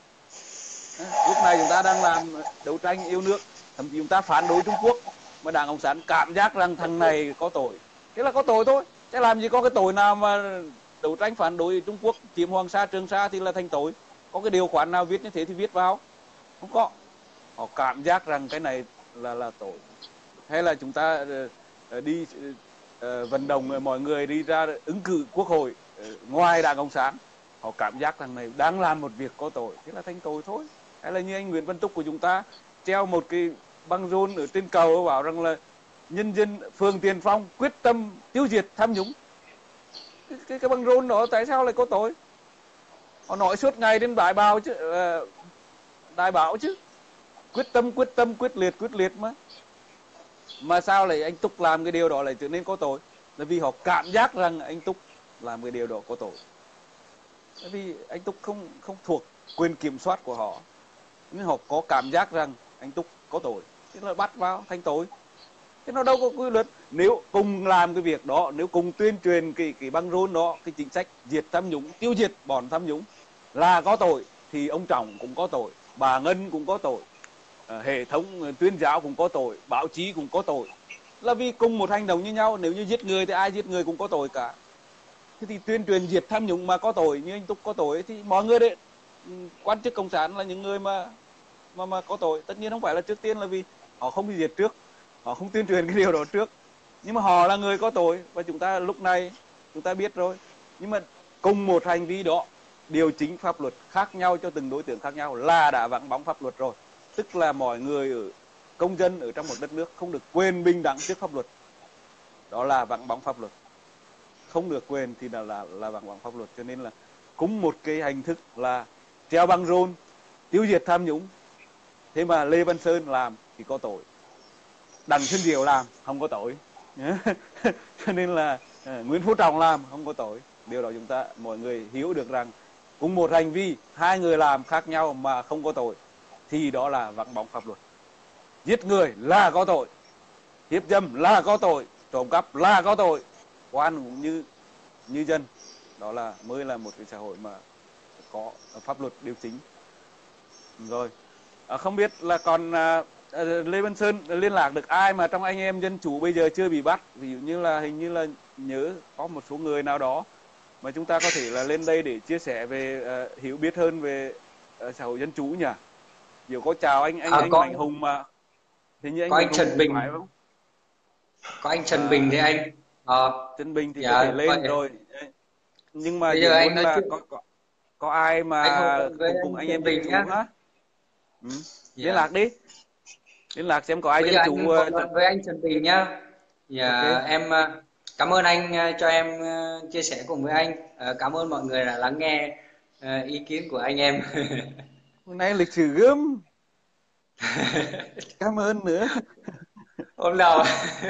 Lúc này chúng ta đang làm đấu tranh yêu nước, thậm chí chúng ta phản đối Trung Quốc, mà Đảng Cộng sản cảm giác rằng thằng này có tội, thế là có tội thôi. Chứ làm gì có cái tội nào mà đấu tranh phản đối Trung Quốc chiếm Hoàng Sa, Trường Sa thì là thành tội. Có cái điều khoản nào viết như thế thì viết vào? Không có. Họ cảm giác rằng cái này là là tội. Hay là chúng ta uh, đi uh, vận động mọi người đi ra ứng cử quốc hội uh, ngoài Đảng Cộng sản, họ cảm giác rằng này đang làm một việc có tội, thế là thành tội thôi. Hay là như anh Nguyễn Văn Túc của chúng ta treo một cái băng rôn ở trên cầu bảo rằng là nhân dân phường Tiền Phong quyết tâm tiêu diệt tham nhũng. Cái, cái, cái băng rôn đó tại sao lại có tội? Họ nói suốt ngày trên đại báo chứ, uh, đại báo chứ, quyết tâm quyết tâm quyết liệt quyết liệt mà. Mà sao lại anh Túc làm cái điều đó lại trở nên có tội? Là vì họ cảm giác rằng anh Túc làm cái điều đó có tội. Bởi vì anh Túc không không thuộc quyền kiểm soát của họ, nên họ có cảm giác rằng anh Túc có tội, thế là bắt vào thành tội. Thế nó đâu có quy luật. Nếu cùng làm cái việc đó, nếu cùng tuyên truyền cái cái băng rôn đó, cái chính sách diệt tham nhũng, tiêu diệt bọn tham nhũng là có tội, thì ông Trọng cũng có tội, bà Ngân cũng có tội, à, hệ thống tuyên giáo cũng có tội, báo chí cũng có tội. Là vì cùng một hành động như nhau. Nếu như giết người thì ai giết người cũng có tội cả. Thế thì tuyên truyền diệt tham nhũng mà có tội, như anh Túc có tội, thì mọi người đấy, quan chức cộng sản là những người mà mà mà có tội. Tất nhiên không phải là trước tiên là vì họ không đi diệt trước, họ không tuyên truyền cái điều đó trước, nhưng mà họ là người có tội, và chúng ta lúc này chúng ta biết rồi. Nhưng mà cùng một hành vi đó, điều chỉnh pháp luật khác nhau cho từng đối tượng khác nhau là đã vắng bóng pháp luật rồi. Tức là mọi người ở công dân ở trong một đất nước không được quyền bình đẳng trước pháp luật, đó là vắng bóng pháp luật. Không được quyền thì là là là vắng bóng pháp luật. Cho nên là cũng một cái hình thức là treo băng rôn tiêu diệt tham nhũng, thế mà Lê Văn Sơn làm thì có tội, Đặng Xuân Diệu làm không có tội. Cho nên là uh, Nguyễn Phú Trọng làm không có tội. Điều đó chúng ta mọi người hiểu được rằng cùng một hành vi, hai người làm khác nhau mà không có tội, thì đó là vắng bóng pháp luật. Giết người là có tội, hiếp dâm là có tội, trộm cắp là có tội, quan cũng như như dân. Đó là mới là một cái xã hội mà có pháp luật điều chỉnh. Rồi, à, không biết là còn à, Lê Văn Sơn liên lạc được ai mà trong anh em dân chủ bây giờ chưa bị bắt? Ví dụ như là hình như là nhớ có một số người nào đó mà chúng ta có thể là lên đây để chia sẻ về uh, hiểu biết hơn về uh, xã hội dân chủ nhỉ? Dù có chào anh anh À, anh có Mạnh Hùng mà hình như anh có Mạnh anh Hùng Trần cũng phải Bình, không? có anh Trần Bình À, đấy anh. Ờ, Trần Bình thì có thể dạ lên vậy. rồi, nhưng mà Bây Diễm giờ anh muốn nói là chuyện, có có có ai anh hỗ mà trợ với cùng cùng anh anh em Trần dân Bình chủ nhá. hả? Ừ. Liên Dạ. lạc đi, liên lạc xem có ai Bây giờ dân chủ. anh phỏng uh, vấn với anh Trần Bình nhá. ok. Dạ em ờ, cảm ơn anh ờ, cho em ờ, chia sẻ cùng với anh. Ờ, cảm ơn mọi người đã lắng nghe ờ, ý kiến của anh em. Hôm nay lịch sử gớm, cảm ơn nữa. Hôm nào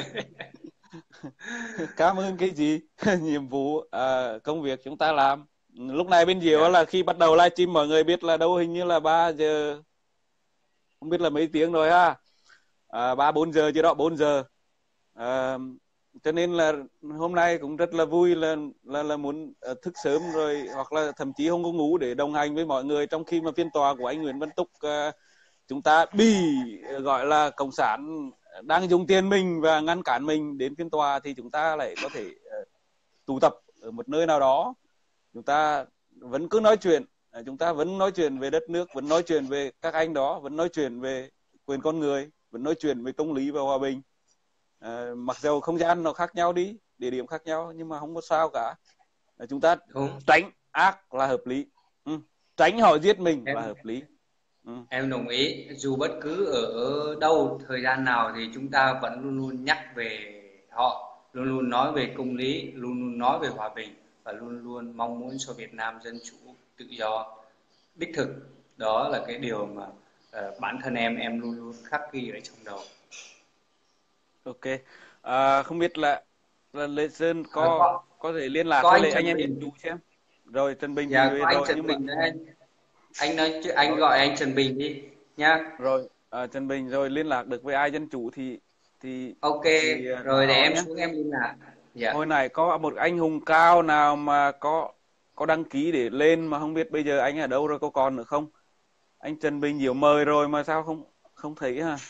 Cảm ơn cái gì? Nhiệm vụ à, công việc chúng ta làm lúc này bên Diệu dạ là khi bắt đầu livestream mọi người biết là đâu hình như là ba giờ, không biết là mấy tiếng rồi ha. À, ba bốn giờ chứ đó, bốn giờ. à, cho nên là hôm nay cũng rất là vui là là là muốn uh, thức sớm rồi, hoặc là thậm chí không có ngủ để đồng hành với mọi người trong khi mà phiên tòa của anh Nguyễn Văn Túc uh, chúng ta bị uh, gọi là cộng sản đang dùng tiền mình và ngăn cản mình đến phiên tòa, thì chúng ta lại có thể uh, tụ tập ở một nơi nào đó, chúng ta vẫn cứ nói chuyện, uh, chúng ta vẫn nói chuyện về đất nước, vẫn nói chuyện về các anh đó, vẫn nói chuyện về quyền con người, vẫn nói chuyện về công lý và hòa bình. Uh, mặc dầu không gian nó khác nhau đi, địa điểm khác nhau, nhưng mà không có sao cả. Uh, chúng ta đúng. tránh ác là hợp lý. Ừ. Tránh họ giết mình là Em hợp lý. Ừ. em đồng ý. Dù bất cứ ở đâu, thời gian nào thì chúng ta vẫn luôn luôn nhắc về họ, luôn luôn nói về công lý, luôn luôn nói về hòa bình và luôn luôn mong muốn cho Việt Nam dân chủ, tự do, đích thực. Đó là cái điều mà ờ, bản thân em em luôn luôn khắc ghi ở trong đầu. Ok. À, không biết là, là Lê Sơn À, có có có thể liên lạc có với anh lại anh Trần em dân Bình. chủ xem. Rồi Trần Bình thì Dạ về có anh rồi, Trần nhưng mà Bình đấy anh. Anh nói chứ anh rồi gọi anh Trần Bình đi nha. rồi à, Trần Bình rồi liên lạc được với ai dân chủ thì thì Ok, thì à, rồi để bảo em nhé. xuống em liên lạc. Dạ. Hồi này có một anh Hùng Cao nào mà có có đăng ký để lên mà không biết bây giờ anh ở đâu rồi, có còn nữa không? Anh Trần Bình nhiều mời rồi mà sao không không thấy ha?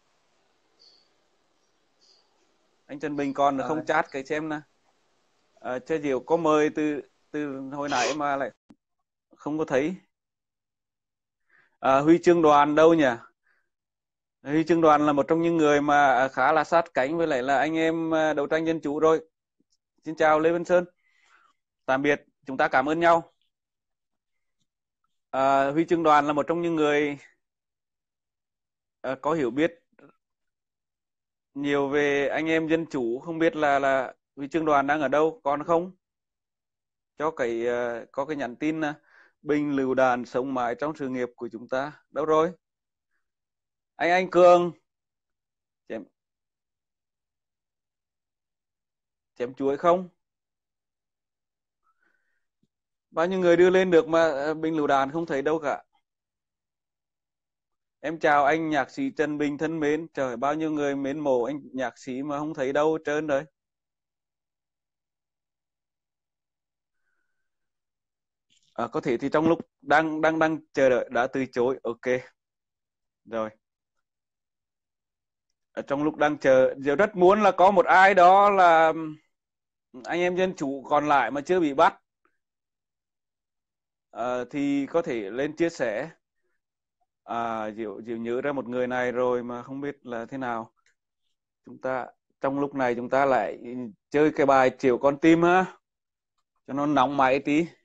Anh Trần Bình còn nữa Ờ, không, chat cái xem nè. À, cho Diệu có mời từ từ hồi nãy mà lại không có thấy. À, Huy Chương Đoàn đâu nhỉ? Huy Chương Đoàn là một trong những người mà khá là sát cánh với lại là anh em à, đấu tranh dân chủ rồi. Xin chào Lê Văn Sơn. Tạm biệt, chúng ta cảm ơn nhau. À, Huy Chương Đoàn là một trong những người à, có hiểu biết nhiều về anh em dân chủ, không biết là là Huy Chương Đoàn đang ở đâu, còn không? Cho cái à, có cái nhắn tin à, Bình lựu đạn sống mãi trong sự nghiệp của chúng ta. Đâu rồi? Anh Anh Cường. chém chuối không? Bao nhiêu người đưa lên được mà ờ, Bình Lựu Đạn không thấy đâu cả. Em chào anh nhạc sĩ Trần Bình thân mến. Trời, bao nhiêu người mến mộ anh nhạc sĩ mà không thấy đâu hết trơn rồi. À, có thể thì trong lúc đang đang đang chờ đợi đã từ chối. Ok. Rồi. Ở trong lúc đang chờ, Diệu rất muốn là có một ai đó là anh em dân chủ còn lại mà chưa bị bắt. À, thì có thể lên chia sẻ. À, Diệu Diệu nhớ ra một người này rồi mà không biết là thế nào. Chúng ta trong lúc này chúng ta lại chơi cái bài Triệu Con Tim ha, cho nó nóng máy tí.